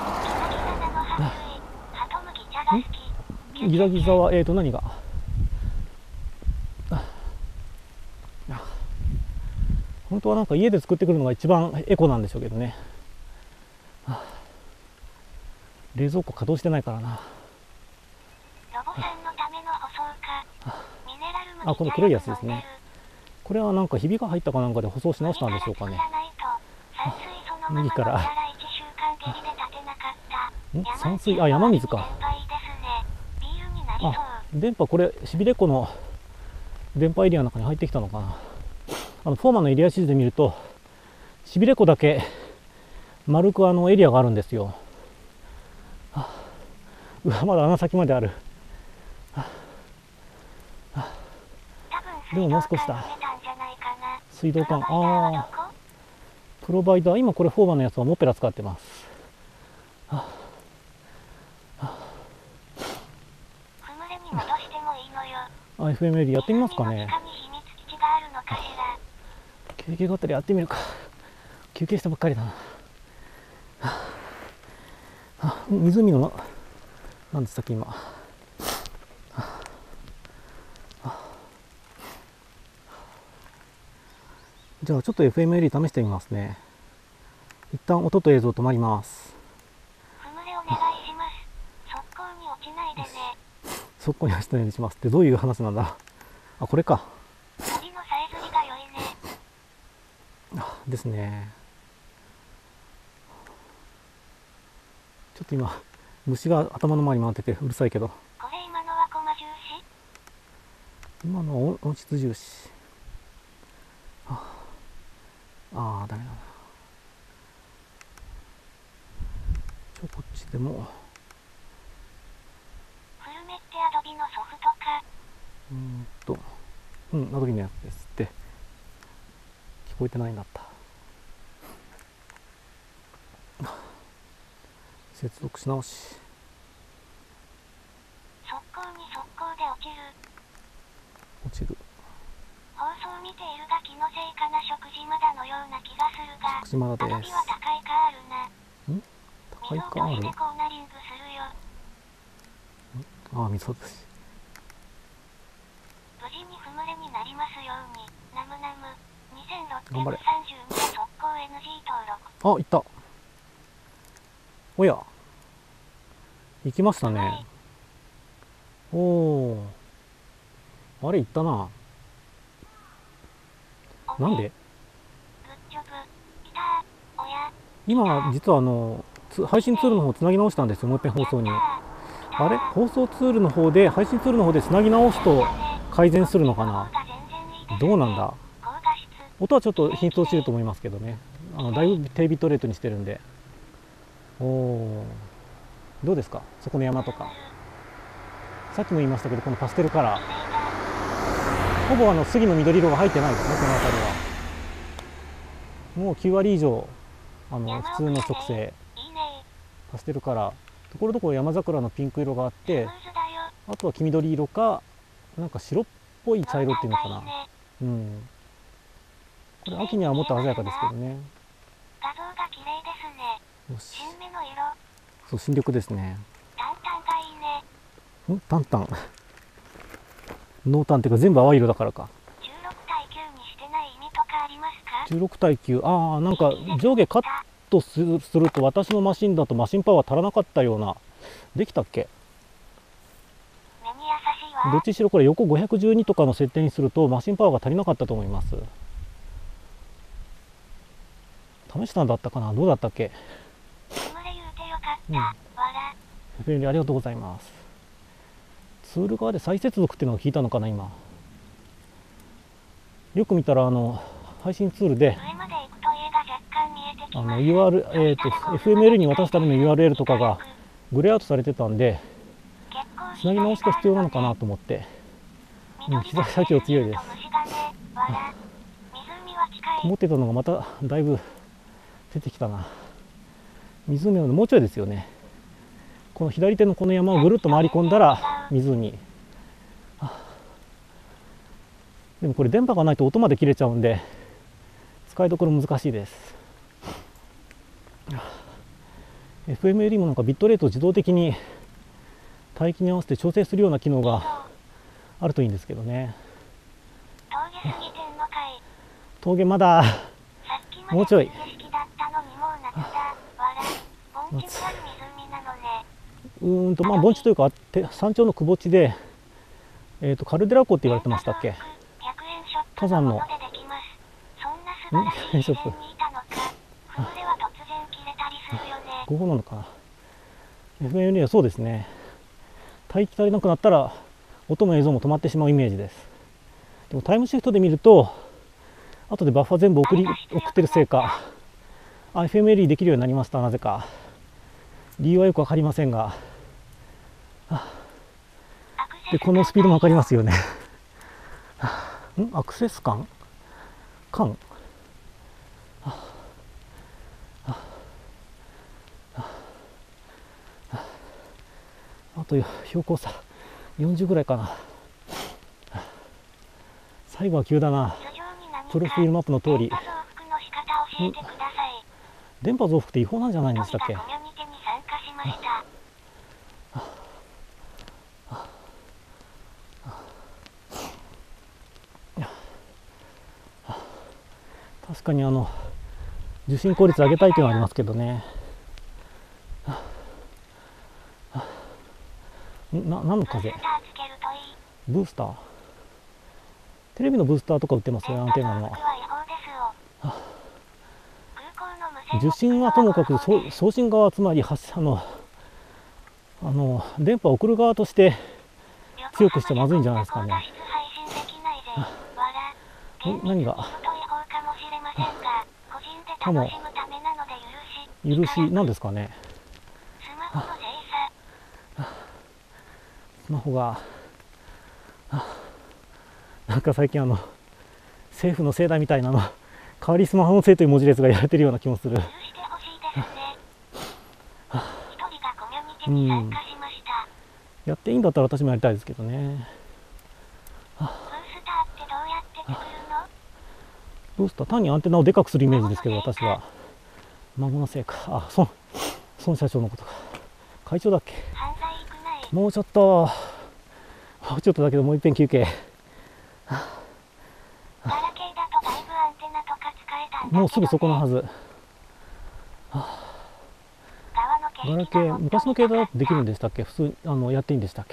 ギザギザはえっと何が本当はなんか家で作ってくるのが一番エコなんでしょうけどね。冷蔵庫稼働してないからな。あ、この黒いやつですね。これはなんかひびが入ったかなんかで舗装し直したんでしょうかね。麦からん山水、あ、山水か。あ、電波これしびれ湖の電波エリアの中に入ってきたのかな。あのフォーマンのエリア地図で見るとしびれ湖だけ丸くあのエリアがあるんですよ。うわ、まだ穴先まである。でももう少しだ。水道管、ああプロバイダー、今これフォーマンのやつはモペラ使ってます。あ、エフエムエル やってみますかね。休憩があったらやってみるか。休憩したばっかりだな。あ、湖の何でしたっけ今。 じゃあちょっと エフエムエルイー 試してみますね。一旦音と映像止まります。 ふむれお願いします。速攻に落ちないでね。 速攻に走ったようにしますってどういう話なんだ。あ、これか。 鳥のさえずりが良いね。 あですね。ちょっと今虫が頭の周り回っててうるさいけど。 これ今のはコマ重視？ 今のは音質重視。ああー、ダメだな。ちょこっちでもフルメってアドビのソフトか。 うーんとうんアドビのやつですって聞こえてないんだった。接続し直し。 速攻に速攻で落ちる。 落ちる。 放送見ているが気のせいかな。食事まだのような気がするが、 食事まだです。 アドビは高いかあるな。 ん高い水かある。 落としてコーナリングするよ。 ああ、水落とし。 無事にふむれになりますように。ナムナムにせんろっぴゃ頑張れ。 くさんじゅうに速攻 エヌジー 登録。 あ、いった。おや行きましたね。 うまい。 おおあれ行ったな。 おめなんでグッジョブ。来たー。おや。 今実はあのつ配信ツールの方つなぎ直したんですよ。もう一遍放送に。 やったー。来たー。 あれ放送ツールの方で配信ツールの方でつなぎ直すと改善するのかな。どうなんだ。 高画質。 音はちょっと品質落ちると思いますけどね。あのだいぶ低ビットレートにしてるんで。おおどうですかそこの山とか。さっきも言いましたけどこのパステルカラーほぼあの杉の緑色が入ってないですねこの辺りは。もうきゅう割以上あの普通の直性いいねパステルカラー。ところどころ山桜のピンク色があっー。スて、 ムーズだよ。 あとは黄緑色かなんか白っぽい茶色っていうのかな。 濃淡がいいね。 うんこれ秋にはもっと鮮やかですけどね。 画像が綺麗ですね。 よし新芽の色。 そう新緑ですね。 淡々がいいね。 んタンタン濃淡っていうか全部淡い色だからか。 じゅうろく対きゅうにしてない意味とかありますか？ じゅうろく対きゅう。ああなんか上下カットするすると私のマシンだとマシンパワー足らなかったような。できたっけ。 目に優しいわ。 どっちにしろこれ横ごひゃくじゅうにとかの設定にするとマシンパワーが足りなかったと思います。試したんだったかな。どうだったっけ。 ふむれ言うてよかった。 うんわら。 ありがとうございます。ツール側で再接続っていうのを聞いたのかな今。よく見たらあの配信ツールで上まで行くと家が若干見えてきあのます。 ユーアール、えー、と エフエムエル に渡すための ユーアールエル とかがグレーアウトされてたんで結構つなぎ直しが必要なのかなと思って。うん膝先を強いです。 虫がね。わら。湖は近い。 思ってたのがまただいぶ出てきたな。湖のもうちょいですよね。この左手のこの山をぐるっと回り込んだら湖。あでもこれ電波がないと音まで切れちゃうんで使いどころ難しいです。 エフエムエルイー もなんかビットレートを自動的に帯域に合わせて調整するような機能があるといいんですけどね。 峠過ぎてんのかい。 峠まださっきまでもうちょい。 水式だったのにもう夏だ。わら。盆地にある湖なのね。 うーんとまあ盆地というかて山頂のくぼ地で、えー、とカルデラ湖って言われてましたっけ。 ひゃくえんショップ火山のものでできます。そんな素晴らしい自然にいたのか。ふむれは突然切れたりするよね。 ここなのかな。 エフエムエルイー はそうですね。帯域足りなくなったら音も映像も止まってしまうイメージです。でもタイムシフトで見ると後でバッファ全部送り送ってるせいか エフエムエルイー できるようになりました。なぜか理由はよく分かりませんが。でこのスピードも分かりますよねんアクセス感感あと標高差よんじゅうぐらいかな。最後は急だな。プロフィールマップの通り。電波増幅って違法なんじゃないんでしたっけ。 確かにあの受信効率上げたいというのはありますけどね。な何の風？ブースター？テレビのブースターとか売ってますよ、アンテナの。受信はともかく送送信側、つまり発あのあの電波を送る側として強くしてまずいんじゃないですかね。何がかも許しなんですかね。スマホがなんか最近あの政府のせいだみたいなの代わりスマホのせいという文字列がやられてるような気もする。うん、やっていいんだったら私もやりたいですけどね。ブースター単にアンテナをでかくするイメージですけど、私は孫のせいか。あ、孫孫社長のことか。会長だっけ。もうちょっともうちょっとだけど、もう一遍休憩。もうすぐそこのはず。ガラケー、昔の携帯だとできるんでしたっけ。普通あのやっていいんでしたっけ。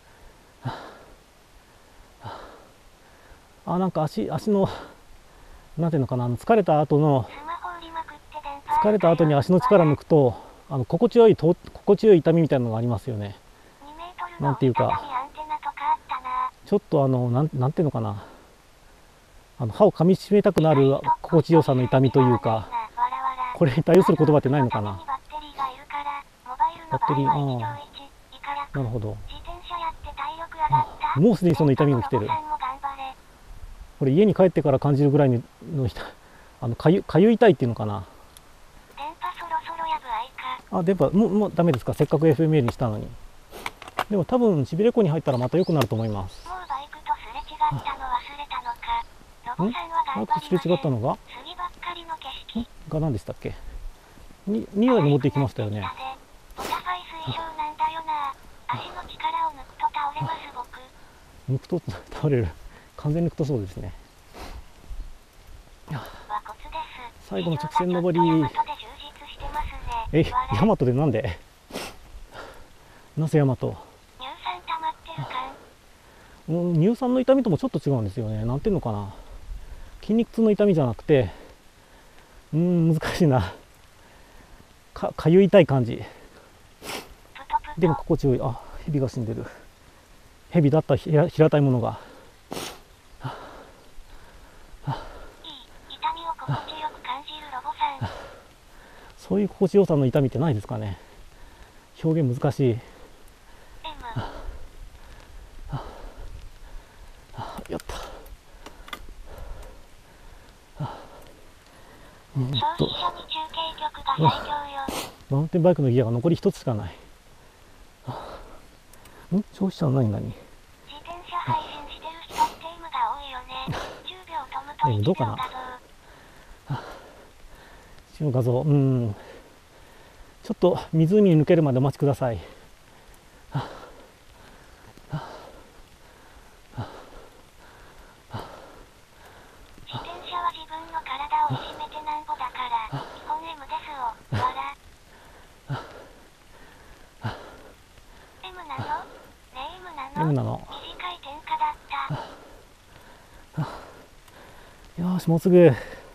あ、なんか足足のなんていうのかな、疲れた後の疲れた後に足の力抜くとあの心地よいと心地よい痛みみたいなのがありますよね。なんていうか、ちょっとあのなんなんていうのかな、あの歯を噛みしめたくなる心地よさの痛みというか、これに対応する言葉ってないのかな。バッテリー、ああ、なるほど。もうすでにその痛みが来てる。これ家に帰ってから感じるぐらいのあのかゆかゆい痛いっていうのかな。あ、電波もうもうダメですか。せっかく エフエムエル にしたのに。でも多分しびれ湖に入ったらまた良くなると思います。ん？バイクとすれ違ったのがが何でしたっけ。ににだい登っていきましたよね。抜くと倒れる。完全に抜くとそうですね。最後の直線上り。え、ヤマトでなんでなぜヤマト。乳酸の痛みともちょっと違うんですよね。なんていうのかな、筋肉痛の痛みじゃなくて、うーん、難しいな。か、かゆい痛い感じ。でも心地よい。あ、蛇が死んでる。蛇だった平平たいものが。そういう心地よさの痛みってないですかね。表現難しい。やった。うんとマウンテンバイクのギアが残り一つしかない。ん？消費者は何何？でもどうかな。この画像、うん、ちょっと湖に抜けるまでお待ちください。M なの。よーし、もうすぐ。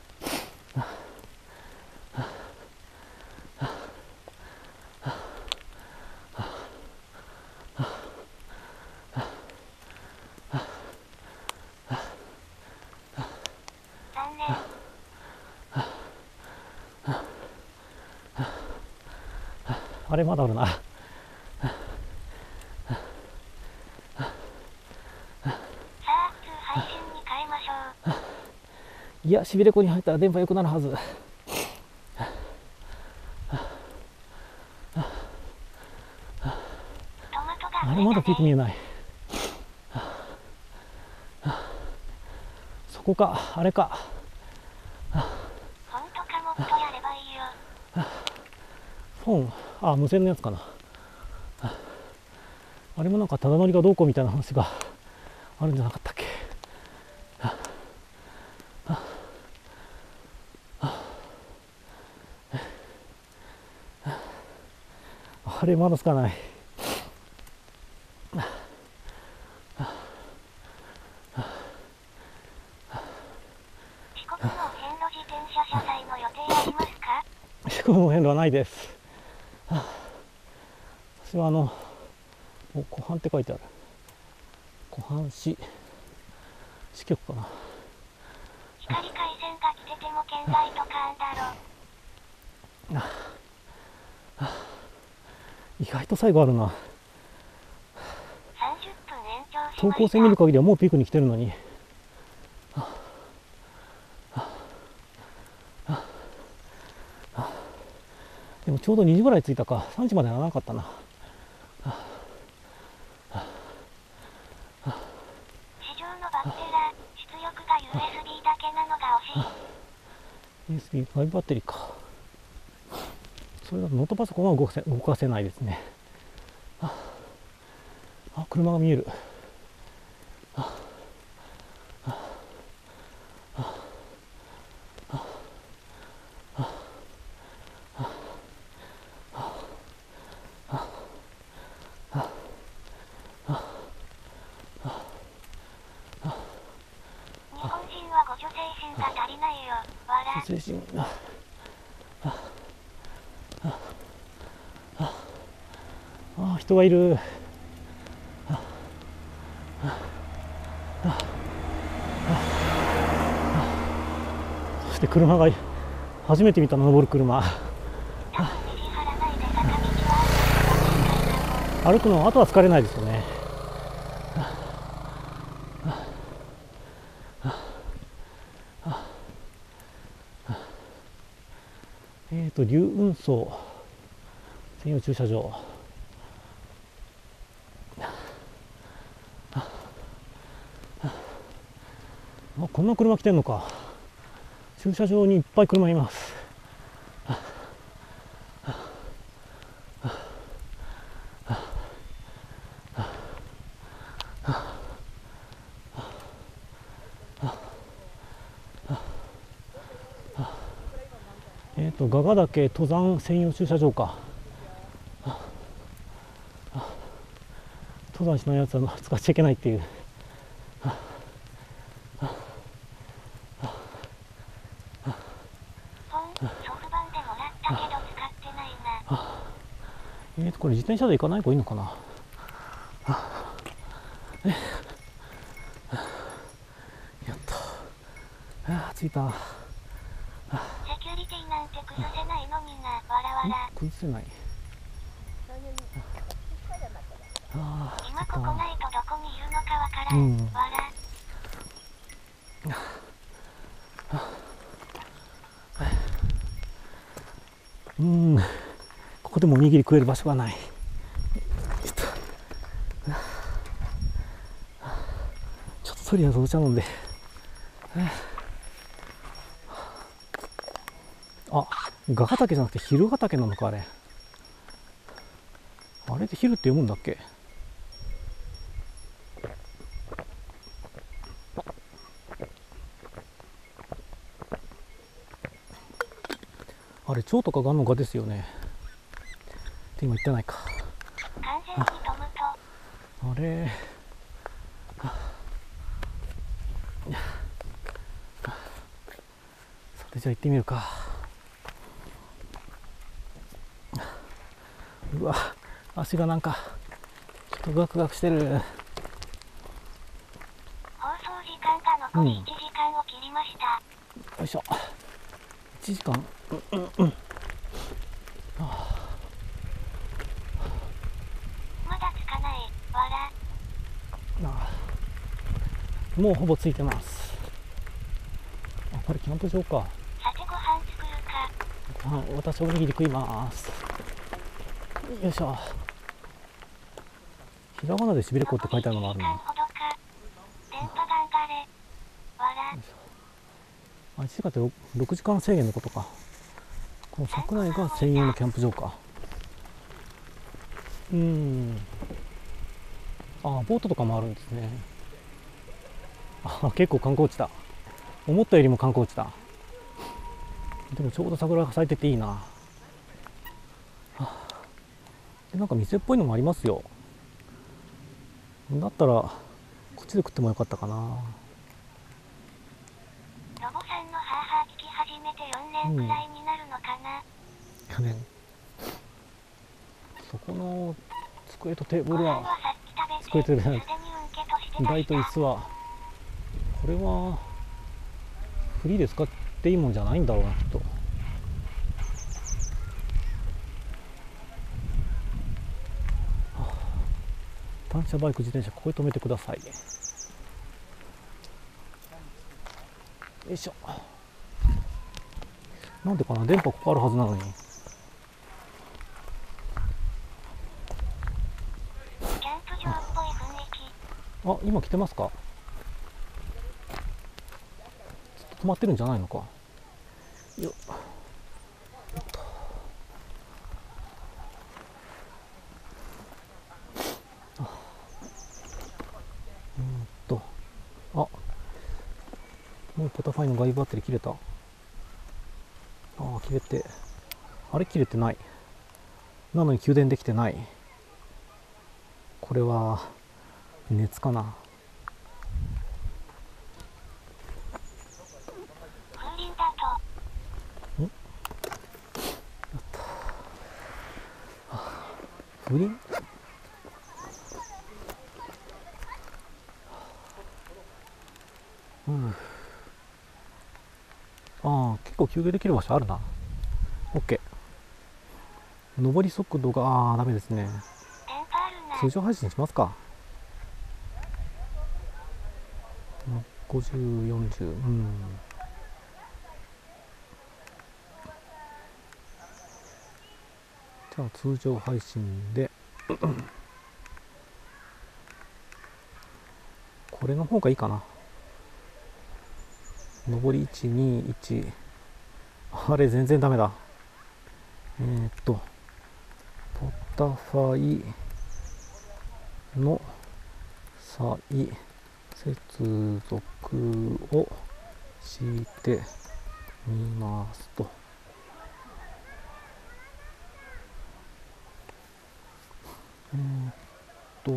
あれまだあるな。いや、しびれ湖に入ったら電波良くなるはず。あれまだピーク見えない。そこか、あれか。フォン、あ、無線のやつかな。あれもなんかただ乗りがどうこうみたいな話があるんじゃなかったっけ。 あれまだつかない。 四国の線路自転車車載の予定ありますか？ 四国の線路はないです。私はあのお湖畔って書いてある。湖畔市支局かな。 光回線が来てても県外とかあんだろ。 意外と最後あるな。 さんじゅっぷん延長しました。 等高線見る限りはもうピークに来てるのに。でもちょうどにじぐらい着いたか。さんじまでならなかったな。 市場のバッテラ、出力が ユーエスビー だけなのが惜しい。 ユーエスビーファイブ バッテリーか。それだとノートパソコンは動かせ、動かせないですね。あ、あ、車が見える。あああ日本人はご助成心が足りないよ。わら。 精神ああああ人がいる。あああそして車が初めて見たの登る車。歩くのあとは疲れないですよね。えっと龍雲荘専用駐車場。あ、こんな車来てんのか。駐車場にいっぱい車います。えっとガガ岳登山専用駐車場か。登山しないやつは使っちゃいけないっていう。えっとこれ自転車で行かない方がいいのかな。やっと。ああ着いた。 セキュリティなんて崩せないのにな。わらわら。 崩せない。あ今ここないとどこにいるのかわからん。うん、わら。 うん、ここでもおにぎり食える場所がない。ちょっととりあえずお茶飲んで。あ、ガガ岳じゃなくて昼ヶ岳なのかあれ。あれで昼って読むんだっけ。あれ蝶とかガのガですよね。って今言ってないか。 完全にトムと。 あれ。さてじゃあ行ってみるか。うわ、足がなんかちょっとガクガクしてる。 放送時間が残りいちじかんを切りました。 うん、よいしょ。いちじかん。うんうんうん。はあ、 まだつかない。わら。 ああ、もうほぼついてます。あ、これキャンプ場か。 さてご飯作るか。 ご飯、私おにぎり食います。よいしょ。ひらがなでしびれこって書いてあるのがあるな。 電波頑張れ。わら。 あ、いちじかんってろくじかん制限のことか。この柵内が専用のキャンプ場か。うーん。あ、ボートとかもあるんですね。あ、結構観光地だ。思ったよりも観光地だ。でもちょうど桜が咲いてていいな。 えなんか店っぽいのもありますよ。だったらこっちで食ってもよかったかな。 ロボさんのハーハー聞き始めてよねんくらいになるのかな。 去年そこの机とテーブルはご飯はさっき食べて、 机とすでに運気として出台と椅した。 子はこれはフリーで使っていいもんじゃないんだろうなきっと。単車バイク自転車ここに止めてください。よいしょ。なんでかな、電波ここあるはずなのに。 キャンプ場っぽい雰囲気。 あ、今来てますか。ずっと止まってるんじゃないのか。よっ。うんと、あ、もうポタファイの外部バッテリー切れた。ああ、切れて、あれ切れてない。なのに給電できてない。これは熱かな。 風鈴だと。 風鈴？うん。ああ、結構休憩できる場所あるな。OK。上り速度が、ああ、ダメですね。 電波あるな。 通常配信しますか。ごじゅう、よんじゅう、うん。じゃあ通常配信でこれの方がいいかな。上りいち、に、いち。あれ全然ダメだ。えー、っとポタファイの際接続をしてみますと。えー、っと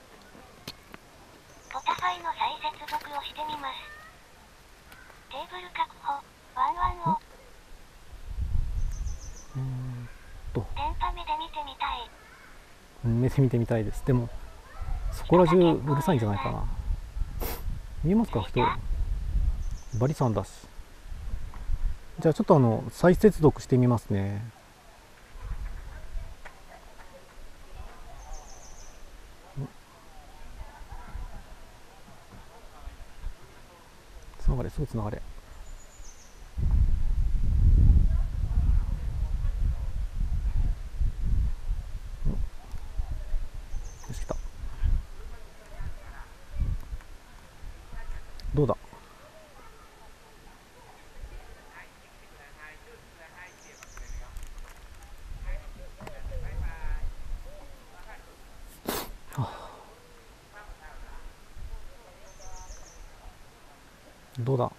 ポタファイの再接続をしてみます。テーブル確保、ワンワンを。 えー、っと電波目で見てみたい。 目で見てみたいです。でもそこら中うるさいんじゃないかな。見えますか人。バリさんだし。じゃあちょっとあの再接続してみますね。つながれ、すぐつながれ。よし、来た。どうだ。どうだ。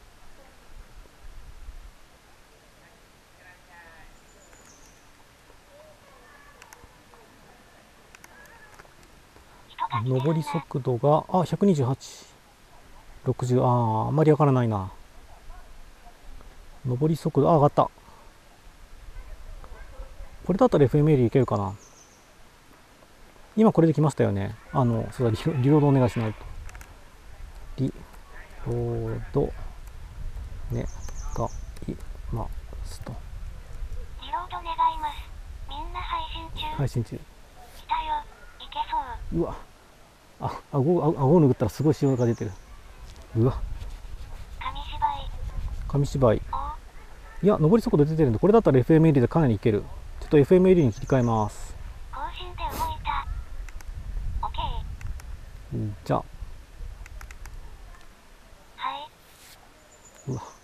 上り速度があひゃくにじゅうはち、ろくじゅう、あああんまり上がらないな。上り速度あ上がった。これだったら エフエムエル いけるかな。今これできましたよね。あのそうだ、リロードお願いしないと。リロード願いますと。 リロード願います。みんな配信中。 配信中。 来たよ。いけそう。 うわ、あ、顎、顎を拭ったらすごい塩が出てる。うわ、 紙芝居。 紙芝居。 おいや、上り速度出てるんで、これだったら エフエムエル でかなりいける。ちょっと エフエムエル に切り替えます。 更新で動いた。OK。 じゃあ、 はい。 うわ。